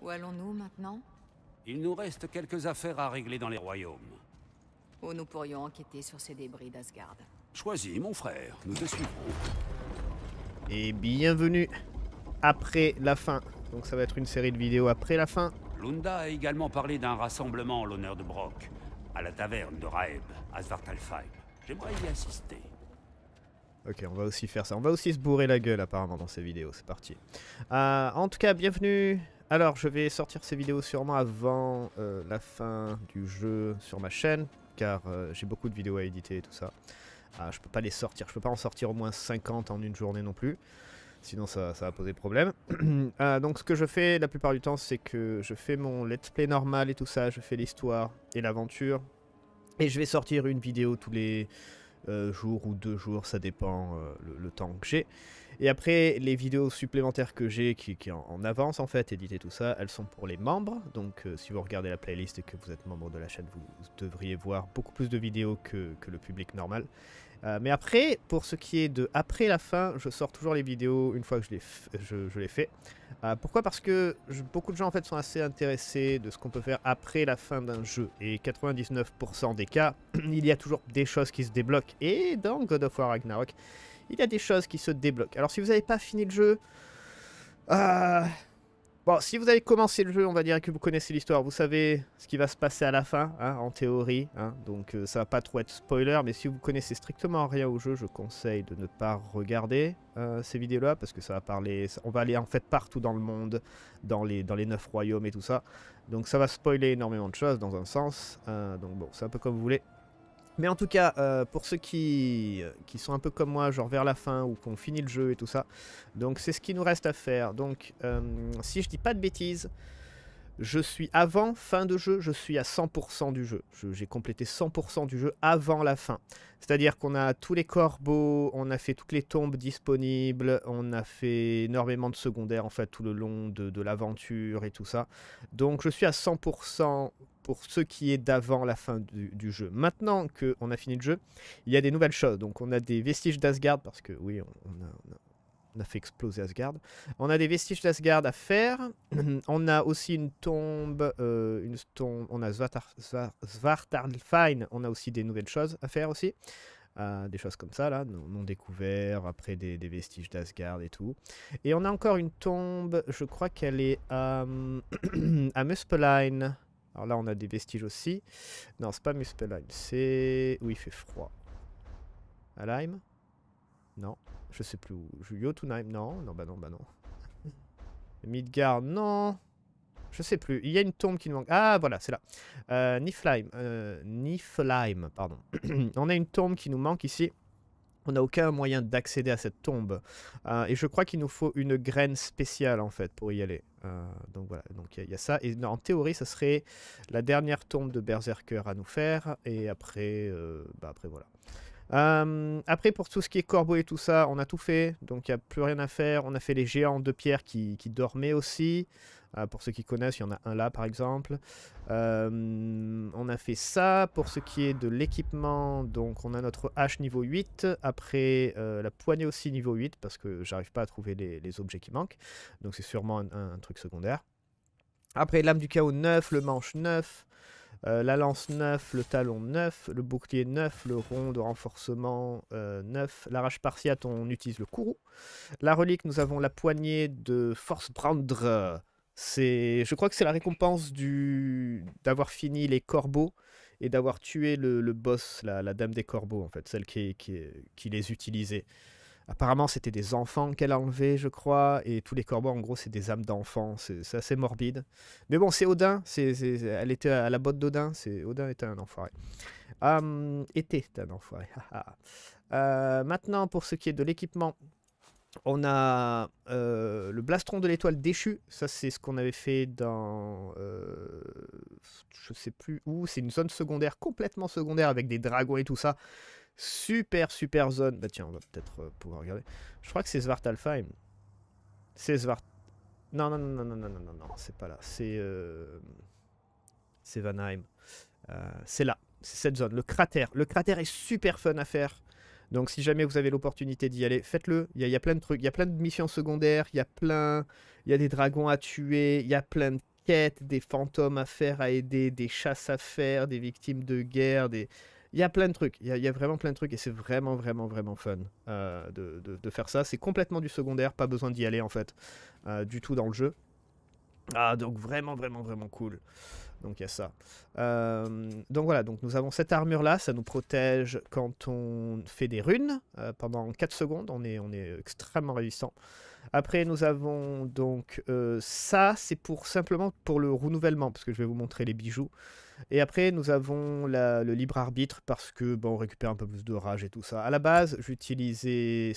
Où allons-nous maintenant? Il nous reste quelques affaires à régler dans les royaumes. Où nous pourrions enquêter sur ces débris d'Asgard. Choisis, mon frère, nous te suivrons. Et bienvenue après la fin. Donc ça va être une série de vidéos après la fin. Lunda a également parlé d'un rassemblement en l'honneur de Brock, à la taverne de Raeb, à Svartalfheim. J'aimerais y assister. Ok, on va aussi faire ça. On va aussi se bourrer la gueule apparemment dans ces vidéos. C'est parti. En tout cas, bienvenue. Alors, je vais sortir ces vidéos sûrement avant la fin du jeu sur ma chaîne, car j'ai beaucoup de vidéos à éditer et tout ça. Je peux pas les sortir. Je peux pas en sortir au moins 50 en une journée non plus. Sinon, ça va poser problème. Donc, ce que je fais la plupart du temps, c'est que je fais mon let's play normal et tout ça. Je fais l'histoire et l'aventure. Et je vais sortir une vidéo tous les jours ou 2 jours. Ça dépend le temps que j'ai. Et après, les vidéos supplémentaires que j'ai, qui en avance en fait, éditer tout ça, elles sont pour les membres. Donc, si vous regardez la playlist et que vous êtes membre de la chaîne, vous devriez voir beaucoup plus de vidéos que le public normal. Mais après, pour ce qui est de après la fin, je sors toujours les vidéos une fois que je les fais. Pourquoi? Parce que beaucoup de gens en fait sont assez intéressés de ce qu'on peut faire après la fin d'un jeu. Et 99% des cas, il y a toujours des choses qui se débloquent. Et dans God of War Ragnarok, il y a des choses qui se débloquent. Alors si vous n'avez pas fini le jeu... Bon, si vous avez commencé le jeu, on va dire que vous connaissez l'histoire, vous savez ce qui va se passer à la fin, hein, en théorie. Hein, donc ça va pas trop être spoiler, mais si vous connaissez strictement rien au jeu, je conseille de ne pas regarder ces vidéos-là, parce que ça va parler... On va aller en fait partout dans le monde, dans les 9 royaumes et tout ça. Donc ça va spoiler énormément de choses dans un sens. Donc bon, c'est un peu comme vous voulez. Mais en tout cas, pour ceux qui sont un peu comme moi, genre vers la fin, ou qu'on finit le jeu et tout ça, donc c'est ce qui nous reste à faire. Donc, si je dis pas de bêtises, je suis avant fin de jeu, je suis à 100% du jeu. J'ai complété 100% du jeu avant la fin. C'est-à-dire qu'on a tous les corbeaux, on a fait toutes les tombes disponibles, on a fait énormément de secondaires en fait tout le long de l'aventure et tout ça. Donc je suis à 100% pour ce qui est d'avant la fin du jeu. Maintenant qu'on a fini le jeu, il y a des nouvelles choses. Donc on a des vestiges d'Asgard, parce que oui, on a fait exploser Asgard. On a des vestiges d'Asgard à faire. On a aussi une tombe. On a Svartalfheim. On a aussi des nouvelles choses à faire aussi. Des choses comme ça, là. Non découverts. Après des vestiges d'Asgard et tout. Et on a encore une tombe. Je crois qu'elle est à Muspelheim. Alors là, on a des vestiges aussi. Non, c'est pas Muspelheim. C'est... Oui, il fait froid. Alheim? Non. Je sais plus où. Jotunheim, non. Non, bah non, bah non. Midgard, non. Je sais plus. Il y a une tombe qui nous manque. Ah, voilà, c'est là. Niflheim. Niflheim, pardon. On a une tombe qui nous manque ici. On n'a aucun moyen d'accéder à cette tombe. Et je crois qu'il nous faut une graine spéciale, en fait, pour y aller. Donc voilà, donc il y a ça. Et en théorie, ça serait la dernière tombe de Berserker à nous faire. Et après, après voilà. Après, pour tout ce qui est corbeau et tout ça, on a tout fait, donc il n'y a plus rien à faire. On a fait les géants de pierre qui dormaient aussi. Pour ceux qui connaissent, il y en a un là par exemple. On a fait ça. Pour ce qui est de l'équipement, donc on a notre hache niveau 8. Après, la poignée aussi niveau 8, parce que j'arrive pas à trouver les objets qui manquent. Donc c'est sûrement un truc secondaire. Après, l'âme du chaos 9, le manche 9. La lance 9, le talon 9, le bouclier 9, le rond de renforcement 9, l'arrache spartiate, on utilise le courroux. La relique, nous avons la poignée de Forcebrandr. Je crois que c'est la récompense d'avoir fini les corbeaux et d'avoir tué le boss, la dame des corbeaux, en fait, celle qui les utilisait. Apparemment, c'était des enfants qu'elle a enlevés, je crois, et tous les corbeaux, en gros, c'est des âmes d'enfants. C'est assez morbide. Mais bon, c'est Odin. Elle était à la botte d'Odin. Odin était un enfoiré. Était un enfoiré. Maintenant, pour ce qui est de l'équipement, on a le blastron de l'étoile déchue. Ça, c'est ce qu'on avait fait dans... je sais plus où. C'est une zone secondaire, complètement secondaire, avec des dragons et tout ça. Super zone. Bah tiens, on va peut-être pouvoir regarder. Je crois que c'est Svartalfheim. C'est Non, c'est pas là. C'est Vanheim. C'est là. C'est cette zone. Le cratère. Le cratère est super fun à faire. Donc si jamais vous avez l'opportunité d'y aller, faites-le. Il y a plein de trucs. Il y a plein de missions secondaires. Il y a des dragons à tuer. Il y a plein de quêtes, des fantômes à faire, à aider, des chasses à faire, des victimes de guerre, des... Il y a plein de trucs, il y a vraiment plein de trucs et c'est vraiment fun de faire ça. C'est complètement du secondaire, pas besoin d'y aller en fait, du tout dans le jeu. Ah, donc vraiment cool. Donc il y a ça. Donc voilà, donc nous avons cette armure là, ça nous protège quand on fait des runes pendant 4 secondes, on est extrêmement résistant. Après nous avons donc ça, c'est simplement pour le renouvellement, parce que je vais vous montrer les bijoux. Et après nous avons le libre arbitre, parce que bon, on récupère un peu plus de rage et tout ça. À la base, j'utilisais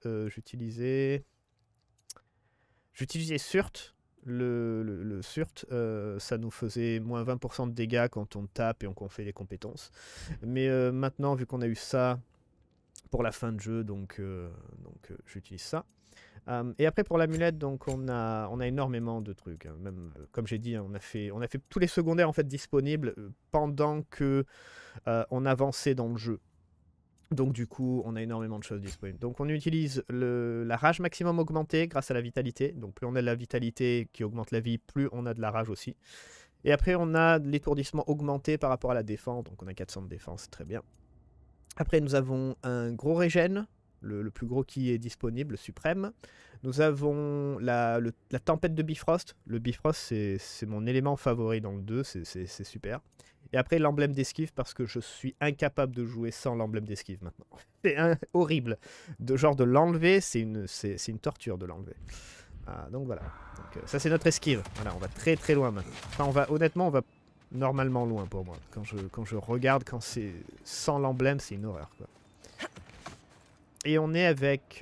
Surt. Le Surt, ça nous faisait moins 20% de dégâts quand on tape et qu'on fait les compétences. Mais maintenant, vu qu'on a eu ça pour la fin de jeu, donc j'utilise ça. Et après pour l'amulette, donc on a énormément de trucs. Hein. Même comme j'ai dit, hein, on a fait tous les secondaires en fait disponibles pendant que on avançait dans le jeu. Donc du coup, on a énormément de choses disponibles. Donc on utilise la rage maximum augmentée grâce à la vitalité. Donc plus on a de la vitalité qui augmente la vie, plus on a de la rage aussi. Et après on a de l'étourdissement augmenté par rapport à la défense. Donc on a 400 de défense, c'est très bien. Après nous avons un gros régène, le plus gros qui est disponible, le suprême. Nous avons la tempête de Bifrost. Le Bifrost c'est mon élément favori dans le 2, c'est super. Et après l'emblème d'esquive, parce que je suis incapable de jouer sans l'emblème d'esquive maintenant. C'est horrible. De l'enlever, c'est une torture de l'enlever. Donc voilà. Donc, ça c'est notre esquive. Voilà, on va très loin maintenant. Enfin, honnêtement, on va normalement loin pour moi. Quand je regarde, quand c'est sans l'emblème, c'est une horreur, quoi. Et on est avec...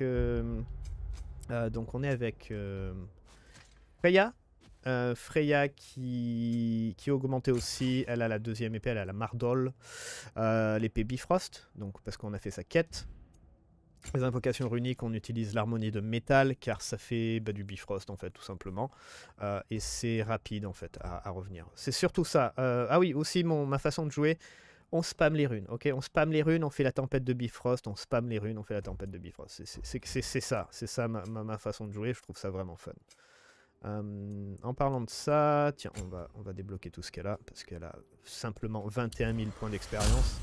Freya. Freya qui est augmentée aussi, elle a la deuxième épée, elle a la Mardol, l'épée Bifrost, donc parce qu'on a fait sa quête. Les invocations runiques, on utilise l'harmonie de métal car ça fait du Bifrost en fait tout simplement, et c'est rapide en fait à revenir. C'est surtout ça. Ah oui, aussi ma façon de jouer, on spam les runes, ok, on spam les runes, on fait la tempête de Bifrost, on spam les runes, on fait la tempête de Bifrost. C'est ça ma façon de jouer, je trouve ça vraiment fun. En parlant de ça, tiens, on va débloquer tout ce qu'elle a, parce qu'elle a simplement 21 000 points d'expérience.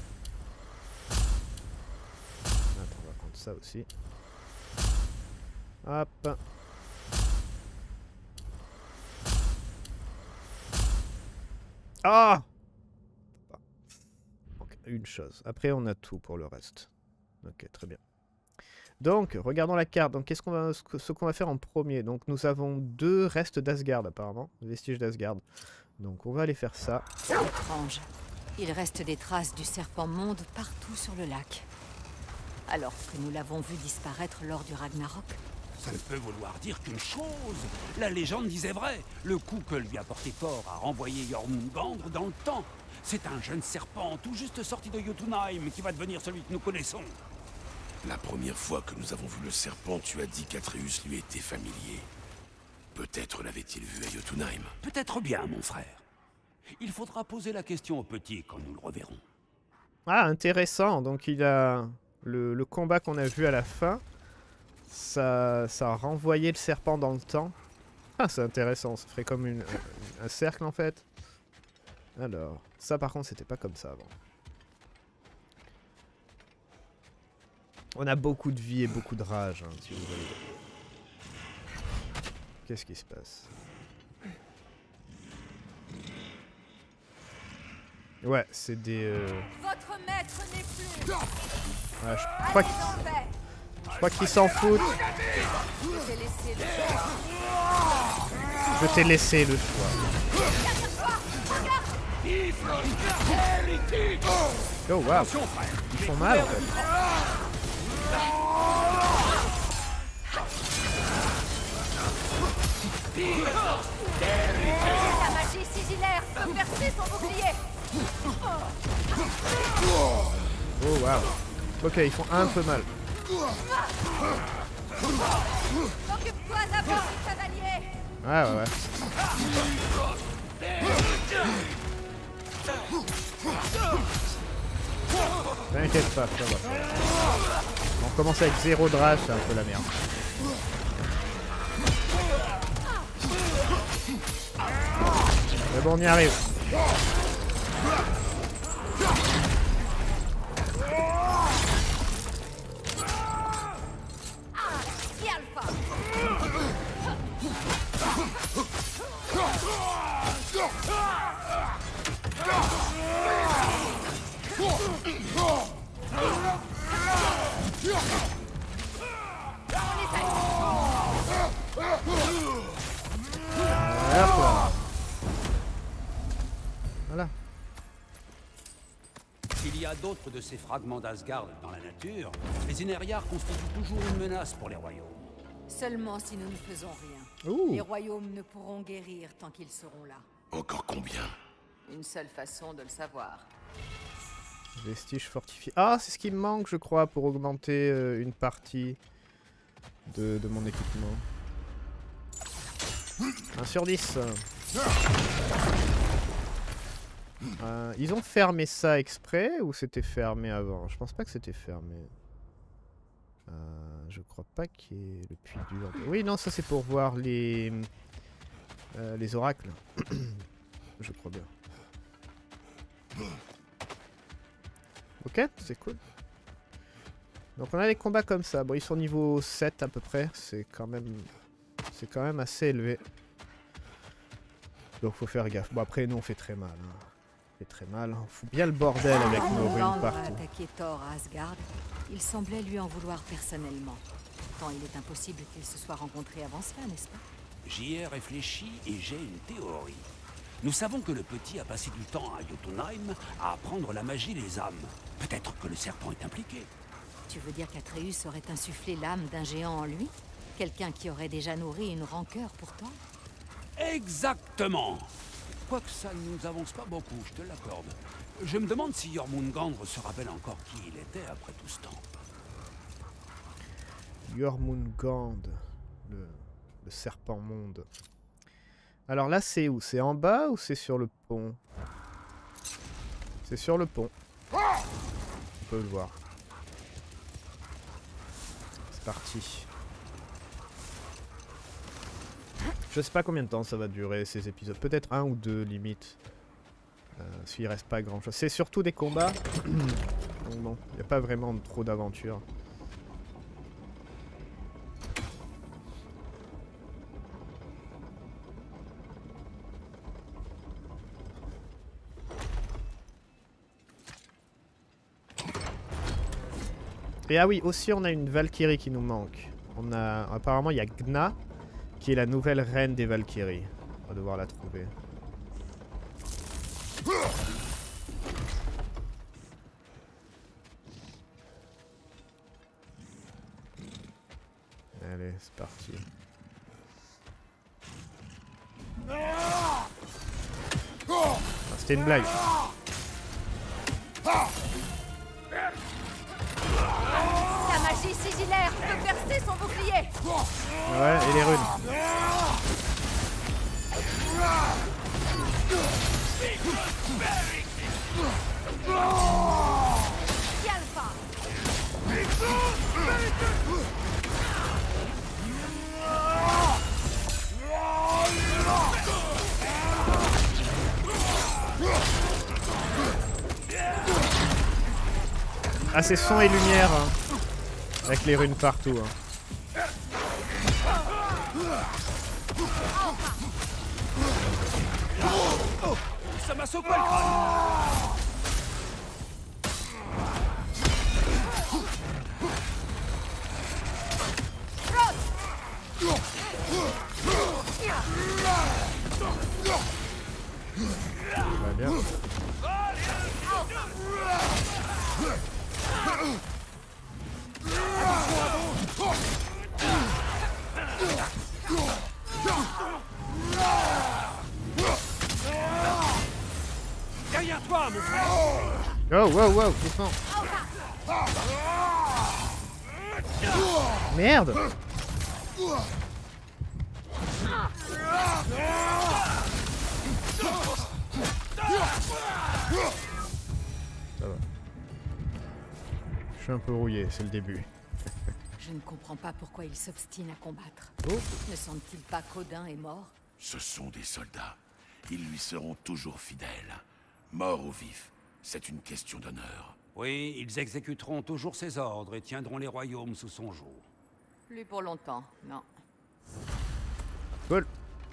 Attends, on va prendre ça aussi. Hop. Ah! Donc, une chose. Après, on a tout pour le reste. Ok, très bien. Donc, regardons la carte. Donc, ce qu'on va faire en premier. Donc, nous avons 2 restes d'Asgard, apparemment. Vestiges d'Asgard. Donc, on va aller faire ça. Étrange. Il reste des traces du serpent monde partout sur le lac. Alors que nous l'avons vu disparaître lors du Ragnarok. Ça ne peut vouloir dire qu'une chose. La légende disait vrai. Le coup que lui a porté Thor a renvoyé Jormungandr dans le temps. C'est un jeune serpent tout juste sorti de Jotunheim qui va devenir celui que nous connaissons. La première fois que nous avons vu le serpent, tu as dit qu'Atreus lui était familier. Peut-être l'avait-il vu à Jotunheim. Peut-être bien, mon frère. Il faudra poser la question au petit quand nous le reverrons. Ah, intéressant. Donc, il a le combat qu'on a vu à la fin. Ça a renvoyé le serpent dans le temps. Ah, c'est intéressant. Ça ferait comme un cercle, en fait. Alors, ça, par contre, c'était pas comme ça avant. On a beaucoup de vie et beaucoup de rage, hein, si vous voulez. Qu'est-ce qui se passe? Ouais, c'est des... Votre maître n'est plus. Ouais, je crois qu'ils s'en foutent. Je t'ai laissé le choix. Oh wow, ils font mal en fait. La magie sigillaire peut percer son bouclier. Oh wow. Ok, ils font un peu mal. Occupe-toi d'abord du cavalier. Ouais. T'inquiète pas, ça va. On commence avec 0 de rage, c'est un peu la merde. C'est bon, on y arrive. Voilà. S'il y a d'autres de ces fragments d'Asgard dans la nature, les Inériards constituent toujours une menace pour les royaumes. Seulement si nous ne faisons rien. Ouh. Les royaumes ne pourront guérir tant qu'ils seront là. Encore combien? Une seule façon de le savoir. Vestiges fortifiés. Ah, c'est ce qui me manque, je crois, pour augmenter une partie de mon équipement. 1 sur 10. Ils ont fermé ça exprès ou c'était fermé avant? Je pense pas que c'était fermé. Je crois pas qu'il y ait le puits dur. Oui, non, ça c'est pour voir les oracles. Je crois bien. Ok, c'est cool. Donc on a des combats comme ça. Bon, ils sont niveau 7 à peu près. C'est quand même assez élevé. Donc faut faire gaffe. Bon, après nous on fait très mal. Hein. On fait très mal. On fout bien le bordel avec nos runes Quand partout. a attaqué Thor à Asgard, il semblait lui en vouloir personnellement. Pourtant, il est impossible qu'ils se soient rencontrés avant cela, n'est-ce pas? J'y ai réfléchi et j'ai une théorie. Nous savons que le petit a passé du temps à Jotunheim à apprendre la magie des âmes. Peut-être que le serpent est impliqué. Tu veux dire qu'Atreus aurait insufflé l'âme d'un géant en lui? Quelqu'un qui aurait déjà nourri une rancœur pour Thor? Exactement. Quoique ça ne nous avance pas beaucoup, je te l'accorde. Je me demande si Jormungandr se rappelle encore qui il était après tout ce temps. Jormungand, le serpent monde. Alors là, c'est où? C'est en bas ou c'est sur le pont? C'est sur le pont. On peut le voir. C'est parti. Je sais pas combien de temps ça va durer ces épisodes. Peut-être 1 ou 2 limite. S'il reste pas grand chose. C'est surtout des combats. Donc bon, il n'y a pas vraiment trop d'aventure. Et ah oui, aussi on a une Valkyrie qui nous manque. Apparemment il y a Gna qui est la nouvelle reine des Valkyries. On va devoir la trouver. Allez, c'est parti. Ah, c'était une blague. La magie sigillaire peut percer son bouclier. Ouais, et les runes. Yalfa. Ah, c'est son et lumière. Hein. Avec les runes partout. Hein. Ça m'a secoué le crâne. Ça va bien. Derrière toi, mon frère. Oh, wow, wow, doucement. Merde. Ça va. Je suis un peu rouillé, c'est le début. Je ne comprends pas pourquoi il s'obstine à combattre. Oh. Ne sentent-ils pas qu'Odin est mort? Ce sont des soldats. ils lui seront toujours fidèles. Mort ou vif, c'est une question d'honneur. Oui, ils exécuteront toujours ses ordres et tiendront les royaumes sous son joug. Plus pour longtemps, non. Cool.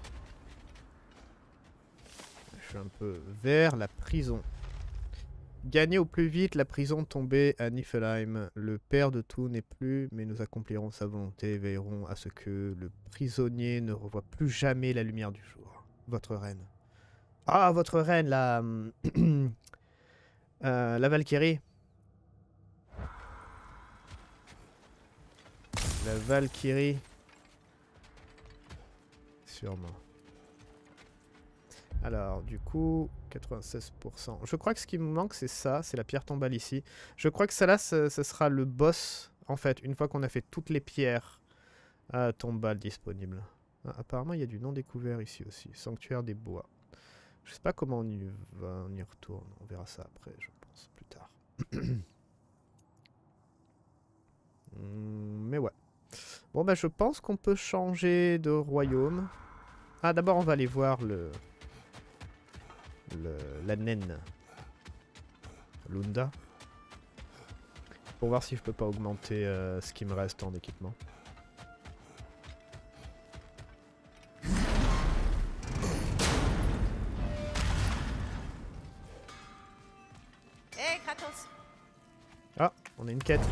Je suis un peu vers la prison. Gagner au plus vite la prison tombée à Niflheim. Le père de tout n'est plus, mais nous accomplirons sa volonté et veillerons à ce que le prisonnier ne revoie plus jamais la lumière du jour. Votre reine. Ah, votre reine, la... la Valkyrie. La Valkyrie. Sûrement. Alors, du coup, 96%. Je crois que ce qui me manque, c'est ça. C'est la pierre tombale ici. Je crois que celle-là, ce sera le boss, en fait, une fois qu'on a fait toutes les pierres tombales disponibles. Ah, apparemment, il y a du non découvert ici aussi. Sanctuaire des bois. Je sais pas comment on y va, on y retourne. On verra ça après, je pense, plus tard. Mais ouais. Bon, bah, je pense qu'on peut changer de royaume. Ah, d'abord, on va aller voir la naine. Lunda. Pour voir si je peux pas augmenter ce qui me reste en équipement. Hé, Kratos! Ah, on a une quête.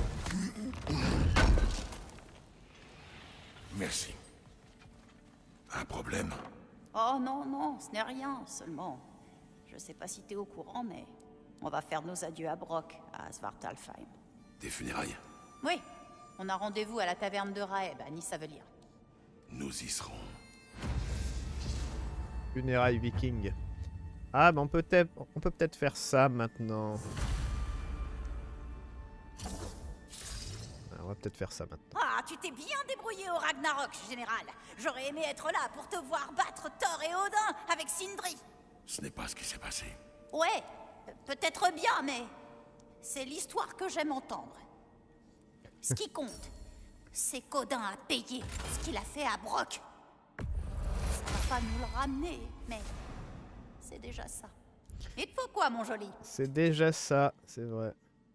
Merci. Un problème? Oh non, non, ce n'est rien, seulement... Je sais pas si t'es au courant, mais... On va faire nos adieux à Brok, à Svartalfheim. Des funérailles? Oui, on a rendez-vous à la taverne de Raeb, à Nysavellir. Nous y serons. Funérailles viking. Ah, bah on peut peut-être faire ça maintenant. Ah, on va peut-être faire ça maintenant. Ah, tu t'es bien débrouillé au Ragnarok, général. J'aurais aimé être là pour te voir battre Thor et Odin avec Sindri. Ce n'est pas ce qui s'est passé. Ouais, peut-être bien, mais... C'est l'histoire que j'aime entendre. Ce qui compte, c'est qu'Odin a payé ce qu'il a fait à Brok. Ça va pas nous le ramener, mais... C'est déjà ça. Il te faut quoi, mon joli? C'est déjà ça, c'est vrai.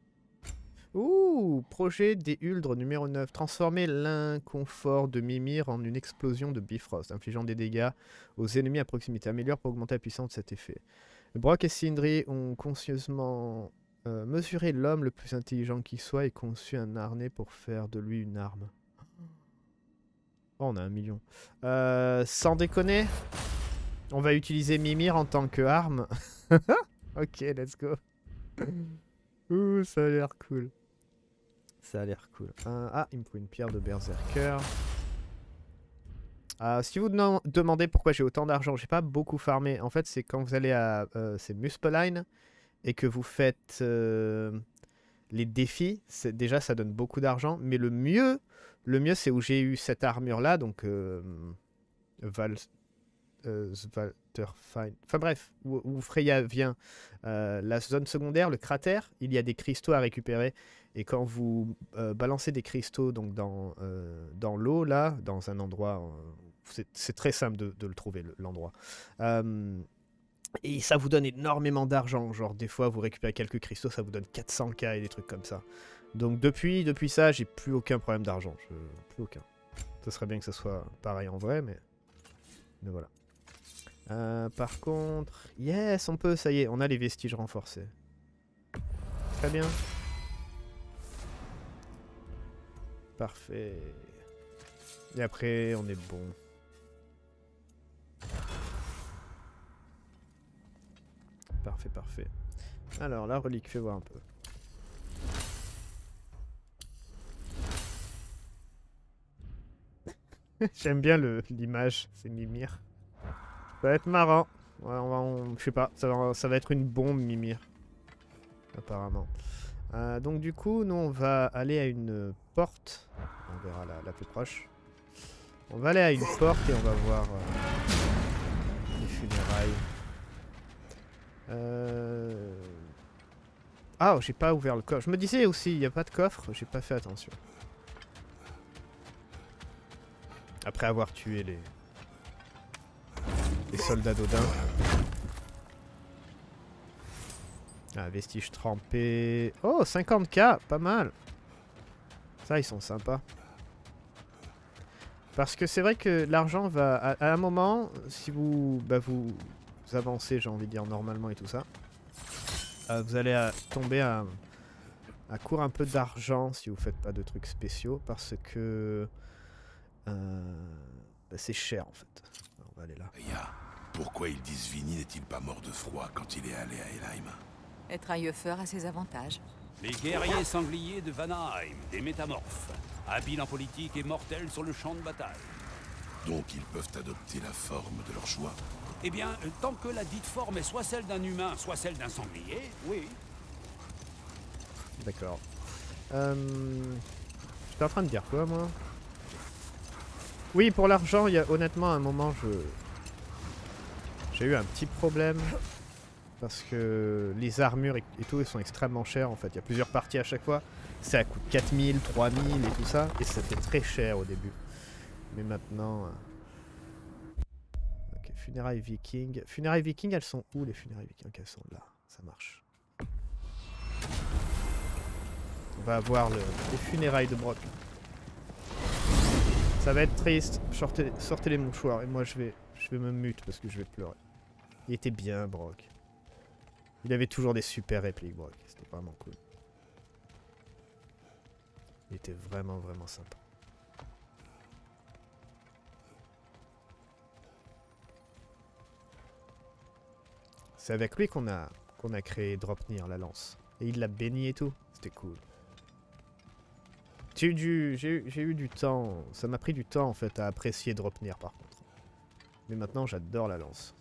Ouh, projet des Huldres numéro 9. Transformer l'inconfort de Mimir en une explosion de Bifrost, infligeant des dégâts aux ennemis à proximité. Améliore pour augmenter la puissance de cet effet. Brok et Sindri ont conscieusement mesuré l'homme le plus intelligent qui soit et conçu un harnais pour faire de lui une arme. Oh, on a 1 million. Sans déconner, on va utiliser Mimir en tant que arme. Ok, let's go. Ouh, ça a l'air cool. Ça a l'air cool. Ah, il me faut une pierre de berserker. Si vous demandez pourquoi j'ai autant d'argent, j'ai pas beaucoup farmé. En fait, c'est quand vous allez à Muspelheim et que vous faites les défis. Déjà, ça donne beaucoup d'argent. Mais le mieux c'est où j'ai eu cette armure-là. Donc, Svartalfheim. Enfin bref, où Freya vient. La zone secondaire, le cratère, il y a des cristaux à récupérer. Et quand vous balancez des cristaux donc dans l'eau, là, dans un endroit... c'est très simple de le trouver, l'endroit. Et ça vous donne énormément d'argent. Genre, des fois, vous récupérez quelques cristaux, ça vous donne 400K et des trucs comme ça. Donc, depuis ça, j'ai plus aucun problème d'argent. Plus aucun. Ce serait bien que ce soit pareil en vrai, mais voilà. Par contre... Yes, on peut, ça y est, on a les vestiges renforcés. Très bien. Parfait. Et après, on est bon. Parfait, parfait. Alors, la relique, fais voir un peu. J'aime bien l'image, c'est Mimir. Ça va être marrant. Ouais, je sais pas, ça va être une bombe, Mimir. Apparemment. Donc du coup, nous on va aller à une porte. On verra la plus proche. On va aller à une porte et on va voir les funérailles. Ah, j'ai pas ouvert le coffre. Je me disais aussi, il n'y a pas de coffre. J'ai pas fait attention. Après avoir tué les soldats d'Odin. Ah, vestige trempé. Oh, 50k, pas mal. Ça, ils sont sympas. Parce que c'est vrai que l'argent va... À un moment, si vous, vous avancez, j'ai envie de dire, normalement et tout ça, vous allez tomber à court un peu d'argent si vous faites pas de trucs spéciaux. Parce que... c'est cher, en fait. On va aller là. Aya, pourquoi ils disent Vinny n'est-il pas mort de froid quand il est allé à Helheim? Être un Yeufer a ses avantages. Les guerriers sangliers de Vanaheim, des métamorphes, habiles en politique et mortels sur le champ de bataille. Donc ils peuvent adopter la forme de leur choix? Eh bien, tant que la dite forme est soit celle d'un humain, soit celle d'un sanglier, oui. D'accord. J'étais en train de dire quoi, moi? Oui, pour l'argent, il y a honnêtement un moment, j'ai eu un petit problème. Parce que les armures et tout sont extrêmement chères en fait. Il y a plusieurs parties à chaque fois. Ça coûte 4000, 3000 et tout ça. Et c'était très cher au début. Mais maintenant... Ok, funérailles vikings. Funérailles vikings, elles sont où les funérailles vikings? Ok, elles sont là. Ça marche. On va avoir les funérailles de Brok. Ça va être triste. Sortez les mouchoirs. Et moi je vais me mute parce que je vais pleurer. Il était bien Brok. Il avait toujours des super répliques, Brok. C'était vraiment cool. Il était vraiment, vraiment sympa. C'est avec lui qu'on a créé Dropnir, la lance. Et il l'a béni et tout. C'était cool. J'ai eu du temps. Ça m'a pris du temps, en fait, à apprécier Dropnir, par contre. Mais maintenant, j'adore la lance.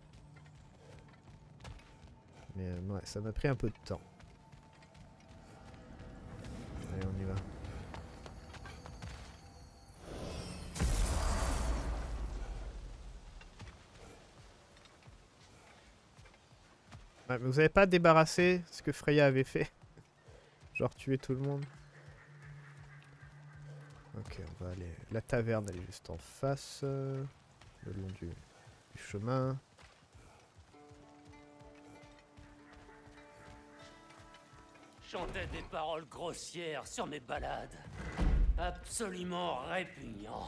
Mais ouais, ça m'a pris un peu de temps. Allez, on y va. Ouais, mais vous avez pas débarrassé ce que Freya avait fait? Genre tuer tout le monde? Ok, on va aller... La taverne, elle est juste en face. Le long du chemin. Chantais des paroles grossières sur mes balades. Absolument répugnant.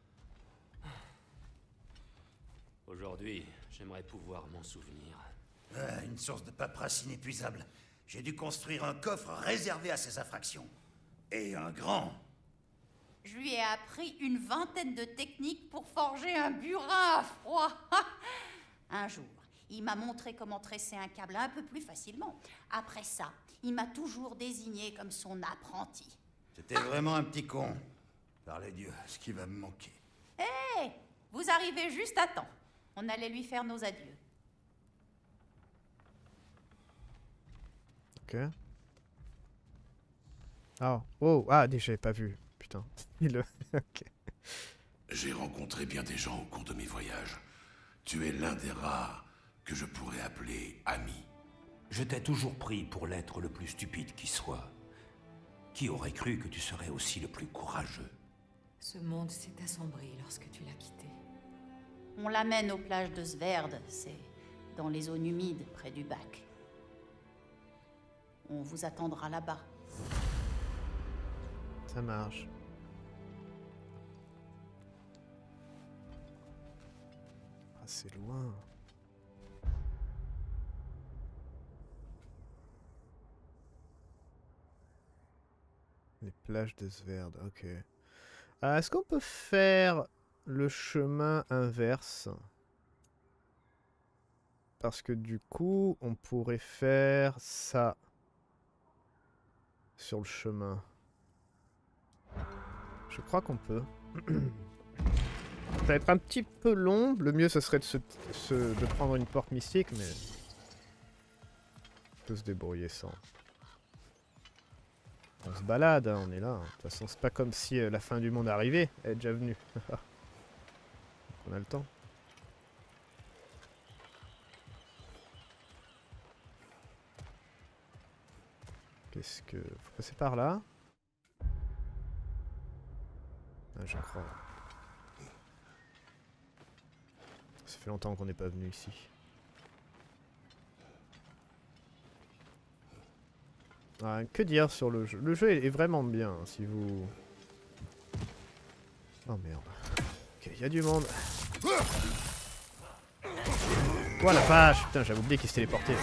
Aujourd'hui, j'aimerais pouvoir m'en souvenir. Une source de paperasse inépuisable. J'ai dû construire un coffre réservé à ces infractions. Et un grand. Je lui ai appris une vingtaine de techniques pour forger un burin à froid. Un jour, il m'a montré comment tresser un câble un peu plus facilement. Après ça, il m'a toujours désigné comme son apprenti. C'était vraiment un petit con. Par les dieux, ce qui va me manquer. Hé, vous arrivez juste à temps. On allait lui faire nos adieux. Ok. Oh, oh, ah, déjà, j'avais pas vu. Putain. Ok. J'ai rencontré bien des gens au cours de mes voyages. Tu es l'un des rares que je pourrais appeler ami. Je t'ai toujours pris pour l'être le plus stupide qui soit. Qui aurait cru que tu serais aussi le plus courageux? Ce monde s'est assombri lorsque tu l'as quitté. On l'amène aux plages de Sverd, c'est dans les zones humides près du bac. On vous attendra là-bas. Ça marche. Ah, c'est loin. Les plages de Sverd, ok. Est-ce qu'on peut faire le chemin inverse? Parce que du coup, on pourrait faire ça sur le chemin. Je crois qu'on peut. Ça va être un petit peu long. Le mieux, ce serait de prendre une porte mystique, mais... On peut se débrouiller sans. On se balade, hein, on est là. De toute façon, c'est pas comme si la fin du monde arrivait. Elle est déjà venue. On a le temps. Qu'est-ce que... Faut passer par là. Ah, je crois. Ça fait longtemps qu'on n'est pas venu ici. Ah, que dire sur le jeu? Le jeu est vraiment bien, si vous... Oh merde. Ok, il y a du monde. Oh la vache! Putain, j'avais oublié qu'il se téléportait.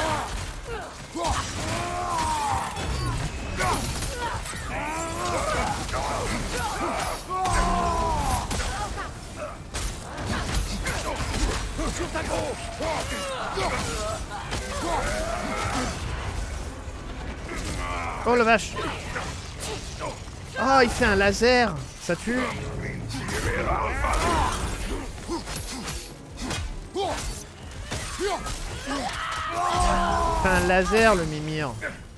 Oh la vache! Oh, il fait un laser! Ça tue! Il fait un laser, le Mimir!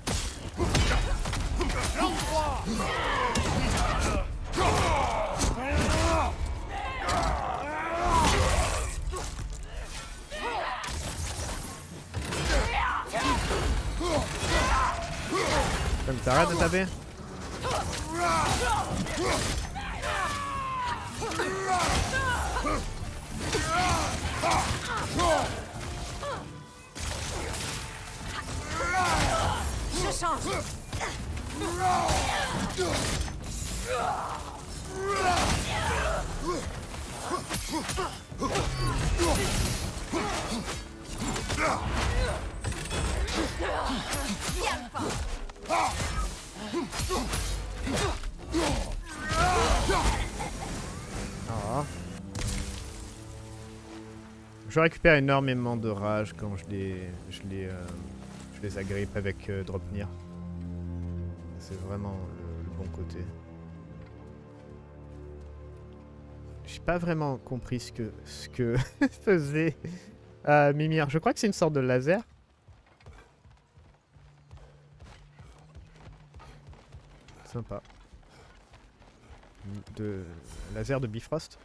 Comme t'arrêtes de taper? Je change. Oh. Je récupère énormément de rage quand je les agrippe avec Dropnir. C'est vraiment le bon côté. J'ai pas vraiment compris ce que faisait Mimir. Je crois que c'est une sorte de laser. Sympa. Laser de Bifrost.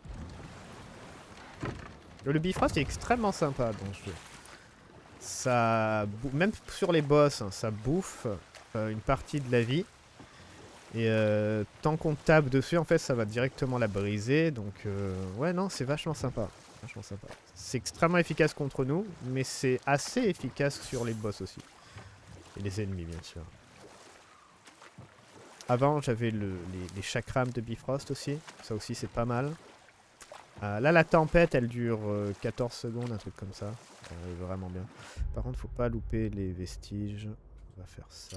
Le Bifrost est extrêmement sympa dans ce jeu. Ça, même sur les boss, hein, ça bouffe une partie de la vie. Et tant qu'on tape dessus, en fait, ça va directement la briser. Donc, ouais, non, c'est vachement sympa. Vachement sympa. C'est extrêmement efficace contre nous, mais c'est assez efficace sur les boss aussi. Et les ennemis, bien sûr. Avant, j'avais les chakrams de Bifrost aussi. Ça aussi, c'est pas mal. Là, la tempête, elle dure 14 secondes, un truc comme ça. Elle est vraiment bien. Par contre, faut pas louper les vestiges. On va faire ça.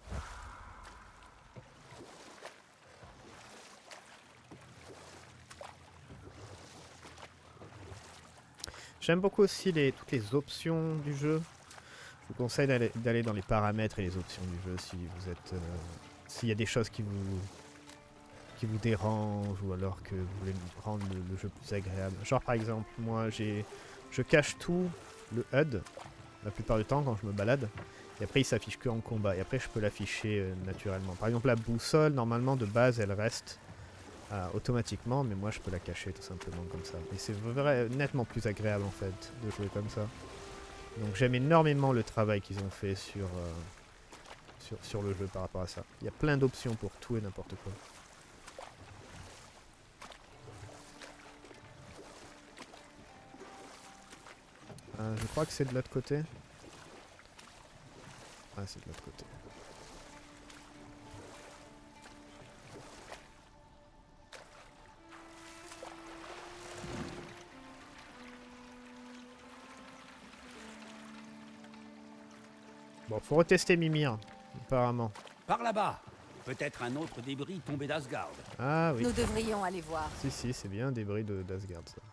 J'aime beaucoup aussi toutes les options du jeu. Je vous conseille d'aller dans les paramètres et les options du jeu si vous êtes... s'il y a des choses qui vous dérangent ou alors que vous voulez rendre le jeu plus agréable. Genre par exemple, moi je cache tout le HUD la plupart du temps quand je me balade. Et après il s'affiche que en combat. Et après je peux l'afficher naturellement. Par exemple la boussole, normalement de base elle reste automatiquement. Mais moi je peux la cacher tout simplement comme ça. Et c'est nettement plus agréable en fait de jouer comme ça. Donc j'aime énormément le travail qu'ils ont fait sur le jeu par rapport à ça. Il y a plein d'options pour tout et n'importe quoi. Je crois que c'est de l'autre côté. Ah, c'est de l'autre côté. Bon, faut retester Mimir, apparemment. Par là-bas. Peut-être un autre débris tombé d'Asgard. Ah oui. Nous devrions aller voir. Si, c'est bien un débris d'Asgard, ça.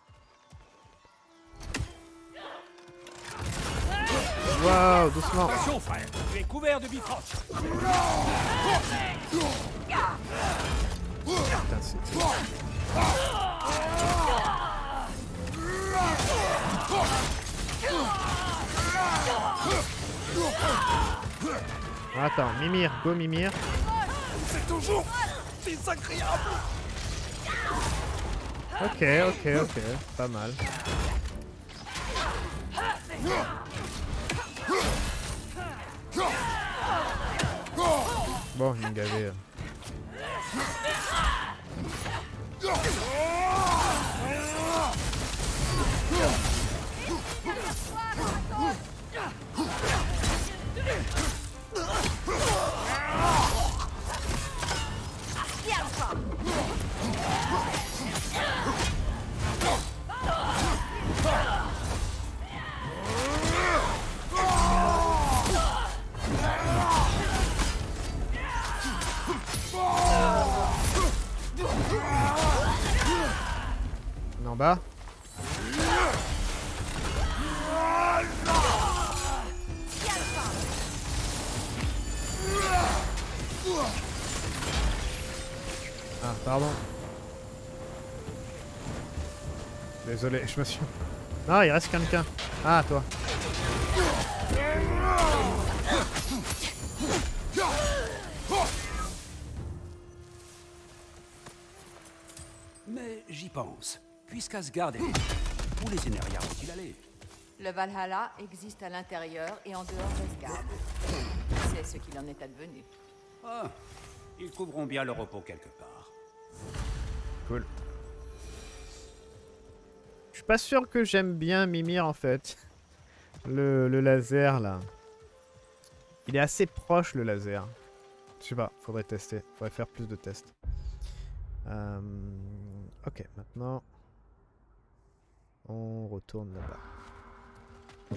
Waouh, doucement. Attention, frère, tu es couvert de Bifrost. Putain, c'est... Attends, Mimir, go Mimir. C'est toujours désagréable. Ok, pas mal. Bon, il me gavait. bas. Ah, pardon. Désolé, je me suis... Ah, il reste quelqu'un. Ah, toi. Mais j'y pense. Puisqu'Asgard est... Où les Énériens vont-ils aller? Le Valhalla existe à l'intérieur et en dehors d'Asgard. C'est ce qu'il en est advenu. Ah, ils trouveront bien le repos quelque part. Cool. Je suis pas sûr que j'aime bien Mimir en fait. Le laser là. Il est assez proche le laser. Je sais pas, faudrait tester. Faudrait faire plus de tests. Ok, maintenant... On retourne là-bas.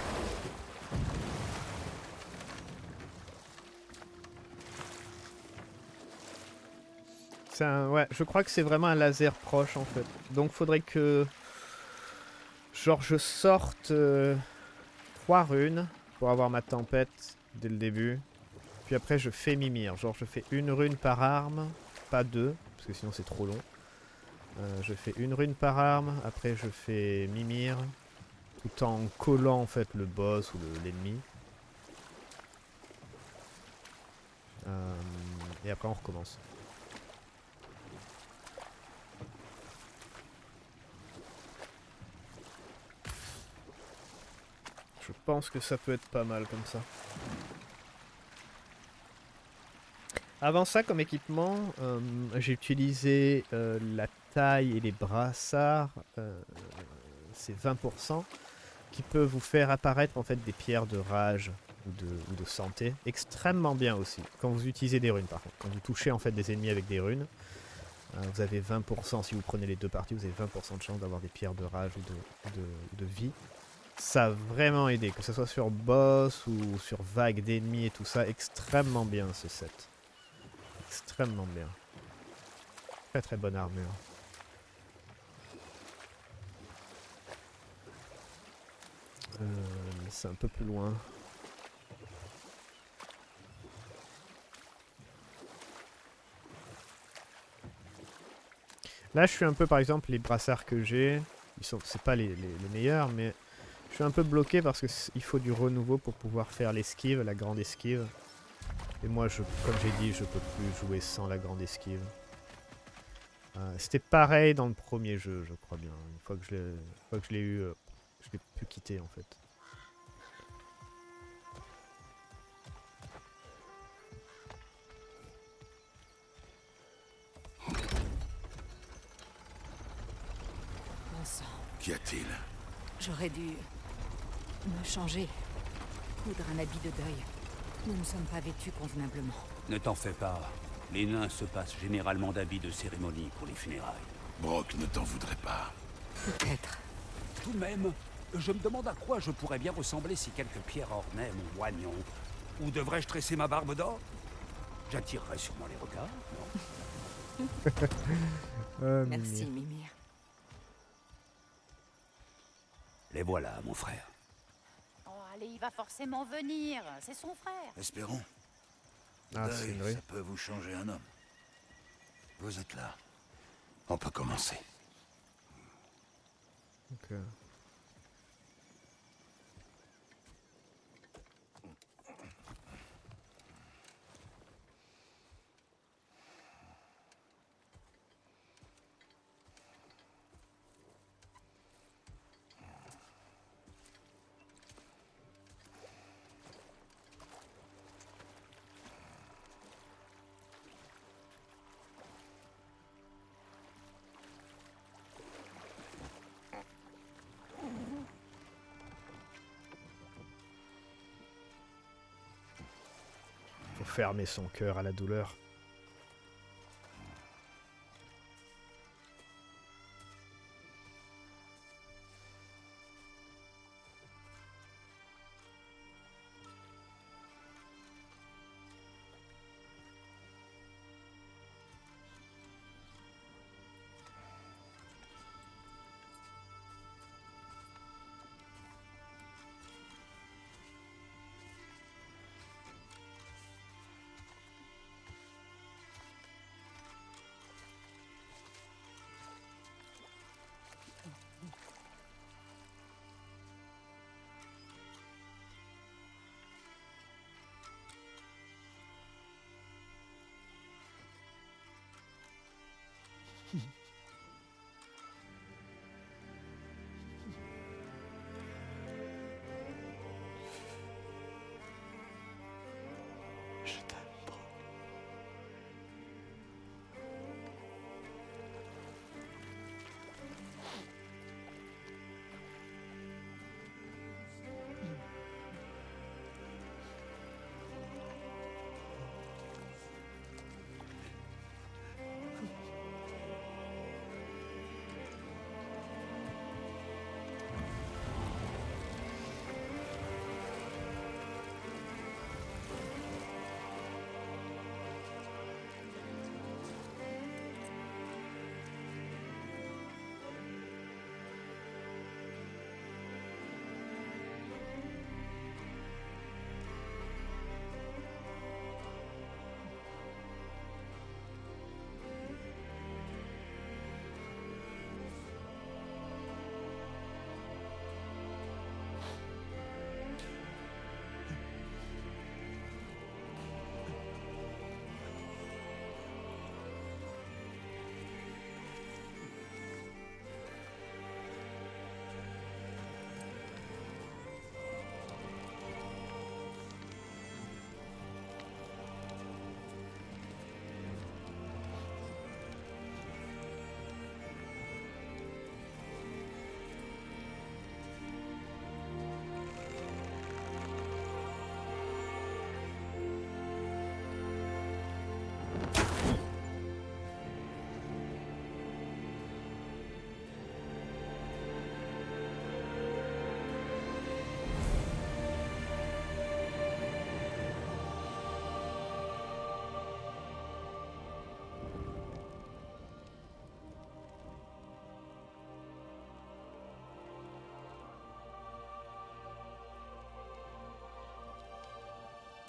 Ouais, je crois que c'est vraiment un laser proche en fait. Donc faudrait que... Genre je sorte 3 runes pour avoir ma tempête dès le début. Puis après je fais Mimir. Genre je fais une rune par arme, pas 2, parce que sinon c'est trop long. Je fais une rune par arme, après je fais Mimir, tout en collant en fait le boss ou l'ennemi. Et après on recommence. Je pense que ça peut être pas mal comme ça. Avant ça, comme équipement, j'ai utilisé la taille et les brassards, c'est 20%, qui peuvent vous faire apparaître en fait des pierres de rage ou de santé, extrêmement bien aussi, quand vous utilisez des runes par contre. Quand vous touchez en fait des ennemis avec des runes, vous avez 20%, si vous prenez les deux parties, vous avez 20% de chance d'avoir des pierres de rage ou de vie. Ça a vraiment aidé, que ce soit sur boss ou sur vague d'ennemis et tout ça, extrêmement bien ce set. Extrêmement bien. Très très bonne armure. C'est un peu plus loin. Là je suis un peu, par exemple, les brassards que j'ai, c'est pas les meilleurs, mais je suis un peu bloqué parce qu'il faut du renouveau pour pouvoir faire l'esquive, la grande esquive. Et moi, comme j'ai dit, je peux plus jouer sans la grande esquive. C'était pareil dans le premier jeu, je crois bien. Une fois que je l'ai eu, je l'ai pu quitter en fait. Bon sang, Qu'y a-t-il? j'aurais dû me changer, coudre un habit de deuil. Nous ne sommes pas vêtus convenablement. Ne t'en fais pas. Les nains se passent généralement d'habits de cérémonie pour les funérailles. Brock ne t'en voudrait pas. Peut-être. Tout de même, je me demande à quoi je pourrais bien ressembler si quelques pierres ornaient mon oignon. Ou devrais-je tresser ma barbe d'or? J'attirerais sûrement les regards, non? Merci, Mimir. Les voilà, mon frère. Oh, allez, il va forcément venir. C'est son frère. Espérons. Ah, c'est Deuil, une rue. ça peut vous changer un homme. Vous êtes là. On peut commencer. Ok. Faut fermer son cœur à la douleur.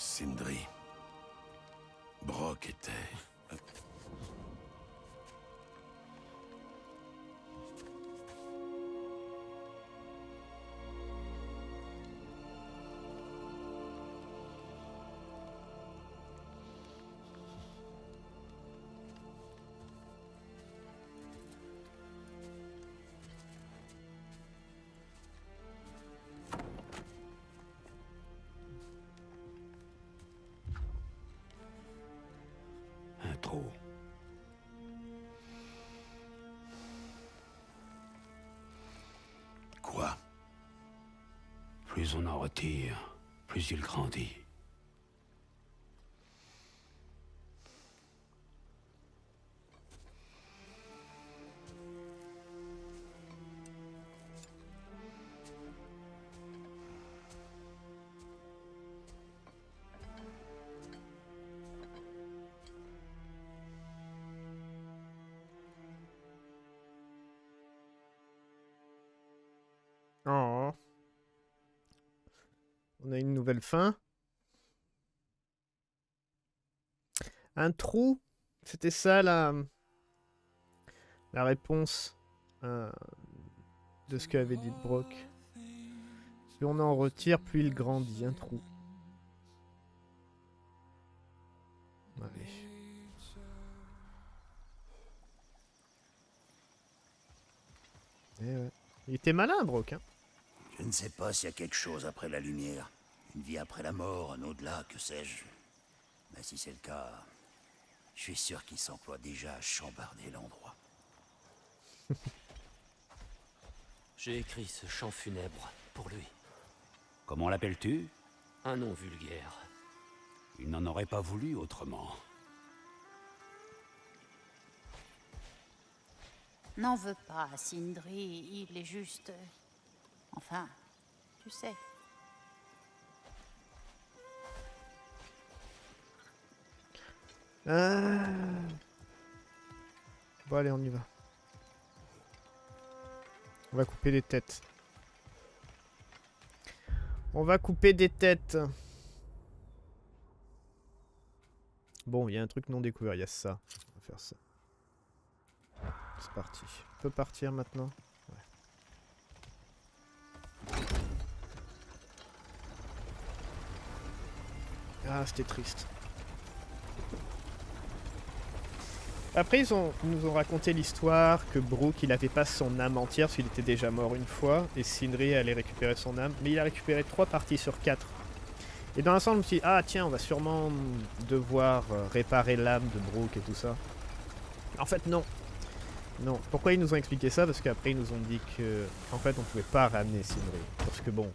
Sindri. Brok était... un trou. Quoi? Plus on en retire, plus il grandit. Oh. On a une nouvelle fin. Un trou. C'était ça la réponse de ce qu'avait dit Brok. Plus on en retire, plus il grandit. Un trou. Allez. Eh ouais. Il était malin, Brok, hein. Je ne sais pas s'il y a quelque chose après la lumière. Une vie après la mort, un au-delà, que sais-je. Mais si c'est le cas, je suis sûr qu'il s'emploie déjà à chambarder l'endroit. J'ai écrit ce chant funèbre pour lui. Comment l'appelles-tu? Un nom vulgaire. Il n'en aurait pas voulu autrement. N'en veux pas, Sindri. Il est juste... Enfin, tu sais. Bon, allez, on y va. On va couper des têtes. On va couper des têtes. Bon, il y a un truc non découvert, il y a ça. On va faire ça. C'est parti. On peut partir maintenant? Ouais. Ah, c'était triste. Après, ils nous ont raconté l'histoire que Brok, il avait pas son âme entière parce qu'il était déjà mort une fois, et Sindri allait récupérer son âme, mais il a récupéré 3 parties sur 4. Et dans l'ensemble, je me suis dit, ah tiens, on va sûrement devoir réparer l'âme de Brok et tout ça. En fait, non. Non. Pourquoi ils nous ont expliqué ça? Parce qu'après, ils nous ont dit que, en fait, on pouvait pas ramener Sindri. Parce que bon...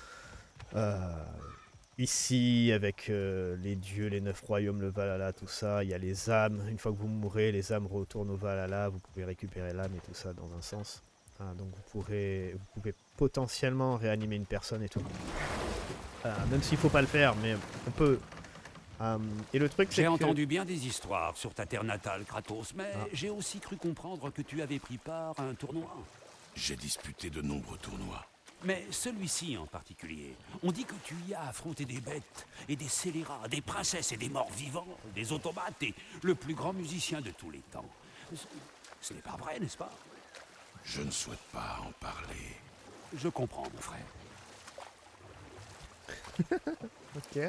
ici, avec les dieux, les 9 royaumes, le Valhalla, tout ça, il y a les âmes. Une fois que vous mourrez, les âmes retournent au Valhalla. Vous pouvez récupérer l'âme et tout ça dans un sens. Donc vous pouvez potentiellement réanimer une personne et tout. Même s'il faut pas le faire, mais on peut. Et le truc, c'est que... J'ai entendu bien des histoires sur ta terre natale, Kratos, mais j'ai aussi cru comprendre que tu avais pris part à un tournoi. J'ai disputé de nombreux tournois. Mais celui-ci en particulier, on dit que tu y as affronté des bêtes et des scélérats, des princesses et des morts vivants, des automates et le plus grand musicien de tous les temps. Ce n'est pas vrai, n'est-ce pas? Je ne souhaite pas en parler. Je comprends, mon frère. Ok.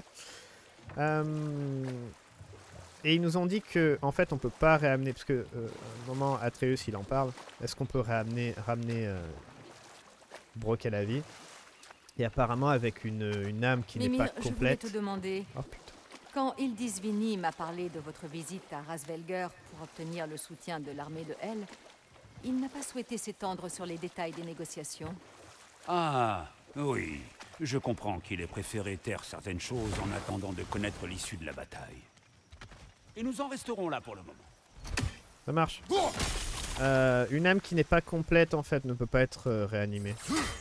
Et ils nous ont dit que, en fait, on peut pas réamener, parce que à un moment, Atreus, il en parle. Est-ce qu'on peut ramener Brok à la vie? Et apparemment, avec une âme qui n'est pas Mimir, je voulais complète. te demander, Oh putain. quand Ildisvini m'a parlé de votre visite à Rasvelger pour obtenir le soutien de l'armée de Hel, il n'a pas souhaité s'étendre sur les détails des négociations. Ah, oui. Je comprends qu'il ait préféré taire certaines choses en attendant de connaître l'issue de la bataille. Et nous en resterons là pour le moment. Ça marche. Une âme qui n'est pas complète, en fait, ne peut pas être réanimée.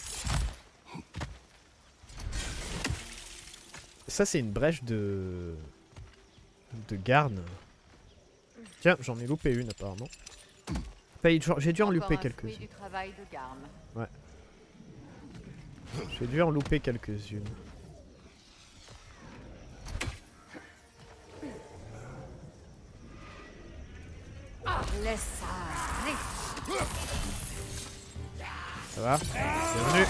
Ça, c'est une brèche de Garn. Tiens, j'en ai loupé une, apparemment. Enfin, j'ai dû en louper quelques-unes. Du travail de Garm. Ouais. J'ai dû en louper quelques-unes. Laisse ça. Allez. Ça va? Bienvenue.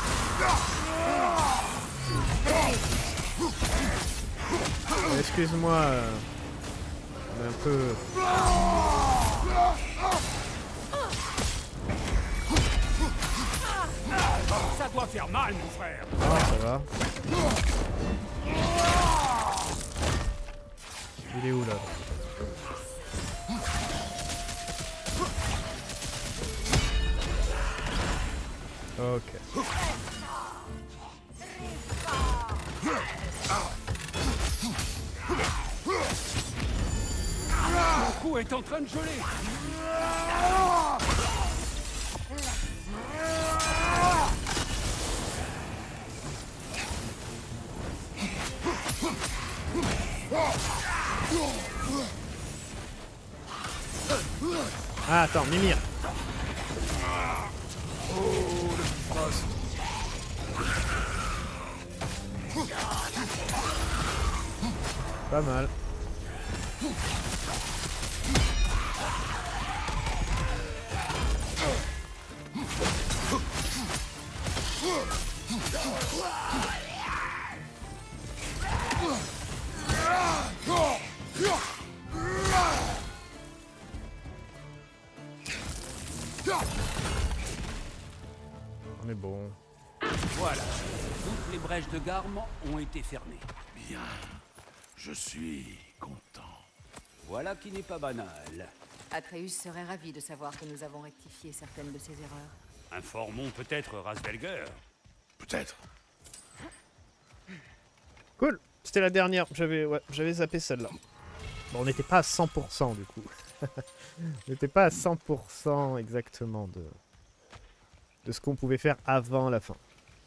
Excuse-moi. On est un peu... Ça doit faire mal, mon frère. Ah, ça va. Il est où là? Ok. Mon cou est en train de geler. Ah, attends, Mimir. Pas mal. On est bon. Voilà. Toutes les brèches de Garm ont été fermées. Bien. Je suis content. Voilà qui n'est pas banal. Atreus serait ravi de savoir que nous avons rectifié certaines de ses erreurs. Informons peut-être Rasvelger. Peut-être. Cool. C'était la dernière. J'avais zappé celle-là. Bon, on n'était pas à 100% du coup. On n'était pas à 100% exactement de ce qu'on pouvait faire avant la fin.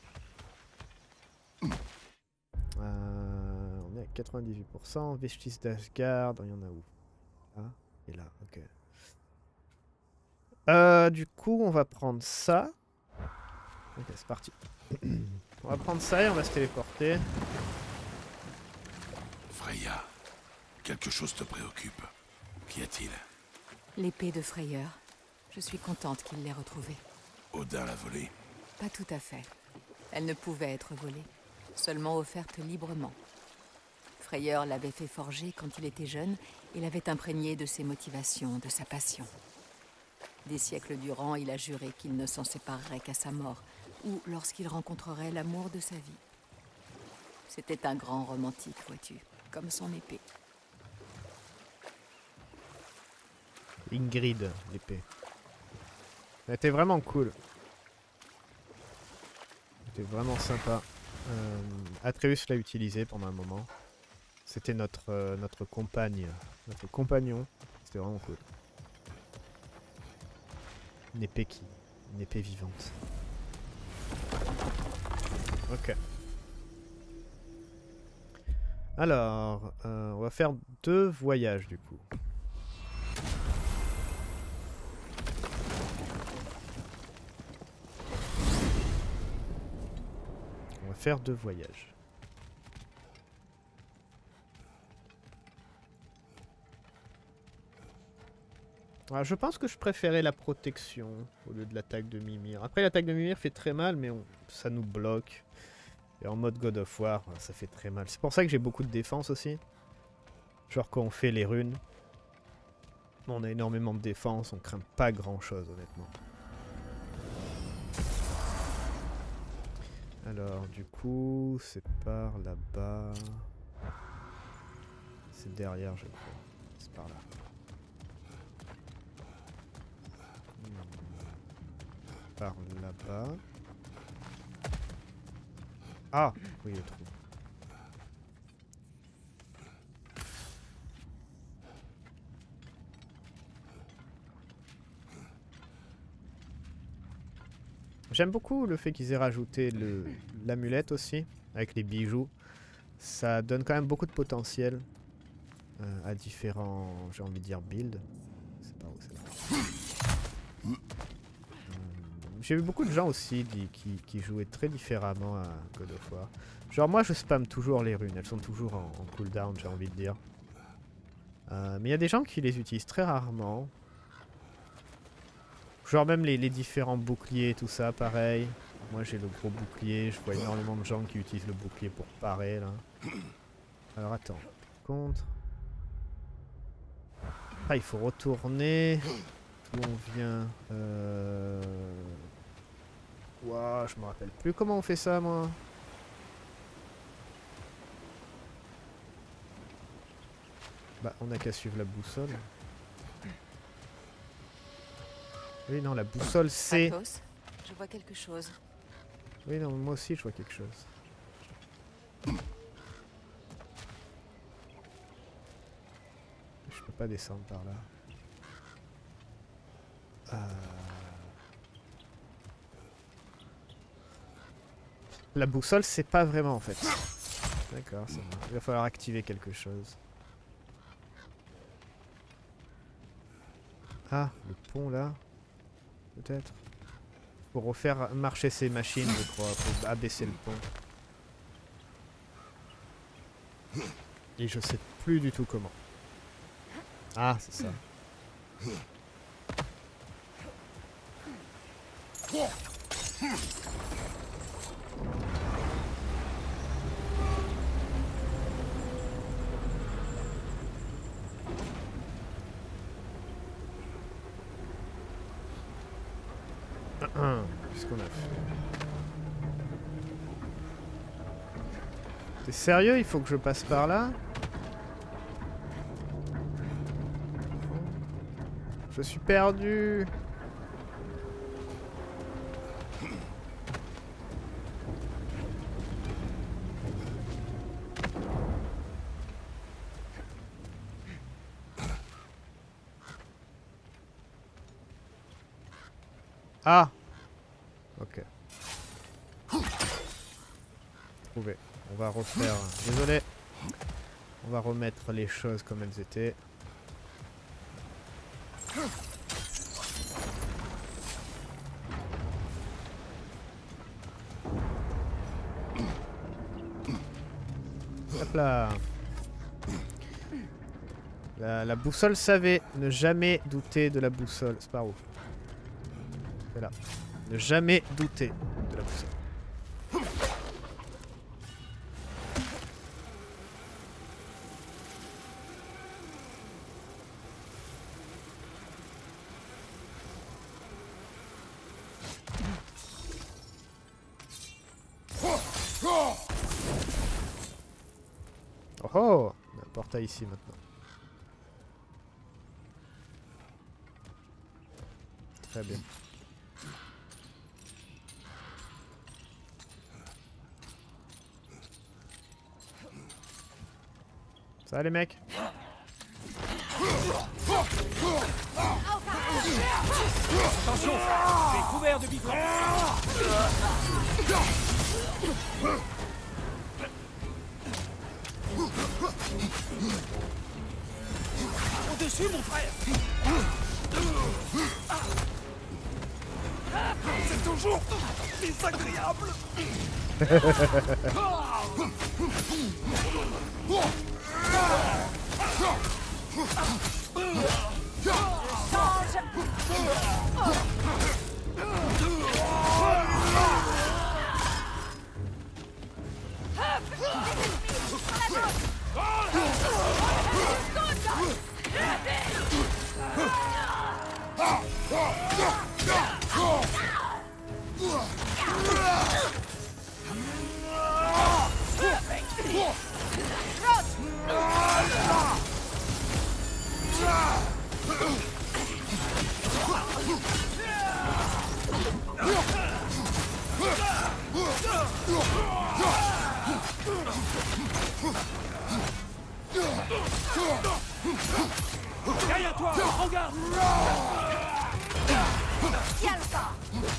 On est à 98%. Vestige d'Asgard, il y en a où? Ah, et là, ok. Du coup, on va prendre ça. Ok, c'est parti. On va prendre ça et on va se téléporter. Freya, quelque chose te préoccupe. Qu'y a-t-il? L'épée de Freyr. Je suis contente qu'il l'ait retrouvée. Odin l'a volée? Pas tout à fait. Elle ne pouvait être volée. Seulement offerte librement. Freyr l'avait fait forger quand il était jeune et l'avait imprégné de ses motivations, de sa passion. Des siècles durant, il a juré qu'il ne s'en séparerait qu'à sa mort, ou lorsqu'il rencontrerait l'amour de sa vie. C'était un grand romantique, vois-tu, comme son épée. Ingrid, l'épée. Elle était vraiment cool. C'était vraiment sympa. Atreus l'a utilisé pendant un moment. C'était notre compagne, notre compagnon. C'était vraiment cool. Une épée vivante. Ok. Alors, on va faire 2 voyages du coup. On va faire 2 voyages. Alors, je pense que je préférais la protection au lieu de l'attaque de Mimir. Après, l'attaque de Mimir fait très mal, mais ça nous bloque. Et en mode God of War, ça fait très mal. C'est pour ça que j'ai beaucoup de défense aussi. Genre quand on fait les runes, on a énormément de défense, on craint pas grand chose honnêtement. Alors du coup, c'est par là-bas. C'est derrière je crois. C'est par là. Par là-bas. Ah, oui, le trou. J'aime beaucoup le fait qu'ils aient rajouté l'amulette aussi, avec les bijoux. Ça donne quand même beaucoup de potentiel à différents, j'ai envie de dire, builds. C'est pas où c'est là. J'ai vu beaucoup de gens aussi qui jouaient très différemment à God of War. Genre moi je spamme toujours les runes, elles sont toujours en cooldown j'ai envie de dire. Mais il y a des gens qui les utilisent très rarement. Genre même les différents boucliers, tout ça, pareil. Moi j'ai le gros bouclier, je vois énormément de gens qui utilisent le bouclier pour parer là. Alors attends, contre. Ah, il faut retourner. D'où on vient. Ouah, je me rappelle plus comment on fait ça moi. Bah on a qu'à suivre la boussole. Oui non, la boussole c'est... Athos, je vois quelque chose. Oui non, moi aussi je vois quelque chose. Je peux pas descendre par là. La boussole c'est pas vraiment en fait. D'accord, ça va. Il va falloir activer quelque chose. Ah, le pont là. Peut-être. Pour refaire marcher ces machines, je crois. Pour abaisser le pont. Et je sais plus du tout comment. Ah, c'est ça. Qu'est-ce qu'on a fait? T'es sérieux? Il faut que je passe par là? Je suis perdu. Ah! Ok. Trouvé. On va refaire... Désolé. On va remettre les choses comme elles étaient. Hop là. La boussole savait. Ne jamais douter de la boussole. C'est par où? C'est là. Ne jamais douter de la boussole. Oh oh! On a un portail ici maintenant. Très bien. Ça va les mecs? Attention, c'est couvert de bicrans. Au-dessus, mon frère. C'est toujours désagréable. Derrière toi, prends garde. Tiens le pas.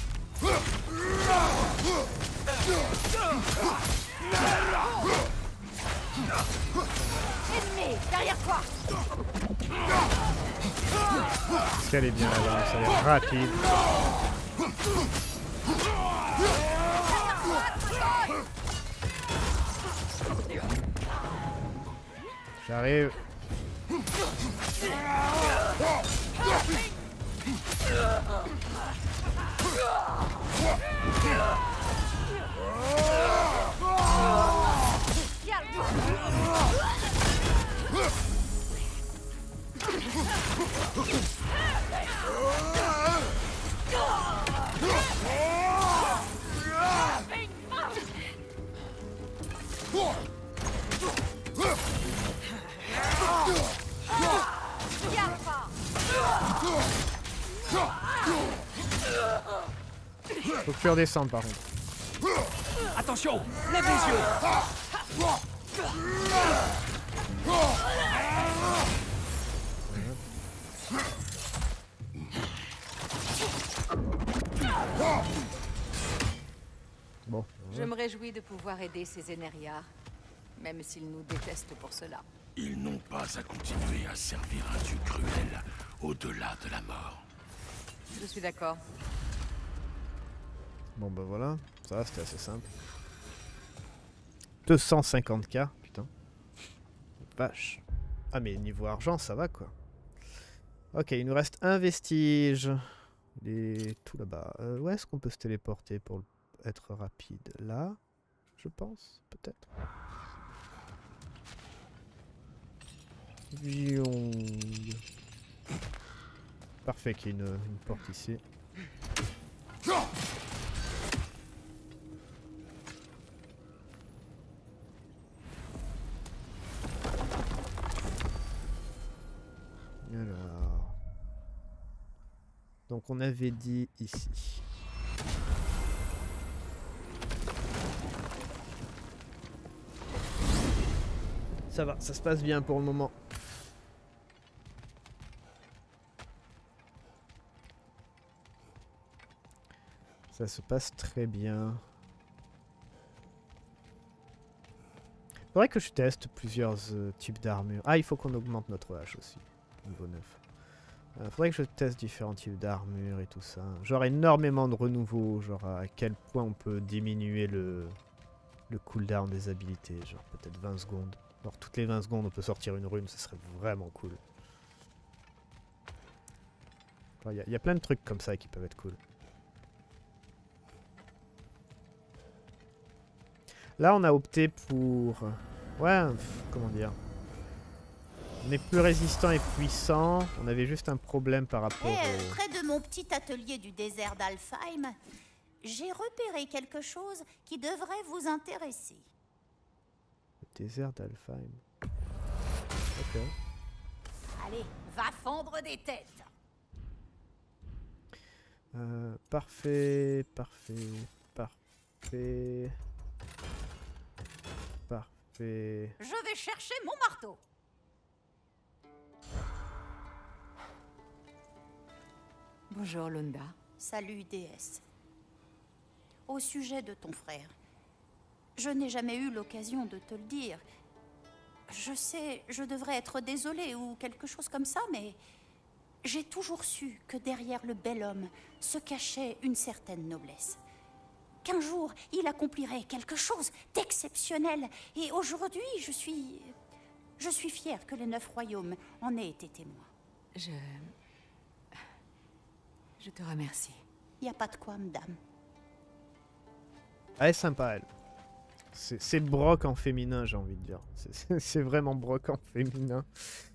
Ennemi, derrière toi. Est-ce qu'elle est bien là-bas? Ça a l'air rapide. J'arrive. Faut que tu redescendes par contre. Attention, lève les yeux. Bon. Je me réjouis de pouvoir aider ces Énériards, même s'ils nous détestent pour cela. Ils n'ont pas à continuer à servir un dieu cruel au-delà de la mort. Je suis d'accord. Bon bah voilà, ça va, c'était assez simple. 250k, putain. Vache. Ah mais niveau argent, ça va quoi. Ok, il nous reste un vestige. Il est tout là-bas. Où est-ce qu'on peut se téléporter pour être rapide? Là, je pense, peut-être. Parfait qu'il y ait une porte ici. Alors... Donc on avait dit ici. Ça va, ça se passe bien pour le moment. Ça se passe très bien. Faudrait que je teste plusieurs types d'armure. Ah, il faut qu'on augmente notre hache aussi. Niveau 9. Faudrait que je teste différents types d'armure et tout ça. Genre énormément de renouveau. Genre à quel point on peut diminuer le cooldown des habilités. Genre peut-être 20 secondes. Genre toutes les 20 secondes on peut sortir une rune. Ce serait vraiment cool. Il y a plein de trucs comme ça qui peuvent être cool. Là, on a opté pour... Ouais, comment dire? On est plus résistant et puissant. On avait juste un problème par rapport au... Près de mon petit atelier du désert d'Alfheim, j'ai repéré quelque chose qui devrait vous intéresser. Le désert d'Alfheim. Ok. Allez, va fendre des têtes. Parfait, parfait, parfait... Parfait... Je vais chercher mon marteau. Bonjour, Lunda. Salut, déesse. Au sujet de ton frère, je n'ai jamais eu l'occasion de te le dire. Je sais, je devrais être désolée ou quelque chose comme ça, mais j'ai toujours su que derrière le bel homme se cachait une certaine noblesse. Qu'un jour, il accomplirait quelque chose d'exceptionnel. Et aujourd'hui, je suis fière que les 9 royaumes en aient été témoins. Je te remercie. Y a pas de quoi, madame. Elle est sympa, elle. C'est Brock en féminin, j'ai envie de dire. C'est vraiment Brock en féminin.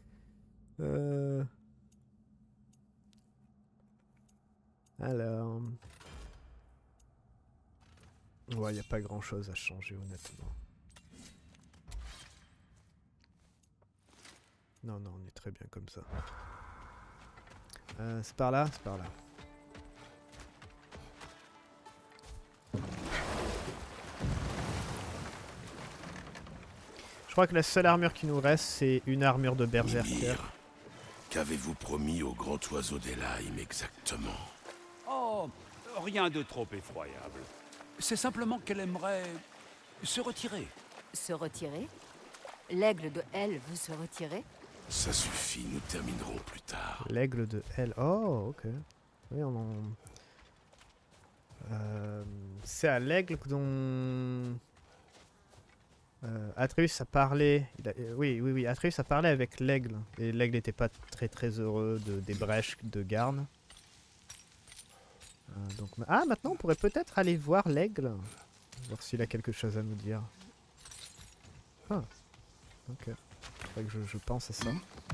Alors... Ouais, y a pas grand chose à changer, honnêtement. Non, non, on est très bien comme ça. C'est par là, c'est par là. Je crois que la seule armure qui nous reste, c'est une armure de berserker. Mimir, qu'avez-vous promis au grand oiseau d'Helheim exactement? Oh, rien de trop effroyable. C'est simplement qu'elle aimerait se retirer. Se retirer? L'aigle de Hel veut se retirer? Ça suffit, nous terminerons plus tard. L'aigle de Hel. Oh, ok. Oui, c'est à l'aigle dont... Atreus a parlé. Oui, Atreus a parlé avec l'aigle. Et l'aigle n'était pas très heureux des brèches de Garn. Donc, ah, maintenant on pourrait peut-être aller voir l'aigle. Voir s'il a quelque chose à nous dire. Ah, ok. Faudrait que je pense à ça.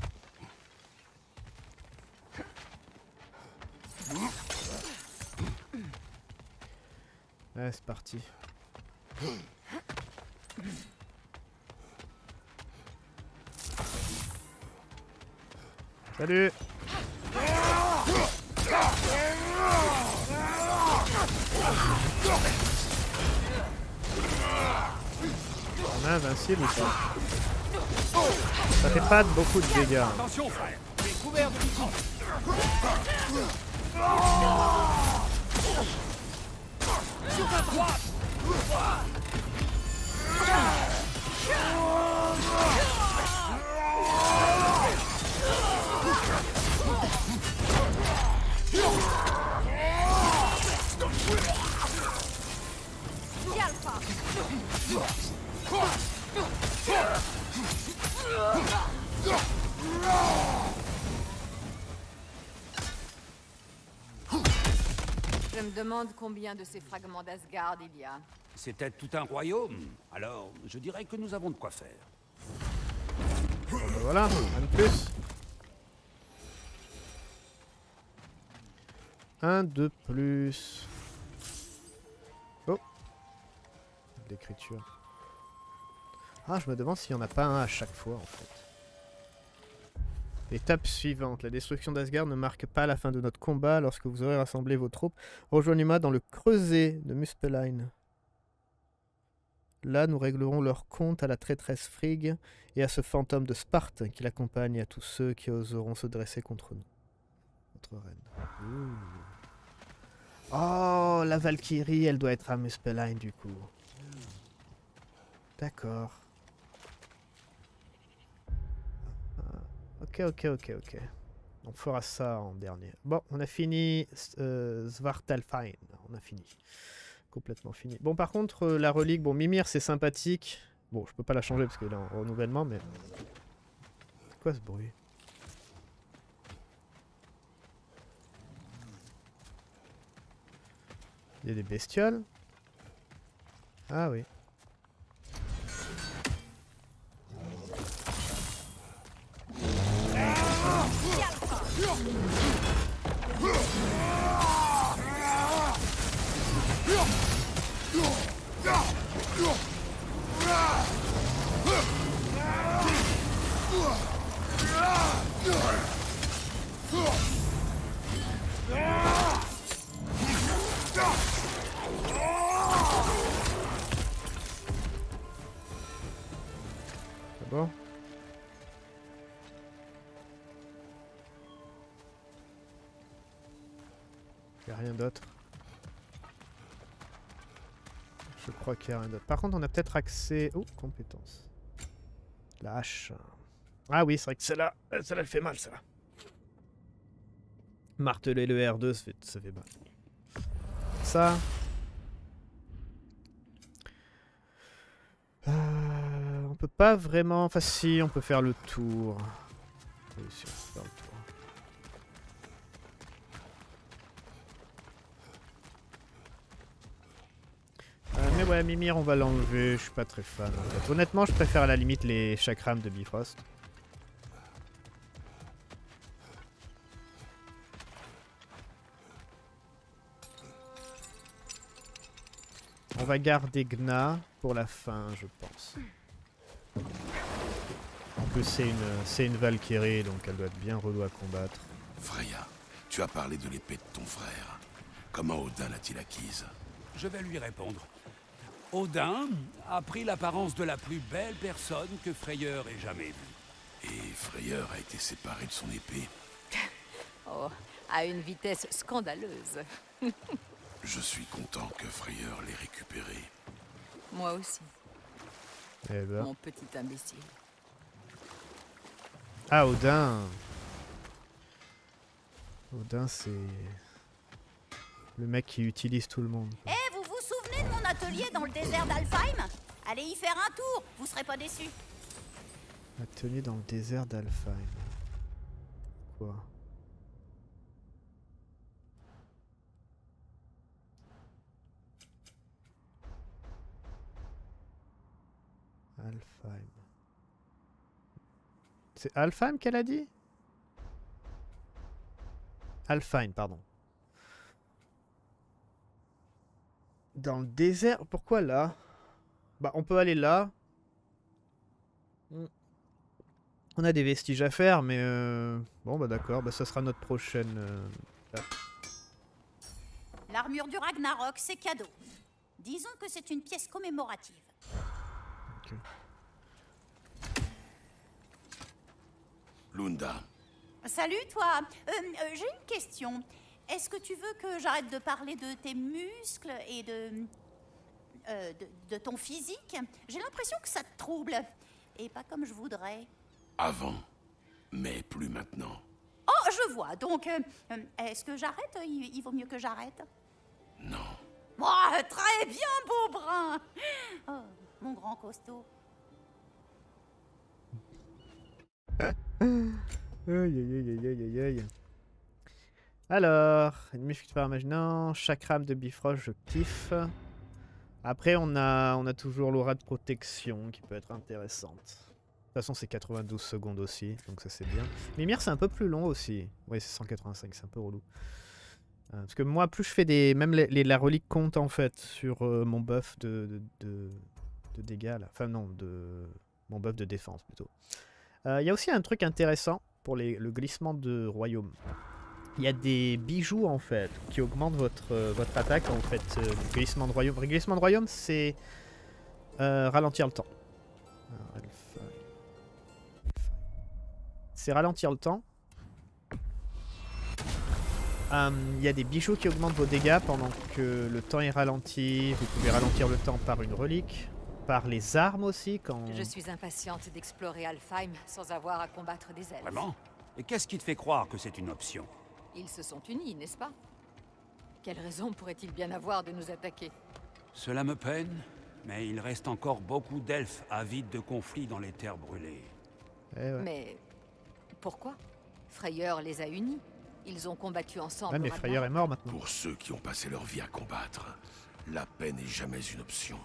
Ouais, c'est parti. Salut! On est invincible ou pas? Ça fait pas beaucoup de dégâts. Attention, frère. Tu es couvert de liquide. Sur ta droite. Je me demande combien de ces fragments d'Asgard il y a. C'est peut-être tout un royaume. Alors, je dirais que nous avons de quoi faire. Bon, ben voilà, un de plus. Un de plus. Oh. L'écriture. Ah, je me demande s'il n'y en a pas un à chaque fois en fait. Étape suivante. La destruction d'Asgard ne marque pas la fin de notre combat. Lorsque vous aurez rassemblé vos troupes, rejoignez-moi dans le creuset de Muspelheim. Là, nous réglerons leur compte à la traîtresse Frigg et à ce fantôme de Sparte qui l'accompagne et à tous ceux qui oseront se dresser contre nous. Notre reine. Ouh. Oh, la Valkyrie, elle doit être à Muspelheim du coup. D'accord. Ok. On fera ça en dernier. Bon, on a fini Svartalfheim. On a fini. Complètement fini. Bon, par contre, la relique, bon, Mimir, c'est sympathique. Bon, je peux pas la changer parce qu'elle est en renouvellement, mais... C'est quoi ce bruit? Il y a des bestioles? Ah oui. C'est bon? Il n'y a rien d'autre. Je crois qu'il n'y a rien d'autre. Par contre, on a peut-être accès... Oh, compétences. La hache. Ah oui, c'est vrai que celle-là, elle fait mal, celle-là. Marteler le R2, ça fait mal. Ça... on peut pas vraiment... Enfin si, on peut faire le tour. Oui, si, on peut faire le tour. Mais ouais, Mimir, on va l'enlever. Je suis pas très fan. En fait. Honnêtement, je préfère à la limite les chakrams de Bifrost. On va garder Gna pour la fin, je pense. En plus, c'est une Valkyrie, donc elle doit être bien relou à combattre. Freya, tu as parlé de l'épée de ton frère. Comment Odin l'a-t-il acquise? Je vais lui répondre. Odin a pris l'apparence de la plus belle personne que Freyeur ait jamais vue. Et Freyeur a été séparé de son épée. Oh, à une vitesse scandaleuse. Je suis content que Freyeur l'ait récupéré. Moi aussi, Eh ben. mon petit imbécile. Ah, Odin. Odin, c'est... le mec qui utilise tout le monde. Eh, vous vous souvenez de mon atelier dans le désert d'Alfheim? Allez y faire un tour, vous serez pas déçus. Atelier dans le désert d'Alfheim. Quoi? Alfheim. C'est Alfheim qu'elle a dit? Alfheim, pardon. Dans le désert? Pourquoi là? Bah, on peut aller là. On a des vestiges à faire, mais bon, bah d'accord, bah, ça sera notre prochaine... L'armure du Ragnarok, c'est cadeau. Disons que c'est une pièce commémorative. Ok. Lunda, Salut, toi. J'ai une question. Est-ce que tu veux que j'arrête de parler de tes muscles et de ton physique? J'ai l'impression que ça te trouble. Et pas comme je voudrais. avant, mais plus maintenant. Oh, je vois. Donc, est-ce que j'arrête? Il vaut mieux que j'arrête. Non. Oh, très bien, beau brun. Oh, mon grand costaud. Aïe aïe aïe aïe aïe aïe. Alors, ennemi fixe par imaginant, chakram de Bifrost, je kiffe. Après, on a toujours l'aura de protection qui peut être intéressante. De toute façon, c'est 92 secondes aussi, donc ça c'est bien. Mimir, c'est un peu plus long aussi. Oui, c'est 185, c'est un peu relou. Parce que moi, plus je fais des... Même la relique compte en fait sur mon buff de dégâts. Là. Enfin non, mon buff de défense plutôt. Il y a aussi un truc intéressant pour le glissement de royaume. Il y a des bijoux en fait qui augmentent votre attaque en fait du glissement de royaume. Le glissement de royaume, c'est ralentir le temps. C'est ralentir le temps. Il y a des bijoux qui augmentent vos dégâts pendant que le temps est ralenti. Vous pouvez ralentir le temps par une relique, par les armes aussi. Quand... Je suis impatiente d'explorer Alfheim sans avoir à combattre des elfes. Vraiment? Et qu'est-ce qui te fait croire que c'est une option? Ils se sont unis, n'est-ce pas? Quelle raison pourrait-il bien avoir de nous attaquer? Cela me peine, mais il reste encore beaucoup d'elfes avides de conflits dans les terres brûlées. Eh ouais. Mais pourquoi? Frayeur les a unis. Ils ont combattu ensemble. Ouais, mais Frayeur est mort maintenant. Pour ceux qui ont passé leur vie à combattre, la paix n'est jamais une option.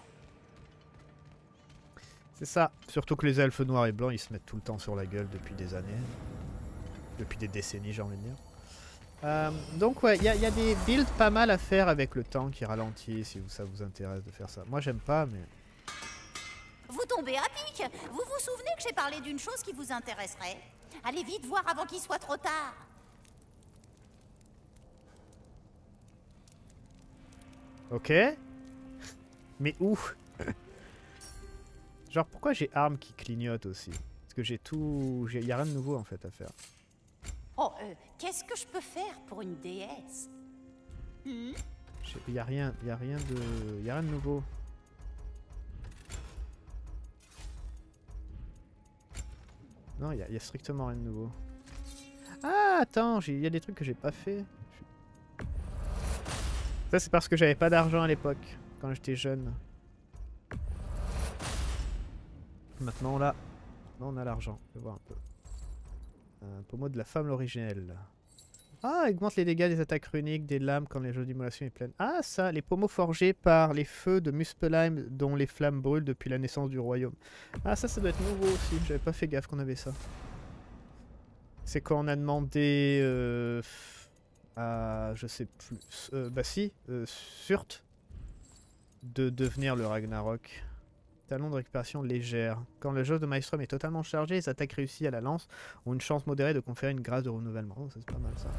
C'est ça. Surtout que les elfes noirs et blancs, ils se mettent tout le temps sur la gueule depuis des années. Depuis des décennies, j'ai envie de dire. Donc ouais, il y a des builds pas mal à faire avec le temps qui ralentit, si ça vous intéresse de faire ça. Moi, j'aime pas, mais... Vous tombez à pic. Vous vous souvenez que j'ai parlé d'une chose qui vous intéresserait? Allez vite voir avant qu'il soit trop tard. Ok. Mais où? Genre, pourquoi j'ai armes qui clignotent aussi? Parce que j'ai tout... Il y a rien de nouveau, en fait, à faire. Oh, qu'est-ce que je peux faire pour une déesse? Il y a rien de nouveau. Non, il y a strictement rien de nouveau. Ah, attends, il y a des trucs que j'ai pas fait. Ça, c'est parce que j'avais pas d'argent à l'époque, quand j'étais jeune. Maintenant, là, on a l'argent. Je vais voir un peu. Un pommeau de la femme originelle. Ah, augmente les dégâts des attaques runiques, des lames quand les jeux d'immolation est pleine. Ah, ça, les pommeaux forgés par les feux de Muspelheim dont les flammes brûlent depuis la naissance du royaume. Ah, ça doit être nouveau aussi. J'avais pas fait gaffe qu'on avait ça. C'est quand on a demandé à, je sais plus, bah si, Surt de devenir le Ragnarok. Talon de récupération légère. Quand le jeu de Maelstrom est totalement chargé, les attaques réussies à la lance ont une chance modérée de conférer une grâce de renouvellement. Oh, ça c'est pas mal ça.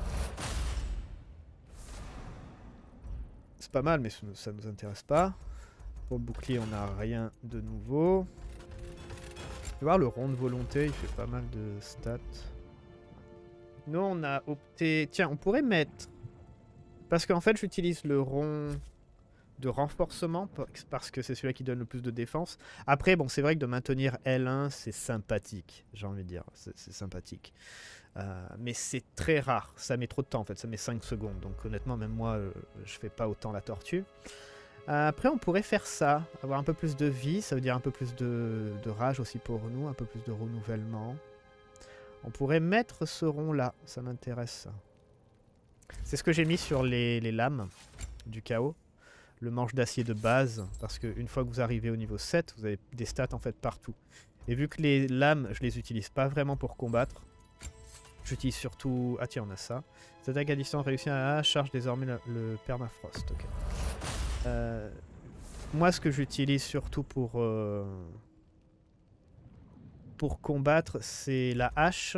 C'est pas mal, mais ça nous intéresse pas. Pour le bouclier, on n'a rien de nouveau. Tu vas voir, le rond de volonté, il fait pas mal de stats. Nous, on a opté... Tiens, on pourrait mettre... Parce qu'en fait, j'utilise le rond de renforcement, parce que c'est celui qui donne le plus de défense. Après, bon, c'est vrai que de maintenir L1, c'est sympathique, j'ai envie de dire. C'est sympathique. Mais c'est très rare. Ça met trop de temps, en fait. Ça met 5 secondes. Donc, honnêtement, même moi, je fais pas autant la tortue. Après, on pourrait faire ça. Avoir un peu plus de vie. Ça veut dire un peu plus de rage aussi pour nous. Un peu plus de renouvellement. On pourrait mettre ce rond-là. Ça m'intéresse, ça. C'est ce que j'ai mis sur les lames du chaos. le manche d'acier de base, parce qu'une fois que vous arrivez au niveau 7, vous avez des stats en fait partout. Et vu que les lames, je les utilise pas vraiment pour combattre, j'utilise surtout... Ah tiens, on a ça. Cette attaque à distance réussie à charge désormais le permafrost. Ok. Moi, ce que j'utilise surtout pour combattre, c'est la hache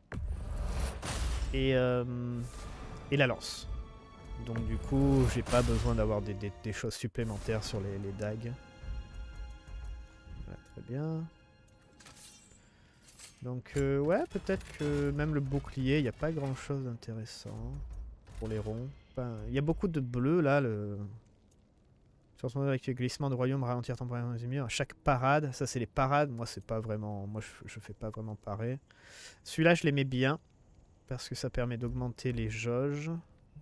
et la lance. Donc du coup, j'ai pas besoin d'avoir des choses supplémentaires sur les dagues. Voilà, très bien. Donc ouais, peut-être que même le bouclier, il n'y a pas grand chose d'intéressant pour les ronds. Enfin, il y a beaucoup de bleu là. Sur son avec le glissement de royaume, ralentir temporairement les ennemis. À chaque parade, ça c'est les parades. Moi c'est pas vraiment, moi je fais pas vraiment parer. Celui-là je l'aimais bien parce que ça permet d'augmenter les jauges,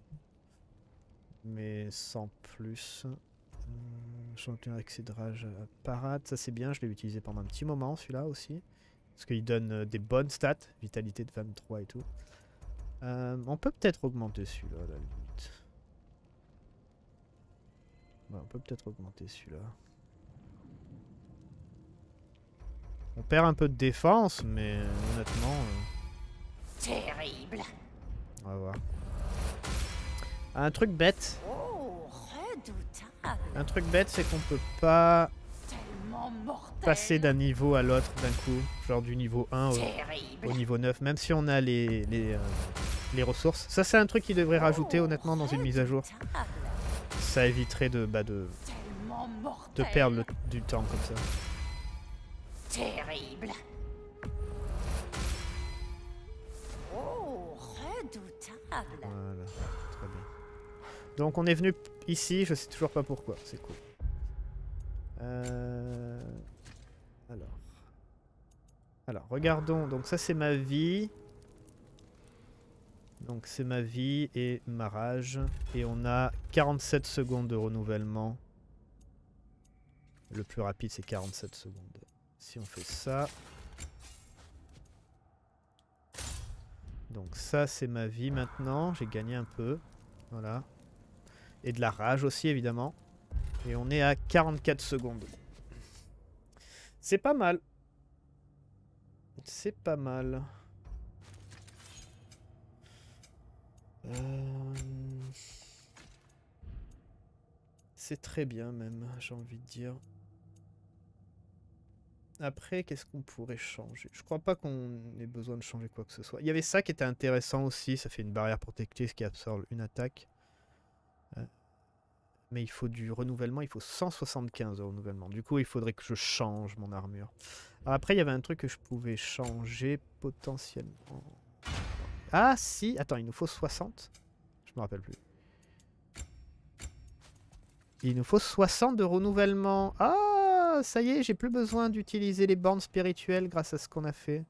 mais sans plus. Champion accès de rage à parade, ça c'est bien. Je l'ai utilisé pendant un petit moment celui-là aussi. Parce qu'il donne des bonnes stats, vitalité de 23 et tout. On peut peut-être augmenter celui-là à la limite. Ouais, on peut peut-être augmenter celui-là. On perd un peu de défense, mais honnêtement... Terrible. On va voir. Un truc bête. Oh, redoutable. Un truc bête, c'est qu'on peut pas... Tellement mortel. passer d'un niveau à l'autre d'un coup, genre du niveau 1 au niveau 9, même si on a les ressources. Ça c'est un truc qu'ils devraient rajouter honnêtement dans une mise à jour. Ça éviterait de perdre du temps comme ça. Terrible. Oh, redoutable. Voilà, très bien. Donc on est venu ici, je sais toujours pas pourquoi, c'est cool. Alors, regardons. Donc ça c'est ma vie. Donc c'est ma vie et ma rage. Et on a 47 secondes de renouvellement. Le plus rapide c'est 47 secondes. Si on fait ça. Donc ça c'est ma vie maintenant. J'ai gagné un peu. Voilà. Et de la rage aussi évidemment. Et on est à 44 secondes. C'est pas mal. C'est pas mal. C'est très bien même, j'ai envie de dire. Après, qu'est-ce qu'on pourrait changer? Je crois pas qu'on ait besoin de changer quoi que ce soit. Il y avait ça qui était intéressant aussi. Ça fait une barrière protectrice qui absorbe une attaque. Mais il faut du renouvellement, il faut 175 de renouvellement. Du coup, il faudrait que je change mon armure. Alors après, il y avait un truc que je pouvais changer potentiellement. Ah si, attends, il nous faut 60. Je me rappelle plus. Il nous faut 60 de renouvellement. Ah, ça y est, j'ai plus besoin d'utiliser les bornes spirituelles grâce à ce qu'on a fait.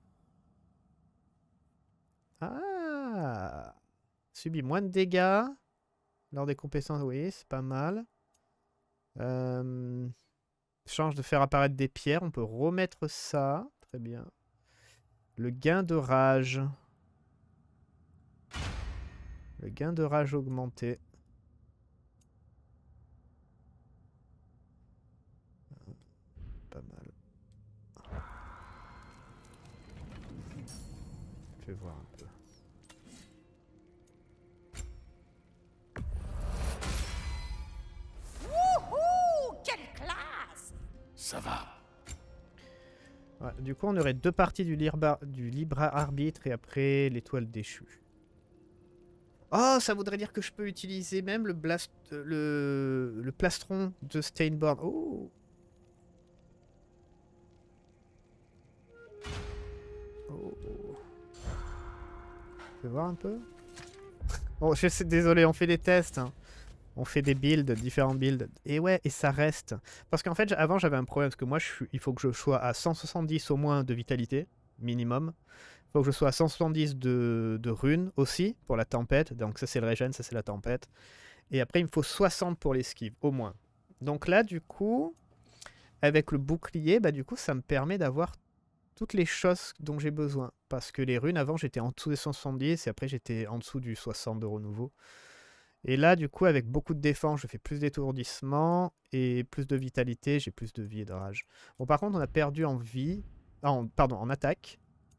Ah, subit moins de dégâts. Lors des compétences, oui, c'est pas mal. Change de faire apparaître des pierres. On peut remettre ça. Très bien. Le gain de rage. Le gain de rage augmenté. Pas mal. Je vais voir un peu. Ça va. Ouais, du coup, on aurait deux parties du libre arbitre et après l'étoile déchue. Oh, ça voudrait dire que je peux utiliser même le plastron de Stainborn. Oh. Oh. Je vais voir un peu. Bon, je sais, désolé, on fait des tests. Hein. On fait des builds, différents builds. Et ouais, et ça reste. Parce qu'en fait, avant, j'avais un problème. Parce que moi, il faut que je sois à 170 au moins de vitalité, minimum. Il faut que je sois à 170 de runes aussi, pour la tempête. Donc ça, c'est le régène, ça, c'est la tempête. Et après, il me faut 60 pour l'esquive, au moins. Donc là, du coup, avec le bouclier, bah, du coup, ça me permet d'avoir toutes les choses dont j'ai besoin. Parce que les runes, avant, j'étais en dessous des 170. Et après, j'étais en dessous du 60 de renouveau. Et là, du coup, avec beaucoup de défense, je fais plus d'étourdissement et plus de vitalité. J'ai plus de vie et de rage. Bon, par contre, on a perdu en vie. Pardon, en attaque.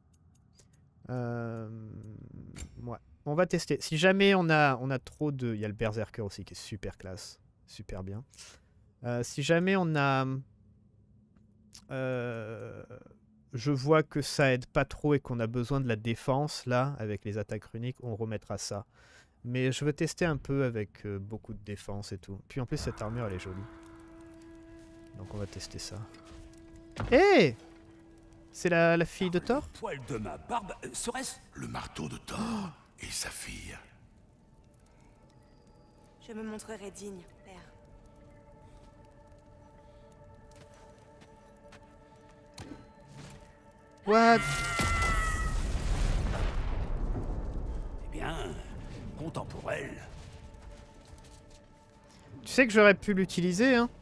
Ouais. On va tester. Si jamais on a trop de... Il y a le Berserker aussi qui est super classe. Super bien. Si jamais on a... je vois que ça aide pas trop et qu'on a besoin de la défense, là, avec les attaques runiques, on remettra ça. Mais je veux tester un peu avec beaucoup de défense et tout. Puis en plus, cette armure, elle est jolie. Donc on va tester ça. Hé hey, c'est la fille de Thor? Le poil de ma barbe, serait-ce... Le marteau de Thor et sa fille. Je me montrerai digne, père. What? Eh bien, content pour elle. Tu sais que j'aurais pu l'utiliser, hein?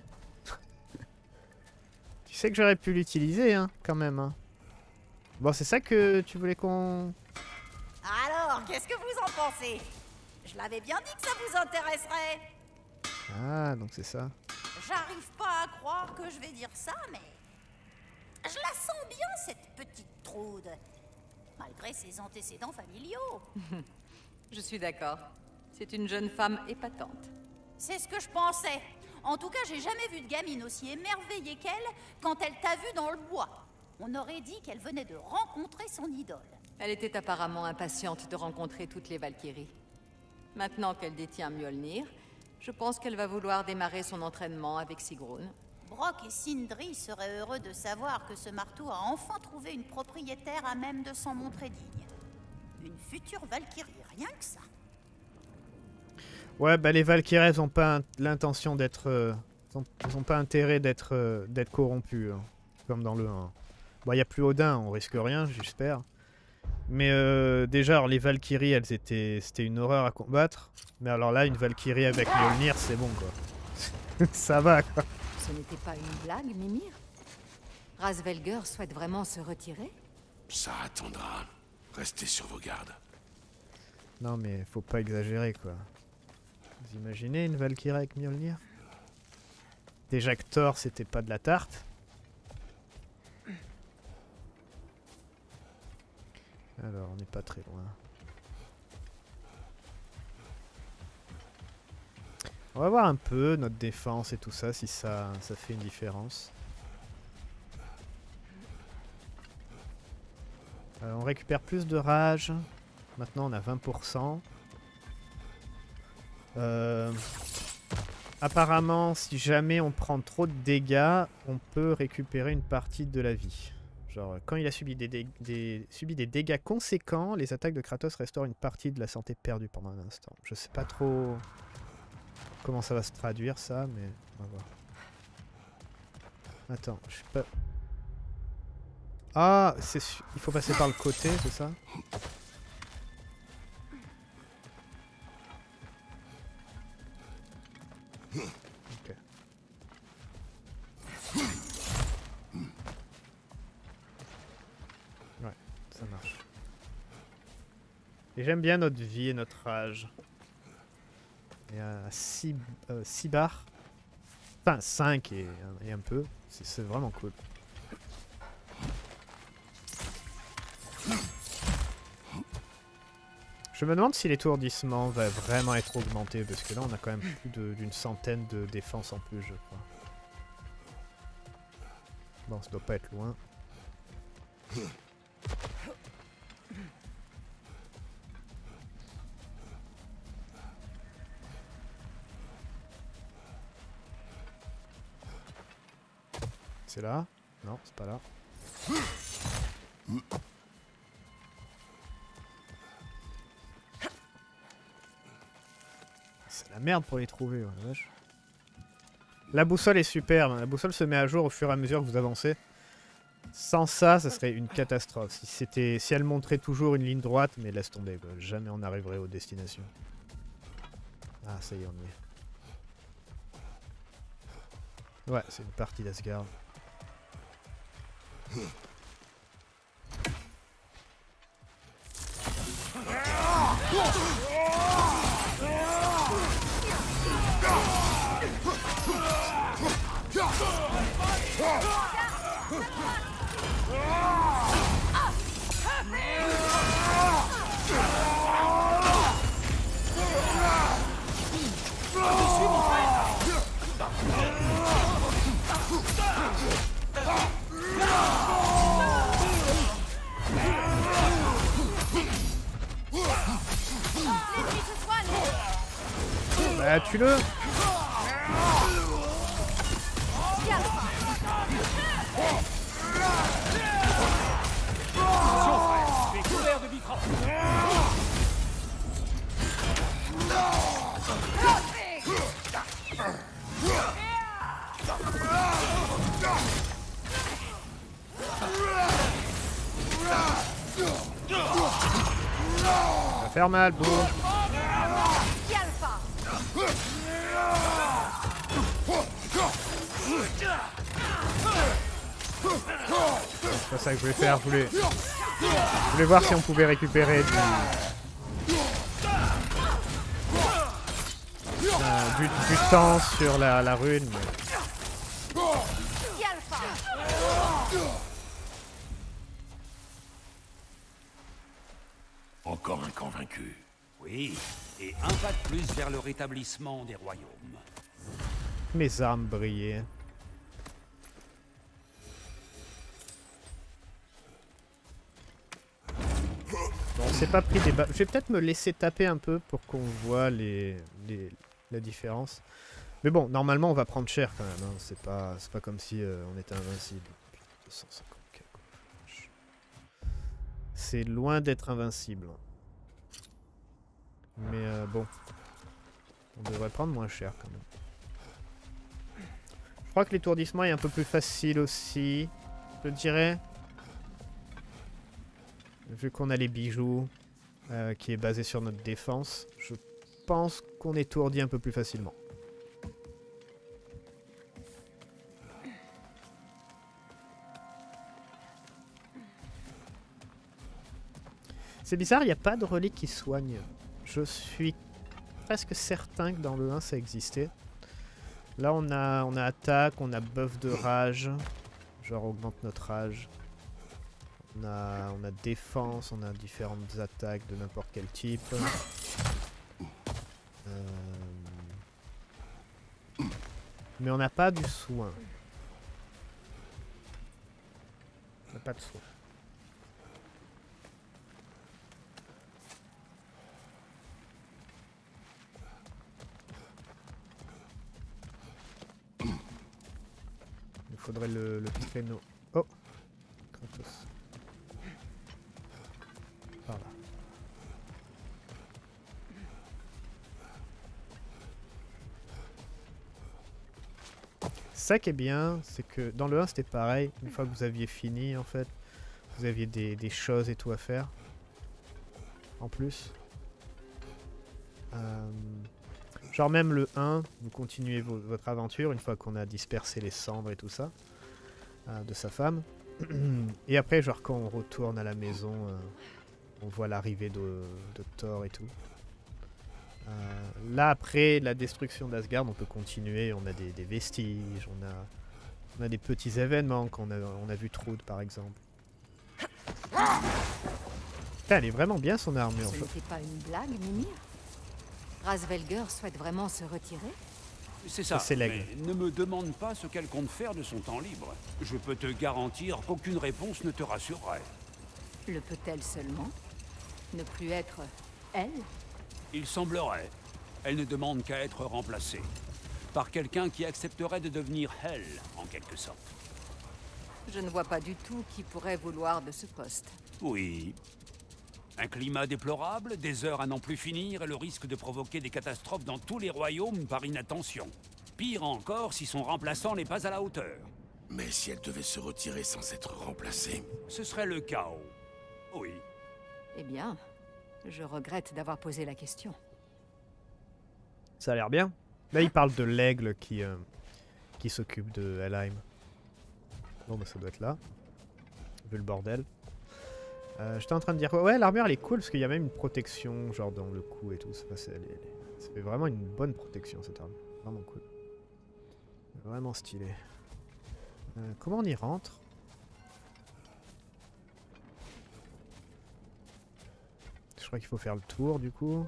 Tu sais que j'aurais pu l'utiliser, hein, quand même, hein. Bon, c'est ça que tu voulais qu'on... Alors, qu'est-ce que vous en pensez? Je l'avais bien dit que ça vous intéresserait. Ah, donc c'est ça. J'arrive pas à croire que je vais dire ça, mais... Je la sens bien, cette petite Trude. Malgré ses antécédents familiaux. Je suis d'accord. C'est une jeune femme épatante. C'est ce que je pensais. En tout cas, j'ai jamais vu de gamine aussi émerveillée qu'elle quand elle t'a vu dans le bois. On aurait dit qu'elle venait de rencontrer son idole. Elle était apparemment impatiente de rencontrer toutes les Valkyries. Maintenant qu'elle détient Mjolnir, je pense qu'elle va vouloir démarrer son entraînement avec Sigrun. Brock et Sindri seraient heureux de savoir que ce marteau a enfin trouvé une propriétaire à même de s'en montrer digne. Une future Valkyrie, rien que ça. Ouais, bah les Valkyries, elles ont pas l'intention d'être... Ils ont pas intérêt d'être corrompus, hein, comme dans le 1. Bon, il n'y a plus Odin, on risque rien, j'espère. Mais déjà, alors, les Valkyries, c'était une horreur à combattre. Mais alors là, une Valkyrie avec Mjolnir, c'est bon, quoi. Ça va, quoi. Ce n'était pas une blague, Mimir? Rasvelger souhaite vraiment se retirer? Ça attendra. Restez sur vos gardes. Non, mais faut pas exagérer, quoi. Vous imaginez une Valkyrie avec Mjolnir? Déjà que Thor, c'était pas de la tarte. Alors, on n'est pas très loin. On va voir un peu notre défense et tout ça, si ça fait une différence. On récupère plus de rage. Maintenant, on a 20%. Apparemment, si jamais on prend trop de dégâts, on peut récupérer une partie de la vie. Genre, quand il a subi des dégâts conséquents, les attaques de Kratos restaurent une partie de la santé perdue pendant un instant. Je sais pas trop comment ça va se traduire, ça, mais on va voir. Attends, je sais pas... Ah, il faut passer par le côté, c'est ça? Ok. Ouais, ça marche. Et j'aime bien notre vie et notre rage. Il y a 6 barres. Enfin, 5 et un peu. C'est vraiment cool. Je me demande si l'étourdissement va vraiment être augmenté, parce que là on a quand même plus d'une centaine de défenses en plus, je crois. Bon, ça doit pas être loin. C'est là? Non, c'est pas là. C'est la merde pour les trouver, ouais, la vache. La boussole est superbe, la boussole se met à jour au fur et à mesure que vous avancez. Sans ça, ça serait une catastrophe. Si elle montrait toujours une ligne droite, mais laisse tomber, quoi. Jamais on arriverait aux destinations. Ah, ça y est, on y est. Ouais, c'est une partie d'Asgard. Bah tue-le. Attention, frère, tu es couvert de bicrans. Ça va faire mal, bouge. C'est pas ça que je voulais faire, je voulais voir si on pouvait récupérer du temps sur la rune. Mais... Encore un camp vaincu. Oui, et un pas de plus vers le rétablissement des royaumes. Mes armes brillaient. Bon, on s'est pas pris des balles. Je vais peut-être me laisser taper un peu pour qu'on voit la différence. Mais bon, normalement on va prendre cher quand même. Hein. C'est pas comme si on était invincible. 254. C'est loin d'être invincible. Mais bon, on devrait prendre moins cher quand même. Je crois que l'étourdissement est un peu plus facile aussi, je dirais. Vu qu'on a les bijoux, qui est basé sur notre défense, je pense qu'on étourdit un peu plus facilement. C'est bizarre, il n'y a pas de relique qui soigne. Je suis presque certain que dans le 1 ça existait. Là on a attaque, on a buff de rage. Genre augmente notre rage. On a défense, on a différentes attaques de n'importe quel type. Mais on n'a pas du soin. On n'a pas de soin. Il faudrait le créneau. Oh, Kratos. Par là. Ça qui est bien, c'est que dans le 1 c'était pareil. Une fois que vous aviez fini, en fait, vous aviez des choses et tout à faire. En plus. Genre même le 1, vous continuez votre aventure une fois qu'on a dispersé les cendres et tout ça. De sa femme. Et après, genre quand on retourne à la maison, on voit l'arrivée de Thor et tout. Là, après la destruction d'Asgard, on peut continuer. On a des vestiges, on a des petits événements. On a vu Trude par exemple. Putain, elle est vraiment bien son armure. Ce n'était pas une blague, Mimir? Rasvelger souhaite vraiment se retirer? C'est ça, c'est mais ne me demande pas ce qu'elle compte faire de son temps libre. Je peux te garantir qu'aucune réponse ne te rassurerait. Le peut-elle seulement? Ne plus être elle? Il semblerait. Elle ne demande qu'à être remplacée. Par quelqu'un qui accepterait de devenir elle, en quelque sorte. Je ne vois pas du tout qui pourrait vouloir de ce poste. Oui. Un climat déplorable, des heures à n'en plus finir et le risque de provoquer des catastrophes dans tous les royaumes par inattention. Pire encore si son remplaçant n'est pas à la hauteur. Mais si elle devait se retirer sans être remplacée... Ce serait le chaos. Oui. Eh bien, je regrette d'avoir posé la question. Ça a l'air bien. Là, il parle de l'aigle qui s'occupe de Helheim. Bon, bah ça doit être là. Vu le bordel. J'étais en train de dire... Ouais, l'armure, elle est cool, parce qu'il y a même une protection, genre dans le cou et tout. Ça fait vraiment une bonne protection, cette armure. Vraiment cool. Vraiment stylé. Comment on y rentre? Je crois qu'il faut faire le tour, du coup.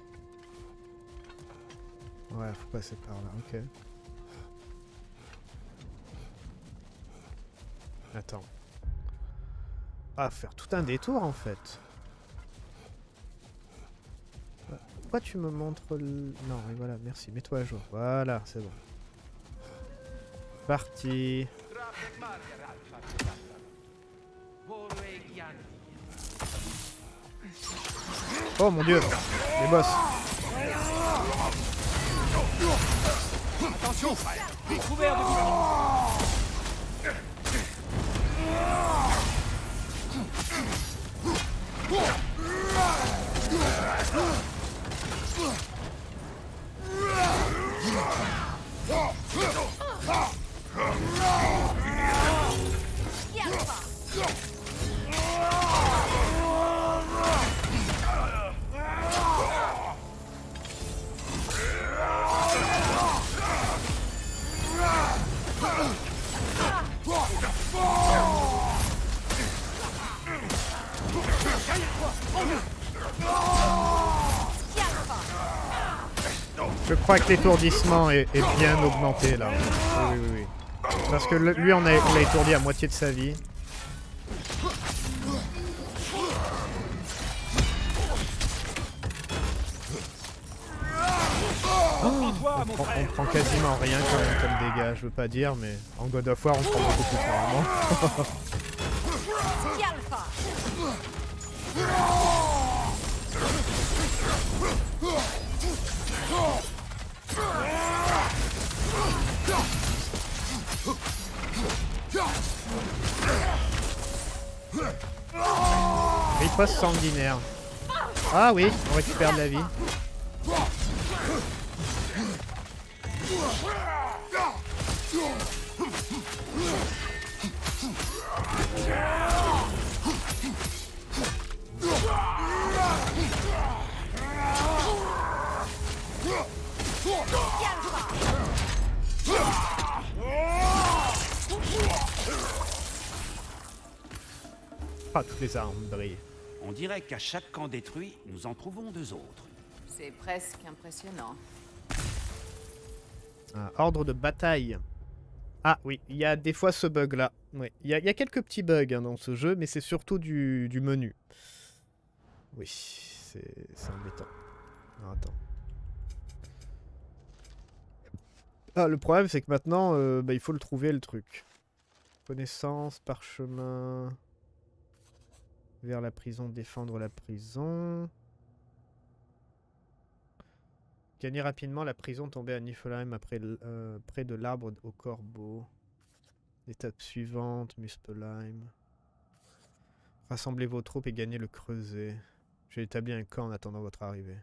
Ouais, faut passer par là, ok. attends. Ah, faire tout un détour en fait. Pourquoi tu me montres le... Non, et voilà, merci. Mets-toi à jour. Voilà, c'est bon. Parti. Oh mon dieu, les boss. Attention, frère. Découvert de Je crois que l'étourdissement est bien augmenté là. Oui, oui, oui. Parce que lui, on l'a étourdi à moitié de sa vie. On prend quasiment rien quand même comme dégâts, je veux pas dire, mais en God of War on prend beaucoup plus normalement. Riposte sanguinaire. Ah oui, on récupère de la vie. Ah, toutes les armes brillent. On dirait qu'à chaque camp détruit, nous en trouvons 2 autres. C'est presque impressionnant. Un ordre de bataille. Ah oui, il y a des fois ce bug là. Ouais. Il y a quelques petits bugs hein, dans ce jeu, mais c'est surtout du menu. Oui, c'est embêtant. Alors, attends. Ah, le problème c'est que maintenant, il faut le trouver le truc. Connaissance, parchemin... Vers la prison, défendre la prison. Gagner rapidement la prison tombée à Niflheim après près de l'arbre au corbeau. Étape suivante, Muspelheim. Rassemblez vos troupes et gagnez le creuset. J'ai établi un camp en attendant votre arrivée.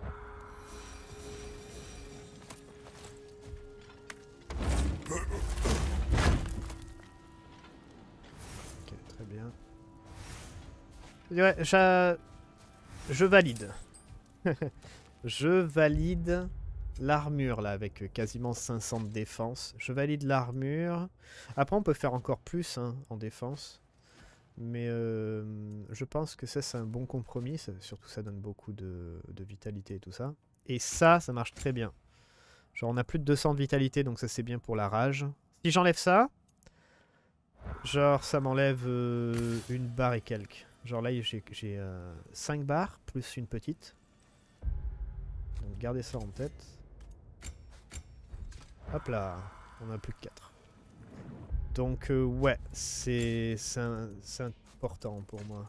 Ok, très bien. Ouais, je valide. Je valide l'armure là avec quasiment 500 de défense. Je valide l'armure. Après on peut faire encore plus hein, en défense. Mais je pense que ça c'est un bon compromis. Surtout ça donne beaucoup de vitalité et tout ça. Et ça marche très bien. Genre on a plus de 200 de vitalité donc ça c'est bien pour la rage. Si j'enlève ça, genre ça m'enlève une barre et quelques. Genre là j'ai 5 barres plus une petite. Donc gardez ça en tête. Hop là, on a plus que 4. Donc ouais, c'est important pour moi.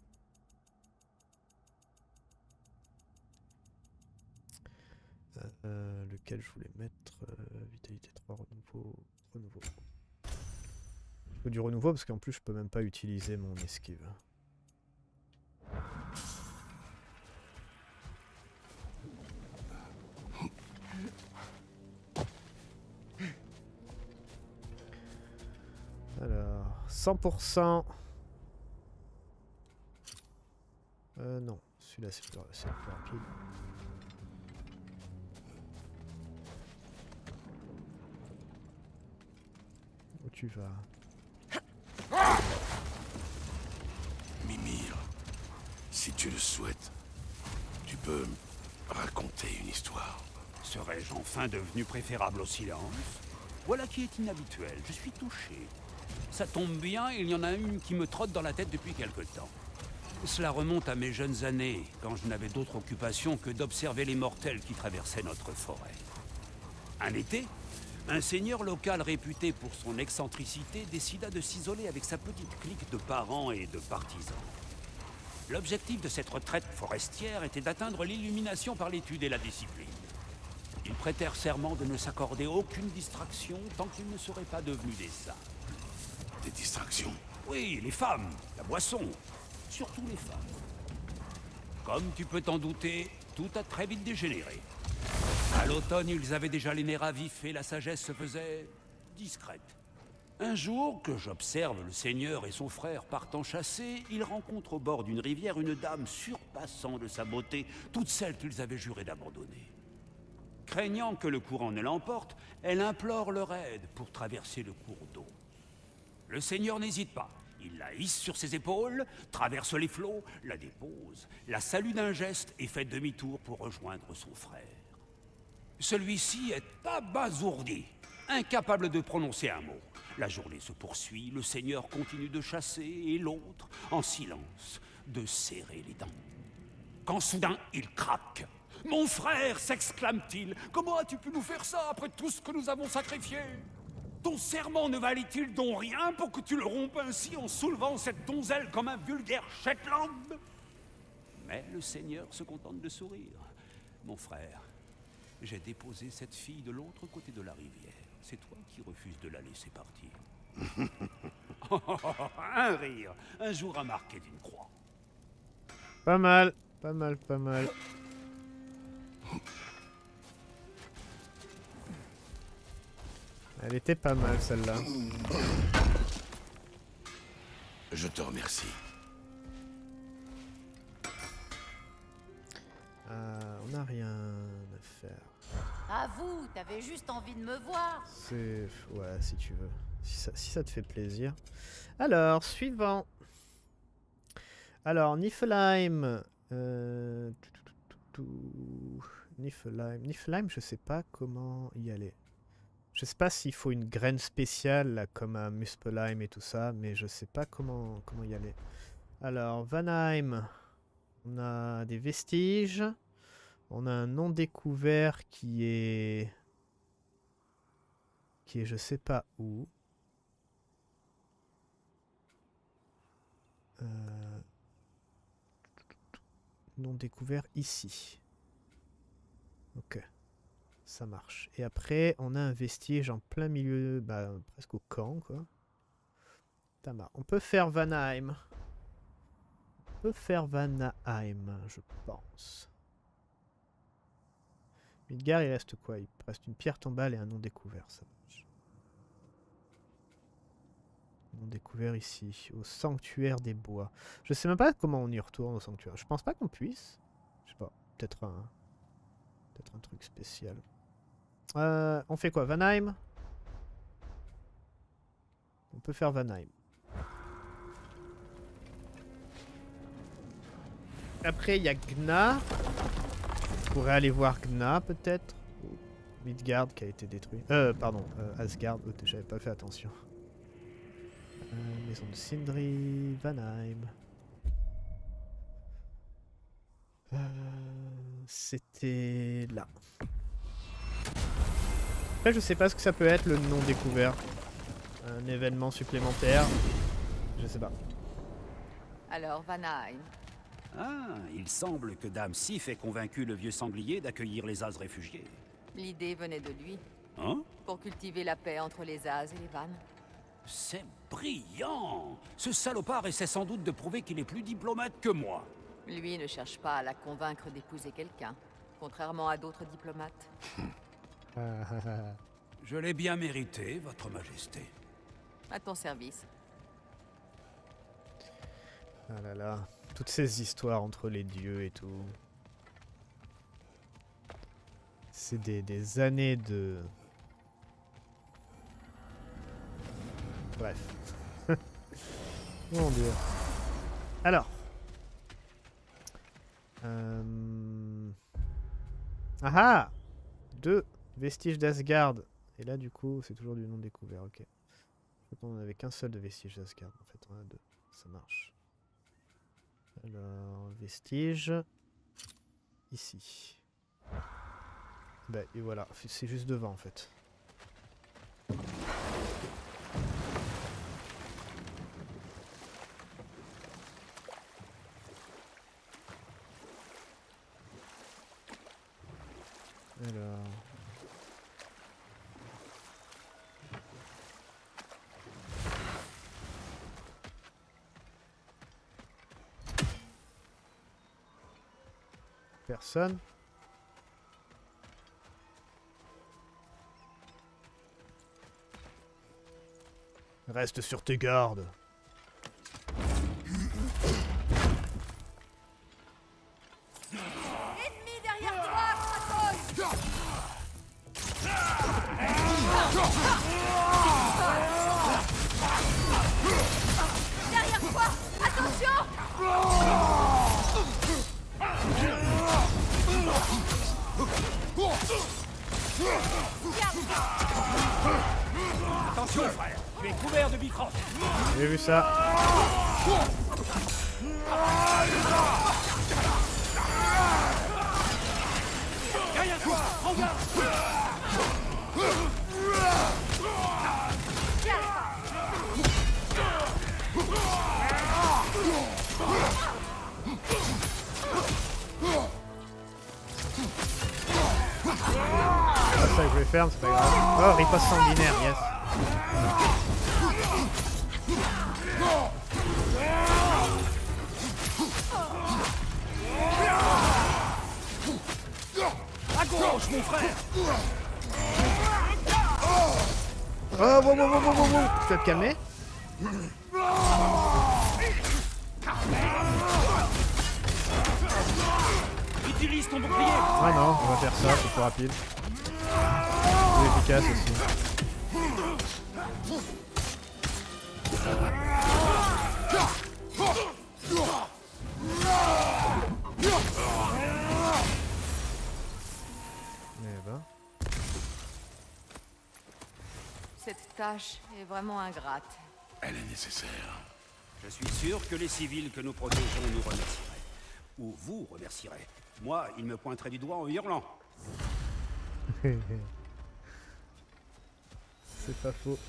Lequel je voulais mettre vitalité 3, renouveau. Il faut du renouveau parce qu'en plus je peux même pas utiliser mon esquive. Alors, 100%. Non, celui-là c'est plus rapide. Où tu vas? Mimir, si tu le souhaites, tu peux raconter une histoire. Serais-je enfin devenu préférable au silence? Voilà qui est inhabituel, je suis touché. Ça tombe bien, il y en a une qui me trotte dans la tête depuis quelque temps. Cela remonte à mes jeunes années, quand je n'avais d'autre occupation que d'observer les mortels qui traversaient notre forêt. Un été, un seigneur local réputé pour son excentricité décida de s'isoler avec sa petite clique de parents et de partisans. L'objectif de cette retraite forestière était d'atteindre l'illumination par l'étude et la discipline. Ils prêtèrent serment de ne s'accorder aucune distraction tant qu'ils ne seraient pas devenus des saints. Des distractions? Oui, les femmes, la boisson, surtout les femmes. Comme tu peux t'en douter, tout a très vite dégénéré. À l'automne, ils avaient déjà les nerfs à vif et la sagesse se faisait discrète. Un jour, que j'observe le seigneur et son frère partant chasser, ils rencontrent au bord d'une rivière une dame surpassant de sa beauté toute celle qu'ils avaient juré d'abandonner. Craignant que le courant ne l'emporte, elle implore leur aide pour traverser le cours d'eau. Le seigneur n'hésite pas. Il la hisse sur ses épaules, traverse les flots, la dépose, la salue d'un geste et fait demi-tour pour rejoindre son frère. Celui-ci est abasourdi, incapable de prononcer un mot. La journée se poursuit, le seigneur continue de chasser et l'autre, en silence, de serrer les dents. Quand soudain, il craque. « Mon frère !» s'exclame-t-il. « Comment as-tu pu nous faire ça après tout ce que nous avons sacrifié ? Ton serment ne valait-il donc rien pour que tu le rompes ainsi en soulevant cette donzelle comme un vulgaire Shetland ?» Mais le seigneur se contente de sourire. « Mon frère, j'ai déposé cette fille de l'autre côté de la rivière. C'est toi qui refuses de la laisser partir. » Un rire, un jour à marquer d'une croix. Pas mal, pas mal, pas mal. Elle était pas mal celle-là. Je te remercie. On n'a rien à faire. Avoue, t'avais juste envie de me voir. C'est... Ouais, si tu veux. Si ça te fait plaisir. Alors, suivant. Alors, Niflheim. Niflheim, je sais pas comment y aller. Je sais pas s'il faut une graine spéciale, là, comme à Muspelheim et tout ça, mais je sais pas comment y aller. Alors, Vanheim. On a des vestiges. On a un non découvert qui est je sais pas où. Non découvert ici. Ok. Ça marche. Et après, on a un vestige en plein milieu, bah, presque au camp, quoi. Tamar. On peut faire Vanheim. On peut faire Vanheim, je pense. Midgard, il reste quoi? Il reste une pierre tombale et un non découvert, ça marche. Non découvert ici, au sanctuaire des bois. Je sais même pas comment on y retourne au sanctuaire. Je pense pas qu'on puisse. Je sais pas, peut-être un truc spécial. On fait quoi? Vanheim? On peut faire Vanheim. Après, il y a Gna. On pourrait aller voir Gna, peut-être. Midgard qui a été détruit. Pardon, Asgard. Oh, j'avais pas fait attention. Maison de Sindri, Vanheim. C'était là. Après, je sais pas ce que ça peut être, le non découvert. Un événement supplémentaire. Je sais pas. Alors, Vanheim. Ah, il semble que Dame Sif ait convaincu le vieux sanglier d'accueillir les As réfugiés. L'idée venait de lui. Hein? Pour cultiver la paix entre les As et les Vannes. C'est brillant! Ce salopard essaie sans doute de prouver qu'il est plus diplomate que moi. Lui ne cherche pas à la convaincre d'épouser quelqu'un, contrairement à d'autres diplomates. Je l'ai bien mérité, Votre Majesté. À ton service. Ah là là, toutes ces histoires entre les dieux et tout. C'est des années de... Bref. Mon dieu. Alors. Ah ah! 2 vestiges d'Asgard. Et là, du coup, c'est toujours du non découvert, ok. On avait qu'un seul de vestige d'Asgard en fait, on en a deux, ça marche. Alors, vestige, ici. Bah, et voilà, c'est juste devant en fait. Alors... Personne. Reste sur tes gardes. Ennemi derrière toi, Kratos! Derrière toi! Attention! Attention, frère, tu es couvert de bicross. J'ai vu ça. Derrière toi, prends garde. C'est ça que je vais faire, c'est pas grave. Oh, riposte sanguinaire, yes. À gauche, mon frère. Oh, wow. Tu vas te calmer? Utilise ton bouclier. Ah non, on va faire ça, c'est plus rapide. Plus efficace aussi. Eh ben. Cette tâche est vraiment ingrate. Elle est nécessaire. Je suis sûr que les civils que nous protégeons nous remercieraient. Ou vous remercierez. Moi, ils me pointeraient du doigt en hurlant. C'est pas faux.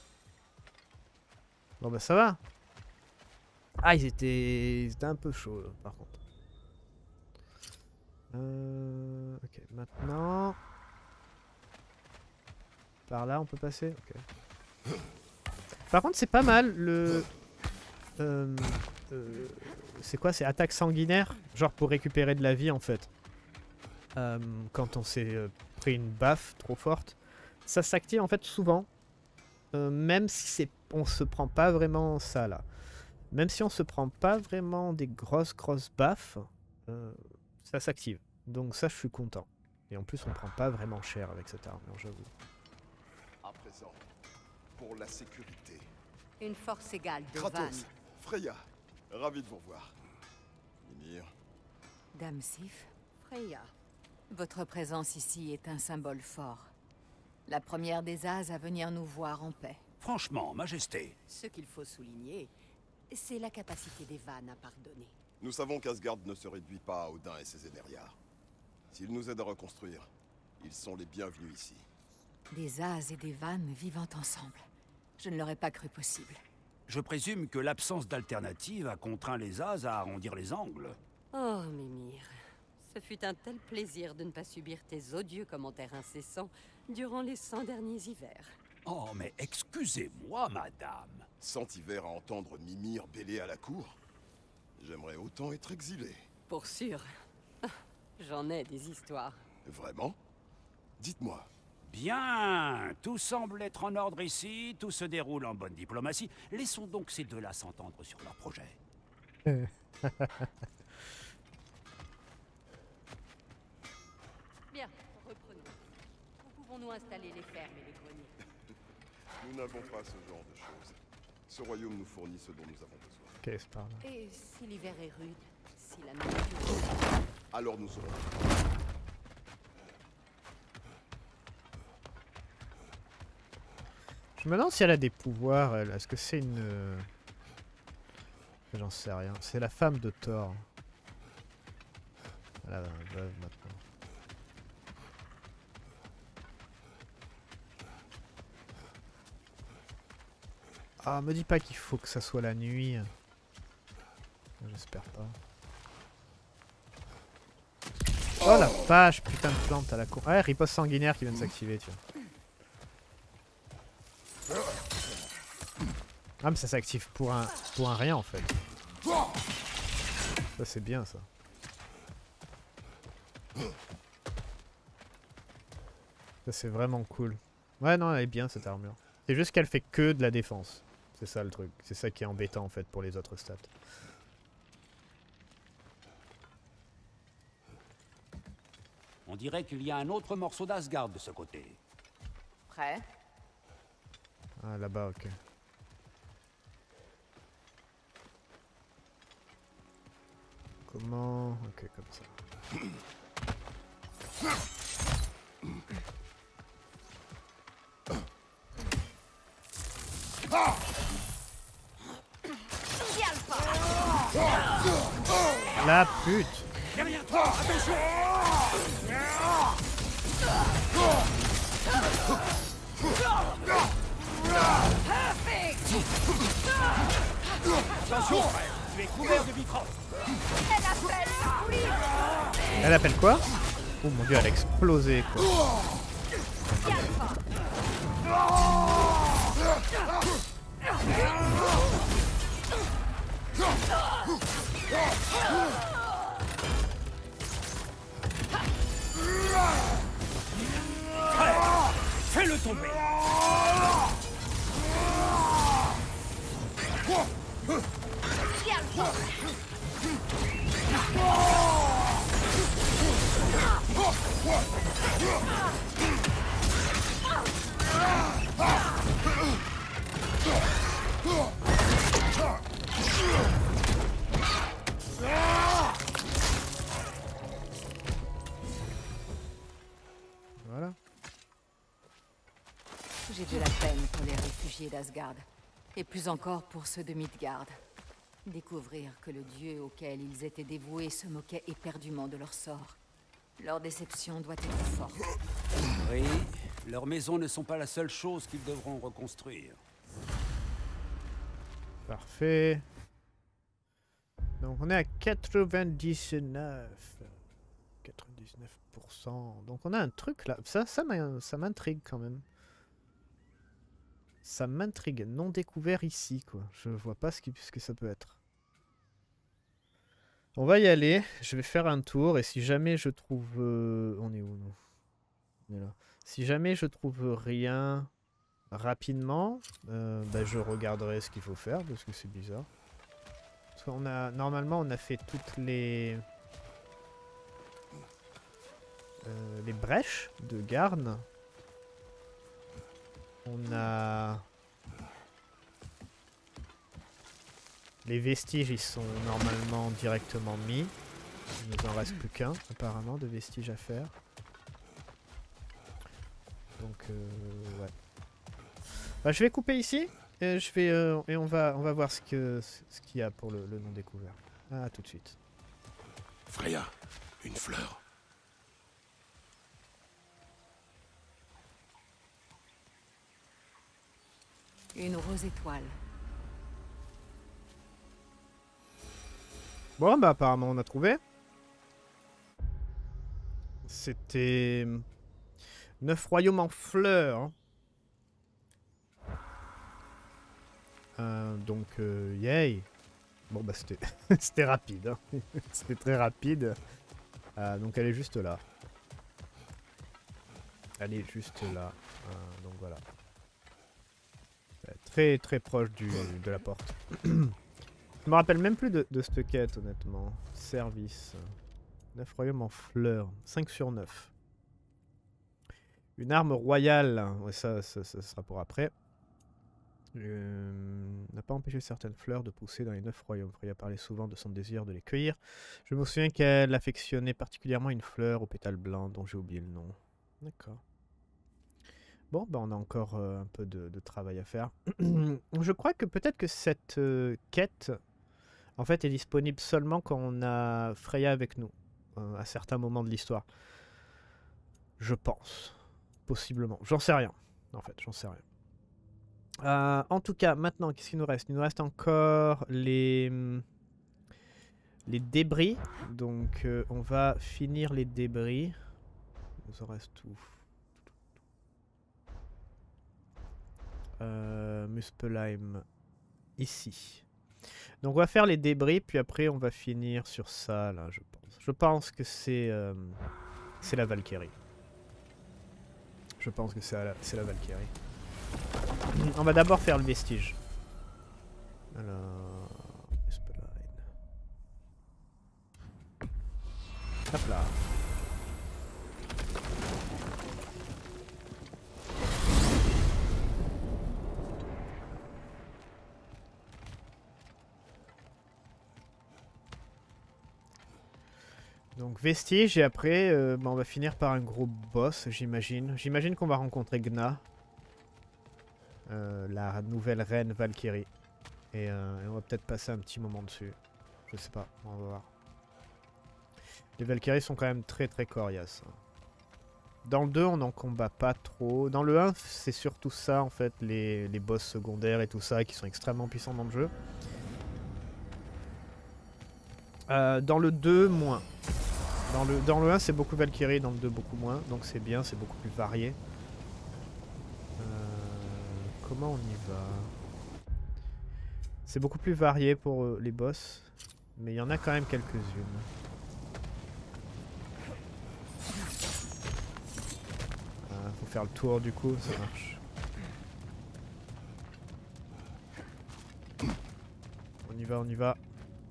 Bon bah ça va. Ah ils étaient un peu chauds par contre. Ok, maintenant... Par là on peut passer? Ok. Par contre c'est pas mal le... c'est quoi? C'est attaque sanguinaire? Genre pour récupérer de la vie en fait. Quand on s'est pris une baffe trop forte. Ça s'active en fait souvent. Même si on se prend pas vraiment ça là. Même si on se prend pas vraiment des grosses baffes, ça s'active. Donc ça je suis content. Et en plus on prend pas vraiment cher avec cette armure, j'avoue. À présent, pour la sécurité. Une force égale de Kratos, Van. Freya, ravi de vous revoir. Mimir, Dame Sif, Freya. votre présence ici est un symbole fort. La première des As à venir nous voir en paix. Franchement, Majesté. Ce qu'il faut souligner, c'est la capacité des Van à pardonner. nous savons qu'Asgard ne se réduit pas à Odin et ses Énériards. S'ils nous aident à reconstruire, ils sont les bienvenus ici. Des As et des Van vivant ensemble. Je ne l'aurais pas cru possible. Je présume que l'absence d'alternative a contraint les As à arrondir les angles. Oh, Mimir. Ce fut un tel plaisir de ne pas subir tes odieux commentaires incessants durant les 100 derniers hivers. Oh, mais excusez-moi, madame. 100 hivers à entendre Mimir bêler à la cour. J'aimerais autant être exilé. Pour sûr. J'en ai des histoires. Vraiment? Dites-moi. Bien, tout semble être en ordre ici, tout se déroule en bonne diplomatie. Laissons donc ces deux-là s'entendre sur leur projet. Bien, reprenons. Où pouvons-nous installer les fermes et les greniers? Nous n'avons pas ce genre de choses. Ce royaume nous fournit ce dont nous avons besoin. Ok, c'est par là. Et si l'hiver est rude? Si la nourriture... Alors nous aurons... Je me demande si elle a des pouvoirs, elle. Est-ce que c'est une... J'en sais rien. C'est la femme de Thor. La veuve maintenant. Ah, me dis pas qu'il faut que ça soit la nuit. J'espère pas. Oh la vache, putain de plante à la con. Ouais, riposte sanguinaire qui vient de s'activer, tu vois. Ah mais ça s'active pour un rien en fait. Ça c'est bien ça. Ça c'est vraiment cool. Ouais non elle est bien cette armure. C'est juste qu'elle fait que de la défense. C'est ça le truc. C'est ça qui est embêtant en fait pour les autres stats. On dirait qu'il y a un autre morceau d'Asgard de ce côté. Prêt? Ah là-bas, ok. Comment? Ok, comme ça. La pute! Derrière toi, attention! Attention, frère, tu es couvert de Bifrost. Elle appelle quoi? Oh mon dieu, elle a explosé quoi. Fais-le tomber. Voilà. J'ai de la peine pour les réfugiés d'Asgard. Et plus encore pour ceux de Midgard. Découvrir que le dieu auquel ils étaient dévoués se moquait éperdument de leur sort. Leur déception doit être forte. Oui, leurs maisons ne sont pas la seule chose qu'ils devront reconstruire. Parfait. Donc on est à 99. 99%. Donc on a un truc là. Ça m'intrigue quand même. Ça m'intrigue. Non découvert ici, quoi. Je vois pas ce que ça peut être. On va y aller. Je vais faire un tour. Et si jamais je trouve... On est où, nous? On est là. Si jamais je trouve rien rapidement, bah, je regarderai ce qu'il faut faire. Parce que c'est bizarre. Parce qu'on a... Normalement, on a fait toutes les brèches de Garn. On a... Les vestiges, ils sont normalement directement mis. Il nous en reste plus qu'un, apparemment, de vestiges à faire. Donc, ouais. Bah, je vais couper ici. Et, et on va voir ce qu'il y a pour le non découvert. À tout de suite. Freya, une fleur. Une rose étoile. Bon, bah apparemment on a trouvé. C'était 9 royaumes en fleurs. Donc, yay. Bon, bah c'était c'était rapide. Hein. C'était très rapide. Donc elle est juste là. Elle est juste là. Donc voilà. Très très proche de la porte. Je me rappelle même plus de cette quête, honnêtement. Service. 9 royaumes en fleurs. 5 sur 9. Une arme royale. Ouais, ça sera pour après. N'a pas empêché certaines fleurs de pousser dans les 9 royaumes. Freya parlait souvent de son désir de les cueillir. Je me souviens qu'elle affectionnait particulièrement une fleur aux pétales blancs dont j'ai oublié le nom. D'accord. Bon, bah on a encore un peu de travail à faire. Je crois que peut-être que cette quête, en fait, est disponible seulement quand on a Freya avec nous, à certains moments de l'histoire. Je pense. Possiblement. J'en sais rien. En fait, j'en sais rien. En tout cas, maintenant, qu'est-ce qu'il nous reste? Il nous reste encore les débris. Donc, on va finir les débris. Il nous en reste tout. Muspelheim ici. Donc on va faire les débris, puis après on va finir sur ça, là, je pense. Je pense que c'est la Valkyrie. Je pense que c'est la Valkyrie. On va d'abord faire le vestige. Alors... Muspelheim. Hop là. Donc vestige et après bah, on va finir par un gros boss, j'imagine. J'imagine qu'on va rencontrer Gna, la nouvelle reine Valkyrie. Et on va peut-être passer un petit moment dessus. Je sais pas, on va voir. Les Valkyries sont quand même très très coriaces. Dans le 2 on n'en combat pas trop. Dans le 1 c'est surtout ça en fait, les boss secondaires et tout ça qui sont extrêmement puissants dans le jeu. Dans le 2 moins. Dans le 1 c'est beaucoup Valkyrie, dans le 2 beaucoup moins, donc c'est bien, c'est beaucoup plus varié. Comment on y va? C'est beaucoup plus varié pour les boss, mais il y en a quand même quelques-unes. Faut faire le tour du coup, ça marche. On y va, on y va.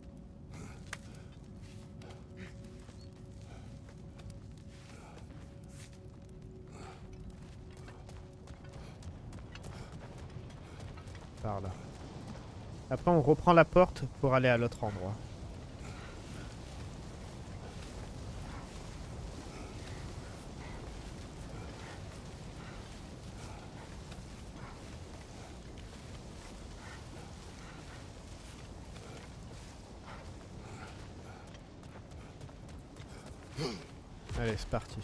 Là. Après on reprend la porte pour aller à l'autre endroit. Allez, c'est parti.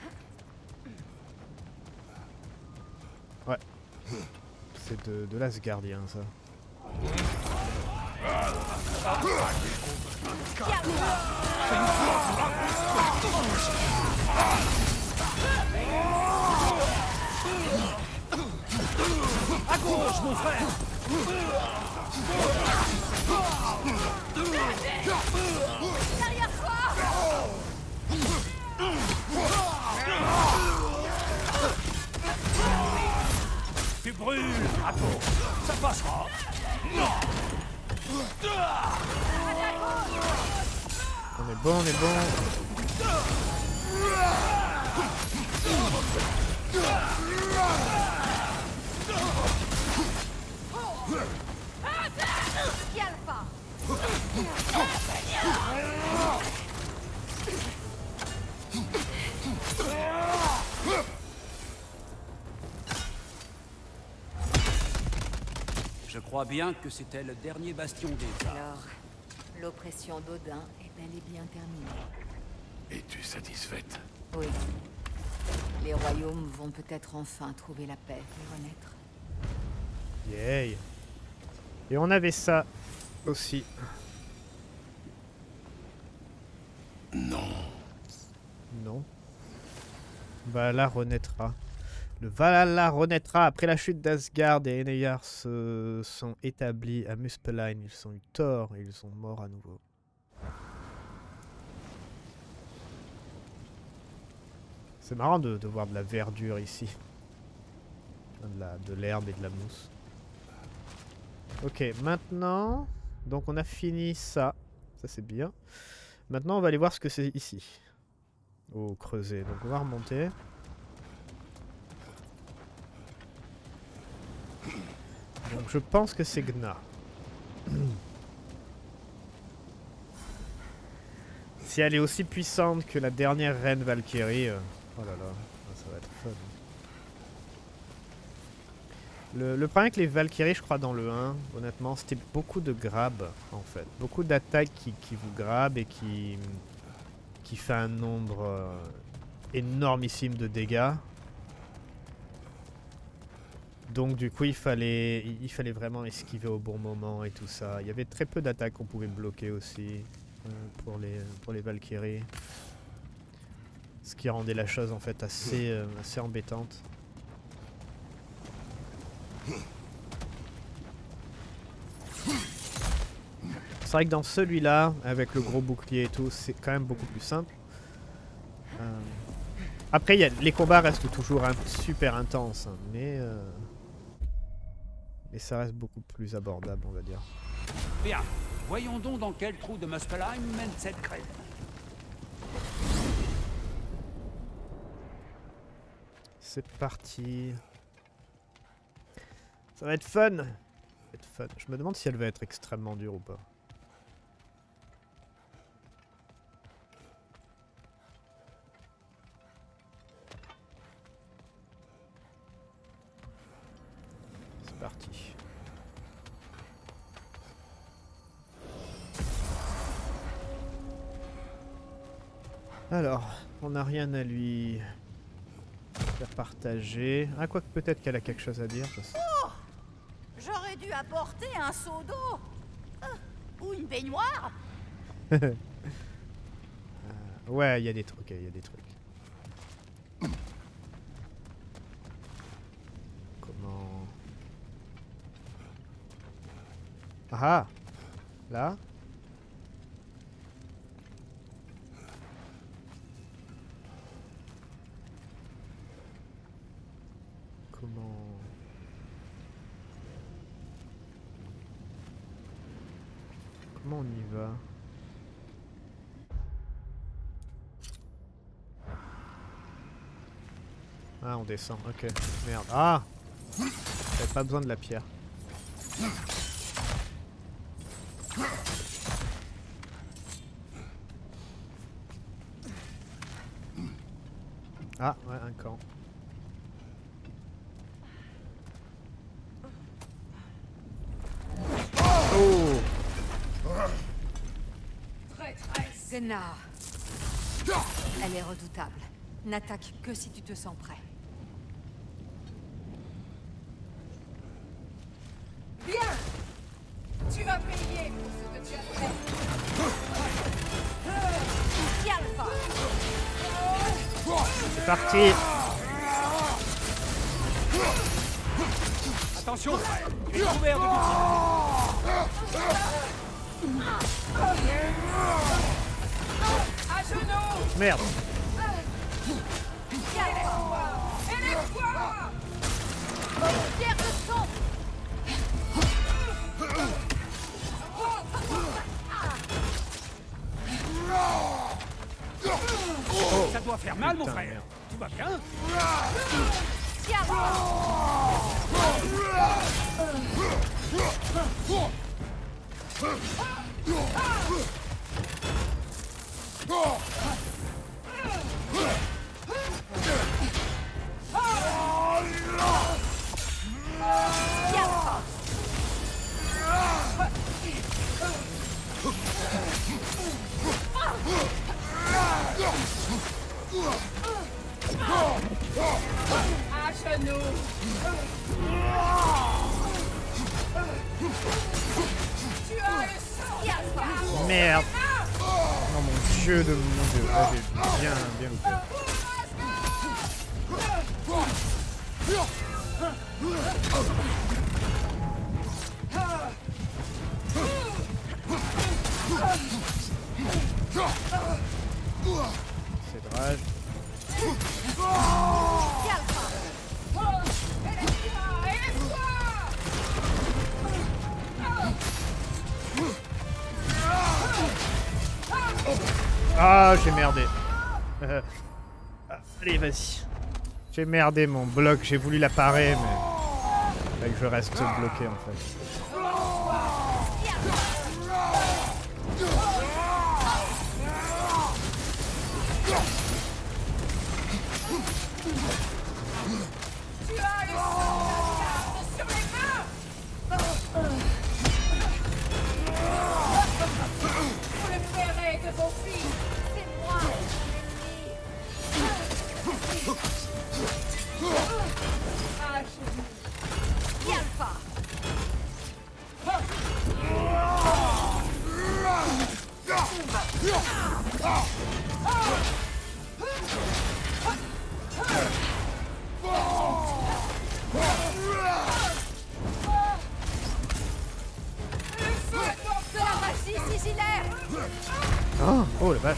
Ouais. C'est de l'Asgardien, ça. À gauche, mon frère! Derrière toi! Tu brûles, Draco! Ça passera! On est bon, on est bon. Je crois bien que c'était le dernier bastion des arts. Alors, l'oppression d'Odin est bel et bien terminée. Es-tu satisfaite? Oui. Les royaumes vont peut-être enfin trouver la paix et renaître. Yay. Et on avait ça aussi. Non. Non. Valhalla renaîtra. Le Valhalla renaîtra après la chute d'Asgard et Einherjar se sont établis à Muspelheim. Ils ont eu tort et ils sont morts à nouveau. C'est marrant de voir de la verdure ici. De l'herbe et de la mousse. Ok, maintenant... Donc on a fini ça. Ça c'est bien. Maintenant on va aller voir ce que c'est ici. Au creuset. Donc on va remonter. Donc je pense que c'est Gna. Si elle est aussi puissante que la dernière reine Valkyrie... oh là là, ça va être fun. Le problème avec les Valkyries, je crois, dans le 1, honnêtement, c'était beaucoup de grab, en fait. Beaucoup d'attaques qui vous grabent et qui fait un nombre énormissime de dégâts. Donc du coup, il fallait vraiment esquiver au bon moment et tout ça. Il y avait très peu d'attaques qu'on pouvait bloquer aussi pour les Valkyries. Ce qui rendait la chose en fait assez embêtante. C'est vrai que dans celui-là, avec le gros bouclier et tout, c'est quand même beaucoup plus simple. Après, les combats restent toujours super intenses, hein, mais ça reste beaucoup plus abordable, on va dire. Bien, voyons donc dans quel trou de Muspelheim mène cette crête. C'est parti. Ça va être fun. Ça va être fun. Je me demande si elle va être extrêmement dure ou pas. C'est parti. Alors, on n'a rien à lui faire partager. Ah, quoi que peut-être qu'elle a quelque chose à dire. Je sais. Oh, j'aurais dû apporter un seau d'eau. Ou une baignoire. Ouais, il y a des trucs, il y a des trucs. Comment... Ah, là. Comment on y va? Ah, on descend, ok. Merde. Ah! J'avais pas besoin de la pierre. Ah, ouais, un camp. Oh! Senna. Elle est redoutable. N'attaque que si tu te sens prêt. Bien! Tu vas payer pour ce que tu as fait. C'est parti! Attention, tu es couvert de À genoux! Merde! Élève-toi! Pierre de sang! Oh. Ça doit faire mal, mon frère. Merde. Tu vas bien? À genoux! Tu as le sang! Merde! Oh mon dieu de mon dieu! Ah, j'ai bien loupé. C'est de rage. Ah, j'ai merdé. Allez, vas-y. J'ai merdé mon bloc, j'ai voulu la parer, mais... Fait que je reste bloqué, en fait. Tu as le sang! Yalfa. De la magie sigillaire. Oh la vache.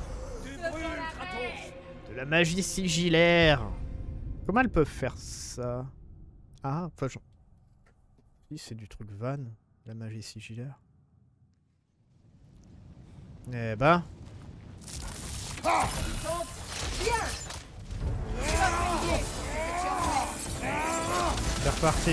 De la magie sigillaire. Comment elles peuvent faire ça? Ah, enfin, genre... Si, c'est du truc van, la magie sigillaire. Eh ben... C'est reparti.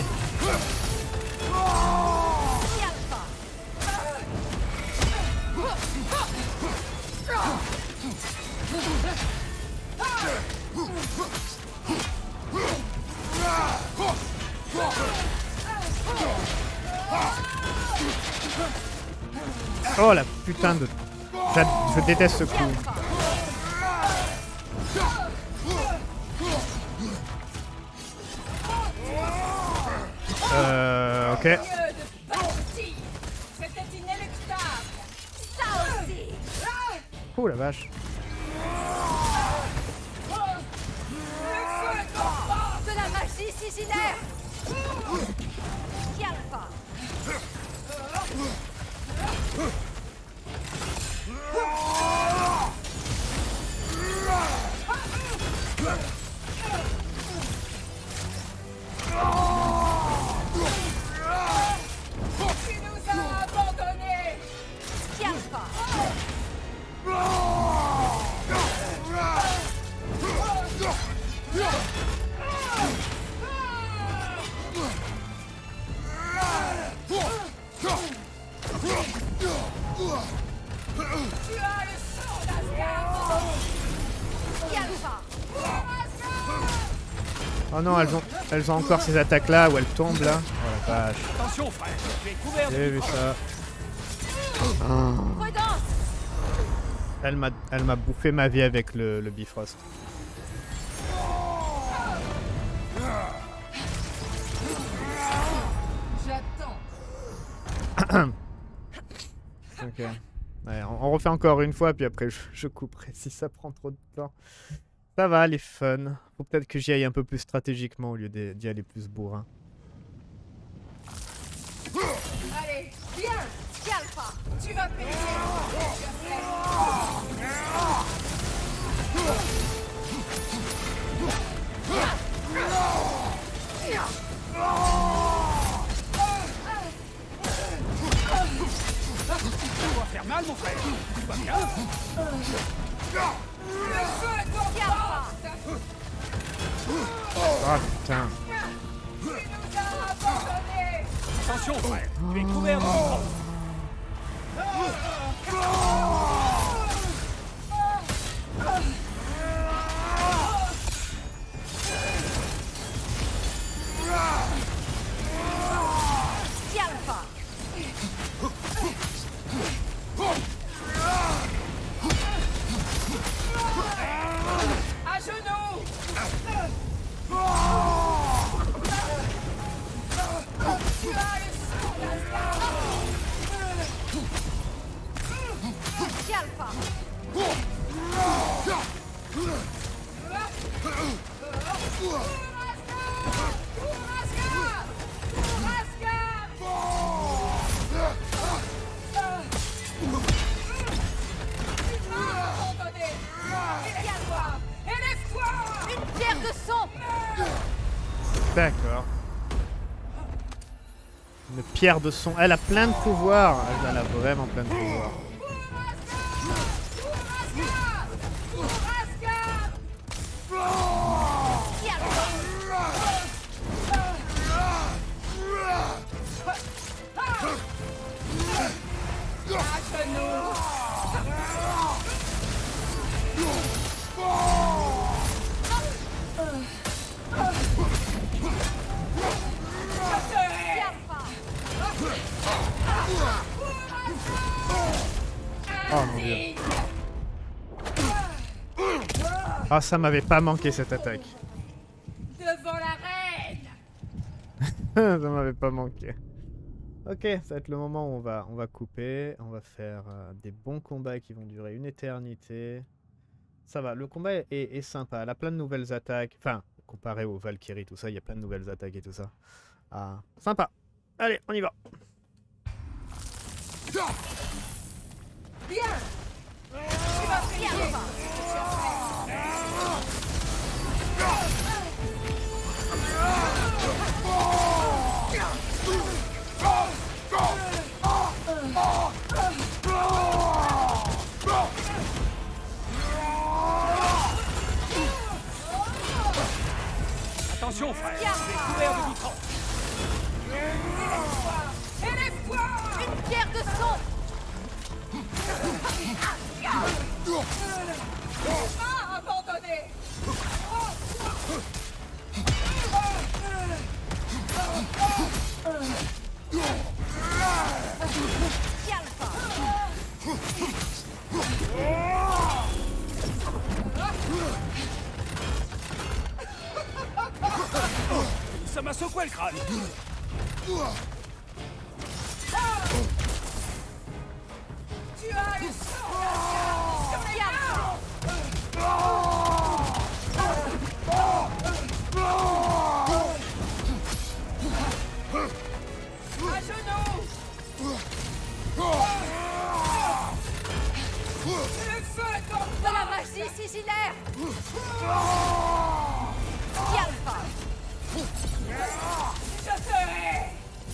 Oh la putain de... Je déteste ce coup. Ok. Oh la vache. De la magie sigillaire. Yalfa. Tu nous as abandonnés. Yalfa. Tu as le sang d'Asgard. Yalfa. Oh non, elles ont encore ces attaques là où elles tombent là. Oh la vache. Attention, frère, tu es couvert de... J'ai vu ça. Prudence. Elle m'a bouffé ma vie avec le Bifrost. J'attends. Ok. Ouais, on refait encore une fois, puis après je couperai si ça prend trop de temps. Ça va, les fun. Faut peut-être que j'y aille un peu plus stratégiquement au lieu d'y aller plus bourrin. Allez, viens. Yalfa. Tu vas payer. Tu vas faire mal, mon frère. Tu vas bien? Le feu est en porte. Ah putain. Tu nous as abandonnés. Attention, frère, tu es couvert de microbes. Yalfa. À genoux. Tu as le sang d'Asgard. Yalfa. Une pierre de son. D'accord. Une pierre de son. Elle a plein de pouvoirs. Elle a vraiment plein de pouvoirs. Ah, ça m'avait pas manqué cette attaque. Devant la reine. Ça m'avait pas manqué. Ok, ça va être le moment où on va couper. On va faire des bons combats qui vont durer une éternité. Ça va, le combat est sympa. Elle a plein de nouvelles attaques. Enfin, comparé aux Valkyries, tout ça, il y a plein de nouvelles attaques et tout ça. Ah, sympa. Allez, on y va. Bien. Tu vas payer. Attention, frère, j'ai couvert de nitro. Élève-toi. Une pierre de sang. Pas abandonné. Ça m'a secoué le crâne. Tu as le sang sur les mains. À genoux. Le feu De la magie sigillaire. Yalfa. je ferai.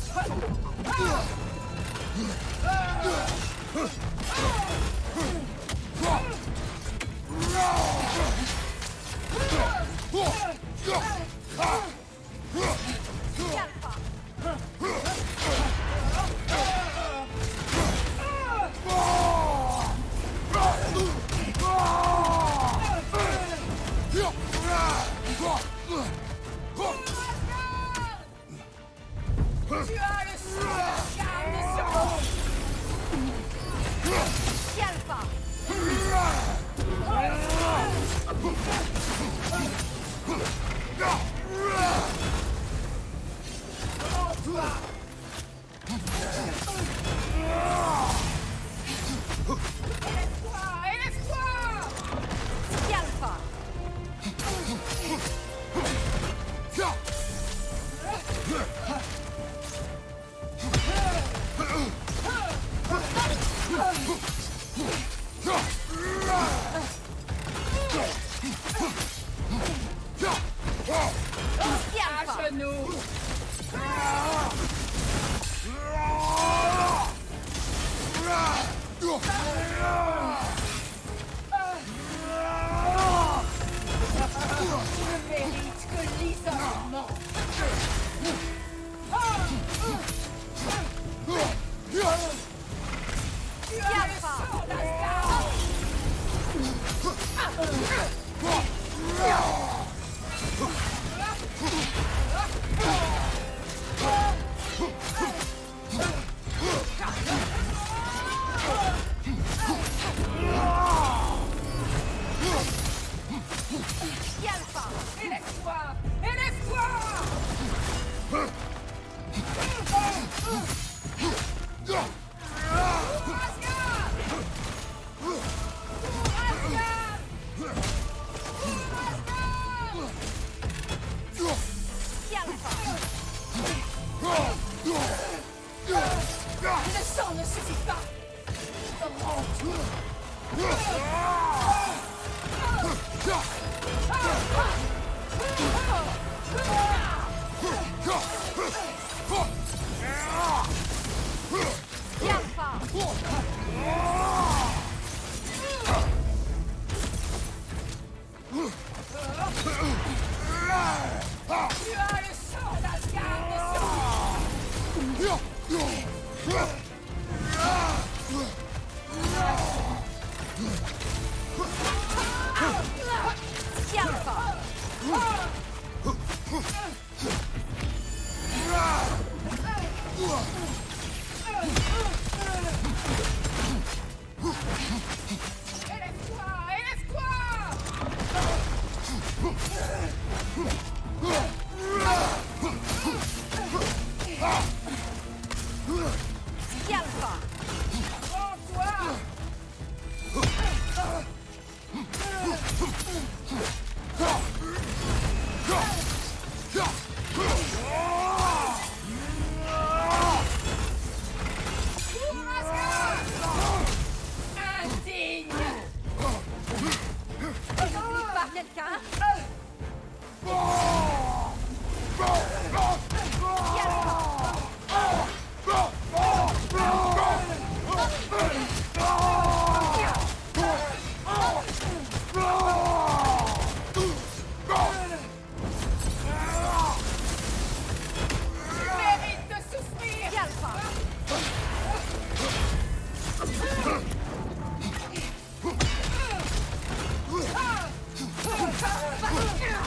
Tu as le sang garde sur Yalfa.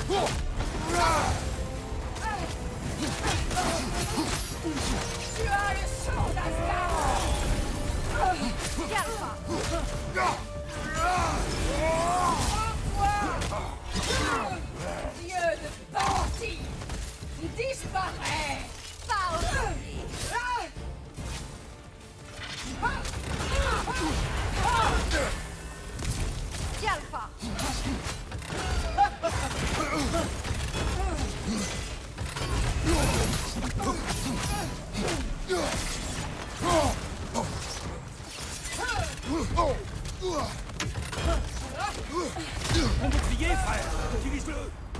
Tu as le sang d'Asgard. Calme-toi. Dieu de bandit, disparaît. Pas aujourd'hui. Alpha. Mon bouclier, frère! Utilise-le!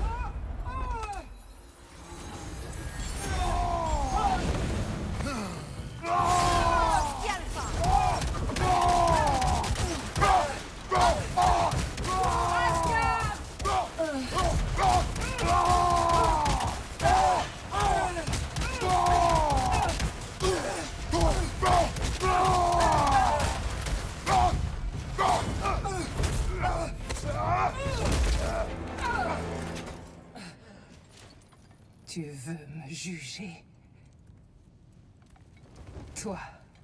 Tu veux me juger? Toi,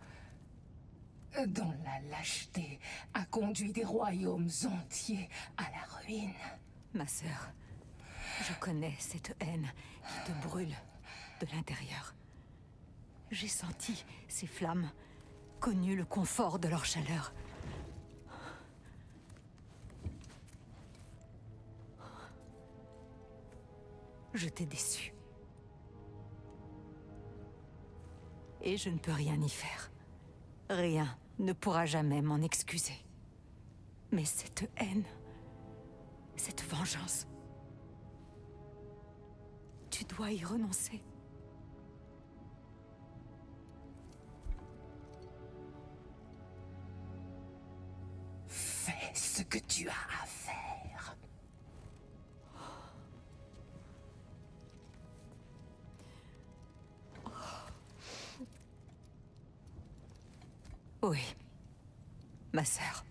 dont la lâcheté a conduit des royaumes entiers à la ruine. Ma sœur, je connais cette haine qui te brûle de l'intérieur. J'ai senti ces flammes, connu le confort de leur chaleur. Je t'ai déçu. Et je ne peux rien y faire. Rien ne pourra jamais m'en excuser. Mais cette haine, cette vengeance, tu dois y renoncer. Fais ce que tu as à faire. Oui, ma sœur.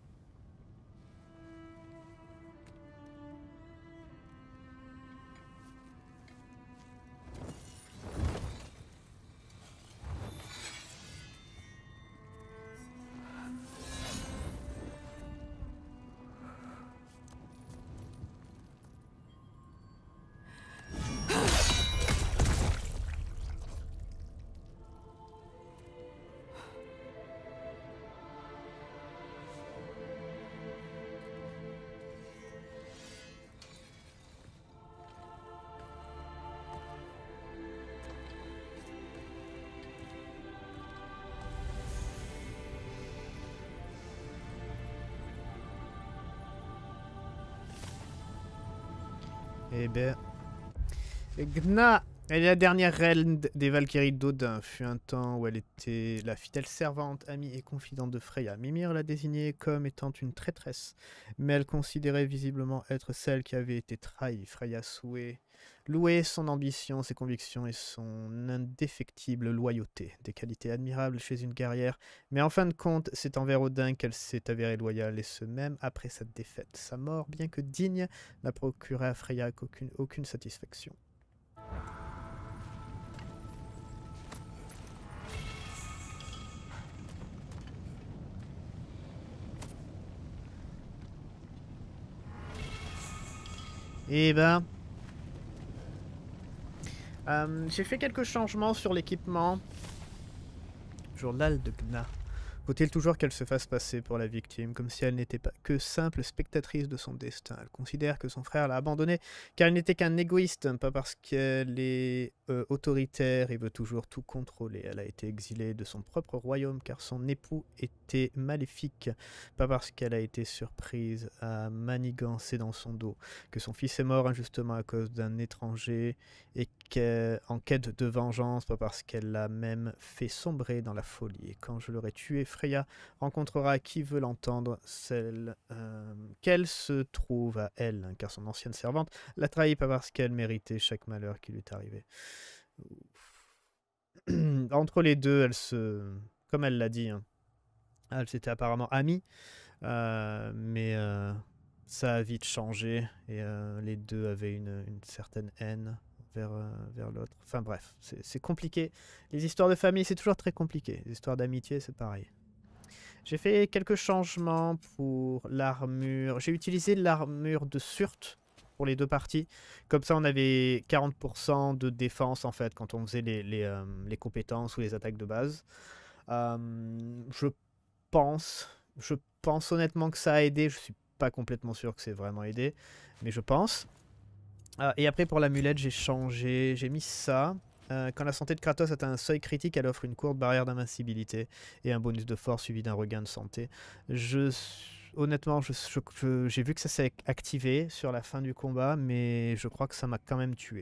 Eh ben... Gna, elle est la dernière reine des Valkyries d'Odin. Fut un temps où elle était la fidèle servante, amie et confidente de Freya. Mimir la désignait comme étant une traîtresse, mais elle considérait visiblement être celle qui avait été trahie. Freya louait son ambition, ses convictions et son indéfectible loyauté. Des qualités admirables chez une guerrière, mais en fin de compte, c'est envers Odin qu'elle s'est avérée loyale, et ce même après sa défaite. Sa mort, bien que digne, n'a procuré à Freya aucune satisfaction. Et ben... j'ai fait quelques changements sur l'équipement. Journal de Gna. Faut-il toujours qu'elle se fasse passer pour la victime, comme si elle n'était pas que simple spectatrice de son destin? Elle considère que son frère l'a abandonnée car elle n'était qu'un égoïste, pas parce qu'elle est autoritaire et veut toujours tout contrôler. Elle a été exilée de son propre royaume car son époux était maléfique, pas parce qu'elle a été surprise à manigancer dans son dos, que son fils est mort injustement à cause d'un étranger et qu'en quête de vengeance, pas parce qu'elle l'a même fait sombrer dans la folie. Et quand je l'aurai tué, Freya rencontrera qui veut l'entendre, celle qu'elle se trouve à elle, car son ancienne servante l'a trahi pas parce qu'elle méritait chaque malheur qui lui est arrivé. Entre les deux, comme elle l'a dit, hein, elles étaient apparemment amies, mais ça a vite changé et les deux avaient une certaine haine vers l'autre. Enfin bref, c'est compliqué. Les histoires de famille, c'est toujours très compliqué. Les histoires d'amitié, c'est pareil. J'ai fait quelques changements pour l'armure. J'ai utilisé l'armure de Surt pour les deux parties. Comme ça, on avait 40% de défense en fait quand on faisait les compétences ou les attaques de base. Je pense honnêtement que ça a aidé. Je suis pas complètement sûr que c'est vraiment aidé, mais je pense. Et après pour l'amulette, j'ai mis ça. Quand la santé de Kratos atteint un seuil critique, elle offre une courte barrière d'invincibilité et un bonus de force suivi d'un regain de santé. Honnêtement, j'ai vu que ça s'est activé sur la fin du combat, mais je crois que ça m'a quand même tué.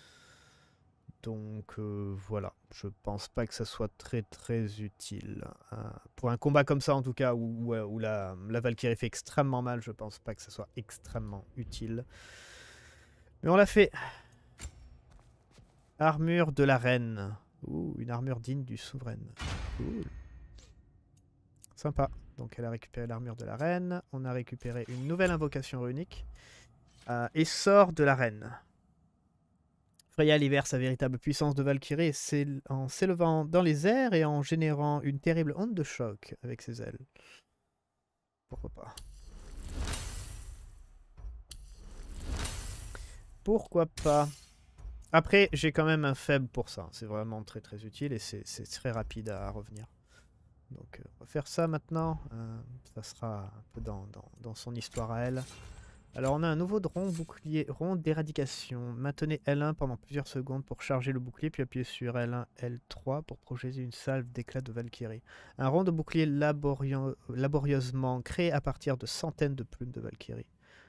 Donc voilà, je pense pas que ça soit très très utile. Pour un combat comme ça en tout cas, où la Valkyrie fait extrêmement mal, je pense pas que ça soit extrêmement utile. Mais on l'a fait. Armure de la reine. Ouh, une armure digne du souverain. Cool. Sympa. Donc elle a récupéré l'armure de la reine. On a récupéré une nouvelle invocation runique. Et sort de la reine. Freya libère sa véritable puissance de Valkyrie en s'élevant dans les airs et en générant une terrible onde de choc avec ses ailes. Pourquoi pas? Pourquoi pas? Après, j'ai quand même un faible pour ça. C'est vraiment très très utile et c'est très rapide à revenir. Donc on va faire ça maintenant. Ça sera un peu dans son histoire à elle. Alors on a un nouveau rond bouclier, rond d'éradication. Maintenez L1 pendant plusieurs secondes pour charger le bouclier, puis appuyez sur L1, L3 pour projeter une salve d'éclats de Valkyrie. Un rond de bouclier laborieusement créé à partir de centaines de plumes de Valkyrie.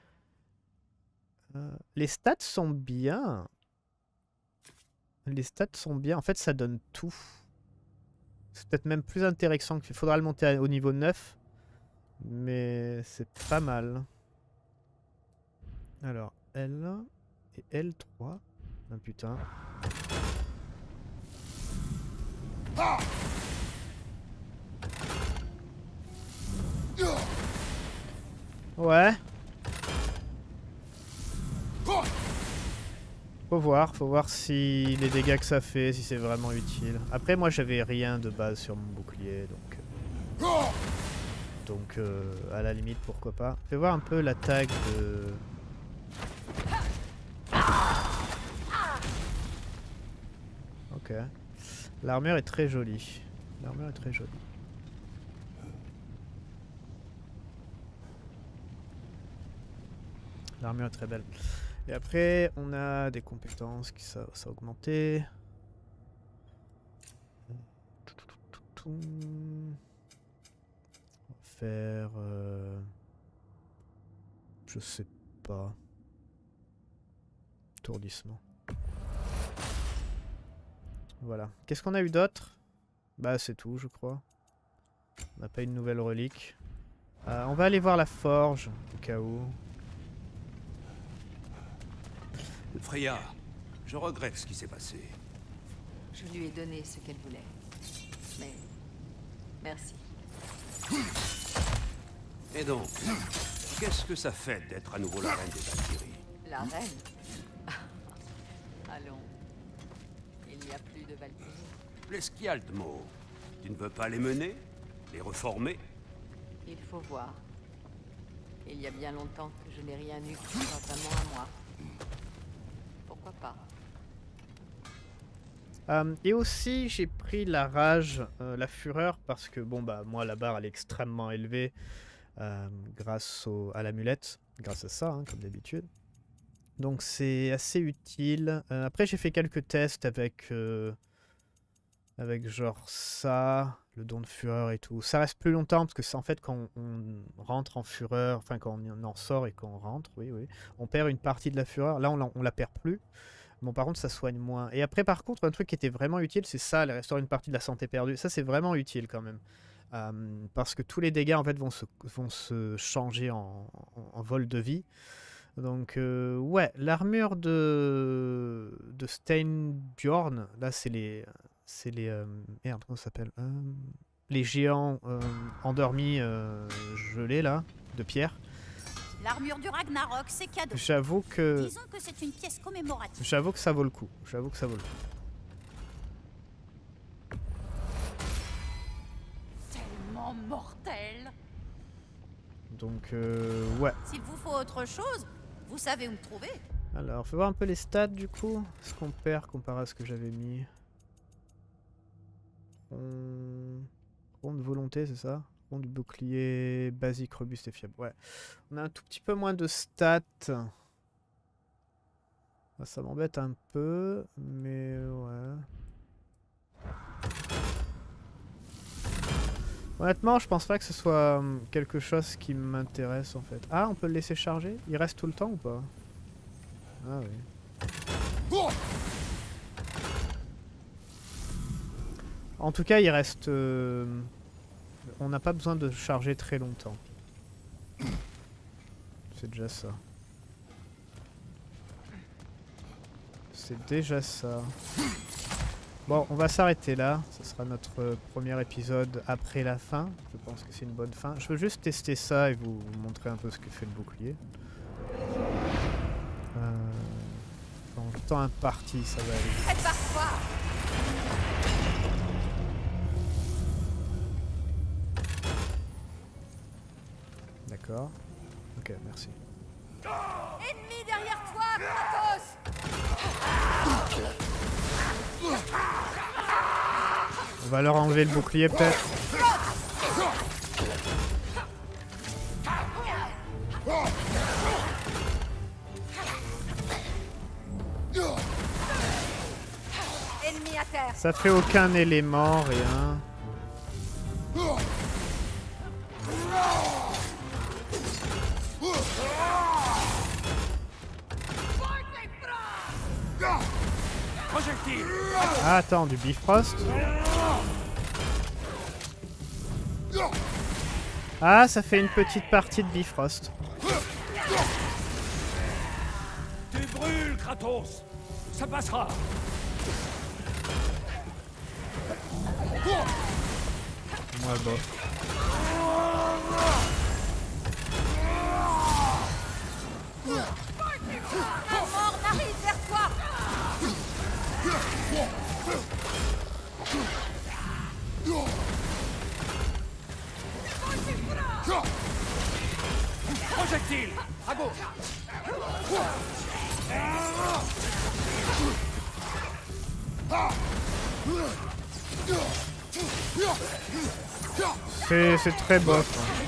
Les stats sont bien. Les stats sont bien. En fait, ça donne tout. C'est peut-être même plus intéressant. Il faudra le monter au niveau 9. Mais c'est pas mal. Alors, L1 et L3. Ah putain. Ouais. Faut voir si les dégâts que ça fait, si c'est vraiment utile. Après, moi, j'avais rien de base sur mon bouclier, donc à la limite, pourquoi pas. Fais voir un peu l'attaque de... Ok. L'armure est très jolie. L'armure est très jolie. L'armure est très belle. Et après, on a des compétences qui ça a augmenté. On va faire... je sais pas. Tourdissement. Voilà. Qu'est-ce qu'on a eu d'autre? Bah c'est tout, je crois. On n'a pas une nouvelle relique. On va aller voir la forge, au cas où. Freya, je regrette ce qui s'est passé. Je lui ai donné ce qu'elle voulait. Mais... merci. Et donc, qu'est-ce que ça fait d'être à nouveau la reine des Valkyries? La reine? Allons. Il n'y a plus de Valkyries. Les Skjaldmös, tu ne veux pas les mener? Les reformer? Il faut voir. Il y a bien longtemps que je n'ai rien eu qui soit vraiment à moi. Pourquoi pas? Et aussi j'ai pris la rage, la fureur, parce que bon bah moi la barre elle est extrêmement élevée grâce à l'amulette, grâce à ça hein, comme d'habitude. Donc c'est assez utile. Après j'ai fait quelques tests avec genre ça, le don de fureur et tout. Ça reste plus longtemps parce que en fait quand on rentre en fureur, enfin quand on en sort et qu'on rentre, oui, on perd une partie de la fureur. Là on la perd plus. Bon par contre ça soigne moins. Et après par contre un truc qui était vraiment utile c'est ça, elle restaure une partie de la santé perdue. Ça c'est vraiment utile quand même. Parce que tous les dégâts en fait vont se changer en vol de vie. Donc ouais, l'armure de Steinbjorn, là c'est les merde comment ça s'appelle, les géants endormis gelés là, de pierre. L'armure du Ragnarok, c'est cadeau. J'avoue que... Disons que c'est une pièce commémorative. J'avoue que ça vaut le coup. J'avoue que ça vaut le coup. Tellement mortel. Donc, ouais. S'il vous faut autre chose, vous savez où me trouver. Alors, fais voir un peu les stats du coup. Ce qu'on perd comparé à ce que j'avais mis. Rond de volonté, c'est ça? Rond du bouclier, basique, robuste et fiable. Ouais. On a un tout petit peu moins de stats. Ça m'embête un peu, mais ouais. Honnêtement, je pense pas que ce soit quelque chose qui m'intéresse en fait. Ah, on peut le laisser charger? Il reste tout le temps ou pas? Ah oui. En tout cas, il reste... on n'a pas besoin de charger très longtemps. C'est déjà ça. C'est déjà ça. Bon, on va s'arrêter là. Ce sera notre premier épisode après la fin. Je pense que c'est une bonne fin. Je veux juste tester ça et vous montrer un peu ce que fait le bouclier. En temps imparti, ça va aller. Prépare-toi. D'accord. Ok, merci. Ennemi derrière toi, Kratos. On va leur enlever le bouclier peut-être. Ennemi à terre. Ça fait aucun élément, rien. Projectile. Ah, attends, du Bifrost. Ah, ça fait une petite partie de Bifrost. Tu brûles, Kratos. Ça passera. Ouais, bof. La mort arrive vers toi. Projectile. À gauche. C'est très bof.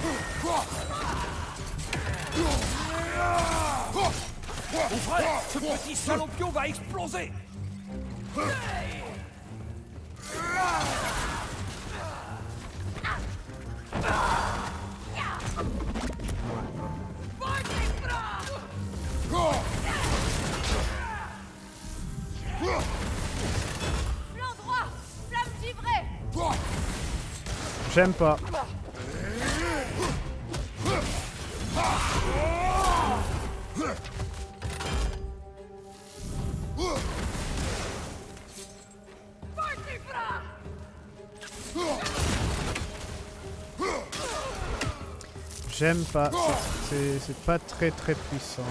Mon frère, ce petit salopio va exploser. Flanc droit. Flamme givrée. J'aime pas. J'aime pas. C'est pas très puissant.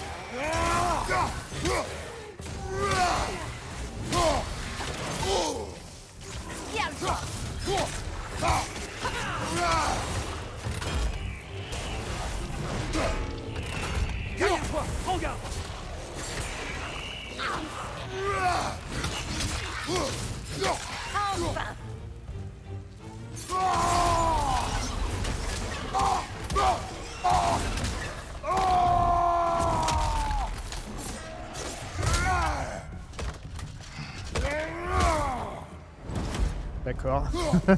Derrière toi, prends garde. Enfin. D'accord.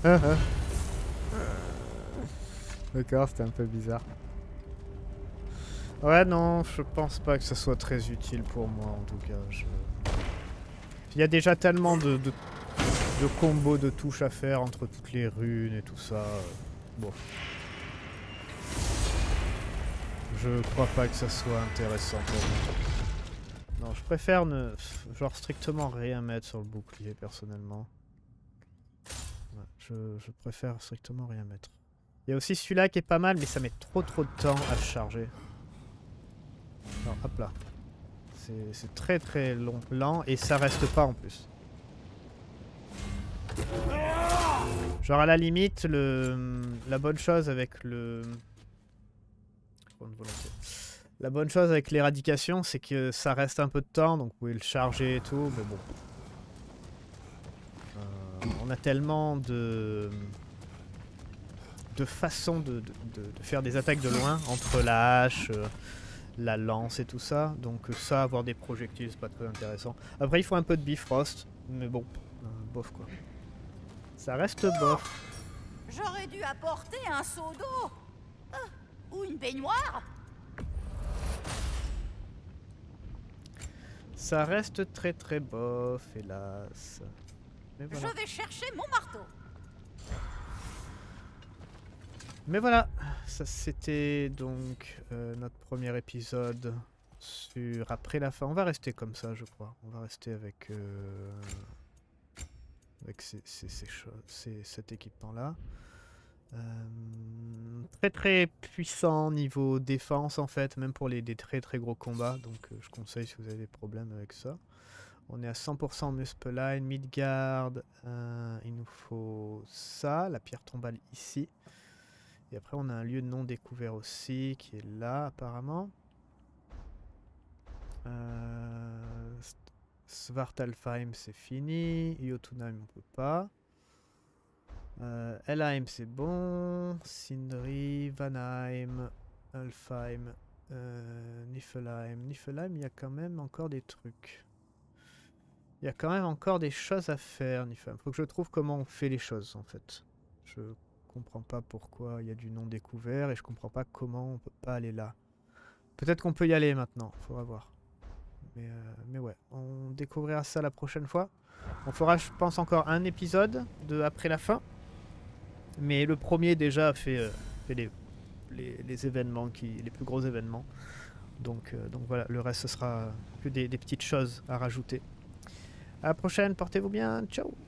D'accord, c'était un peu bizarre. Ouais, non, je pense pas que ça soit très utile pour moi, en tout cas. Il y a déjà tellement de combos de touches à faire entre toutes les runes et tout ça. Bon. Je crois pas que ça soit intéressant pour moi. Non, je préfère ne... genre strictement rien mettre sur le bouclier, personnellement. Ouais, je préfère strictement rien mettre. Il y a aussi celui-là qui est pas mal, mais ça met trop de temps à se charger. Alors, hop là. C'est très très lent et ça reste pas en plus. Genre à la limite, la bonne chose avec le... La bonne chose avec l'éradication, c'est que ça reste un peu de temps, donc vous pouvez le charger et tout, mais bon. On a tellement de façons de faire des attaques de loin, entre la hache, la lance et tout ça, donc ça, avoir des projectiles, c'est pas très intéressant. Après, il faut un peu de Bifrost, mais bon, bof quoi. Ça reste bof. J'aurais dû apporter un seau d'eau. Ou une baignoire. Ça reste très très bof, hélas. Mais voilà. Je vais chercher mon marteau. Mais voilà, ça c'était donc notre premier épisode sur après la fin. On va rester comme ça, je crois. On va rester avec cet équipement-là. Très très puissant niveau défense en fait, même pour des très très gros combats. Donc je conseille si vous avez des problèmes avec ça. On est à 100% Muspelheim, Midgard. Il nous faut ça, la pierre tombale ici. Et après on a un lieu non découvert aussi qui est là apparemment. Svartalfheim c'est fini. Jotunheim on peut pas. Helheim c'est bon. Sindri, Vanheim, Alfheim, Niflheim. Niflheim il y a quand même encore des trucs. Il y a quand même encore des choses à faire, Niflheim. Faut que je trouve comment on fait les choses en fait. Je comprends pas pourquoi il y a du non découvert et je comprends pas comment on peut pas aller là. Peut-être qu'on peut y aller maintenant, faudra voir. Mais ouais, on découvrira ça la prochaine fois. On fera, je pense, encore un épisode de après la fin. Mais le premier déjà fait les événements, les plus gros événements. Donc voilà, le reste ce sera que des petites choses à rajouter. À la prochaine, portez-vous bien, ciao!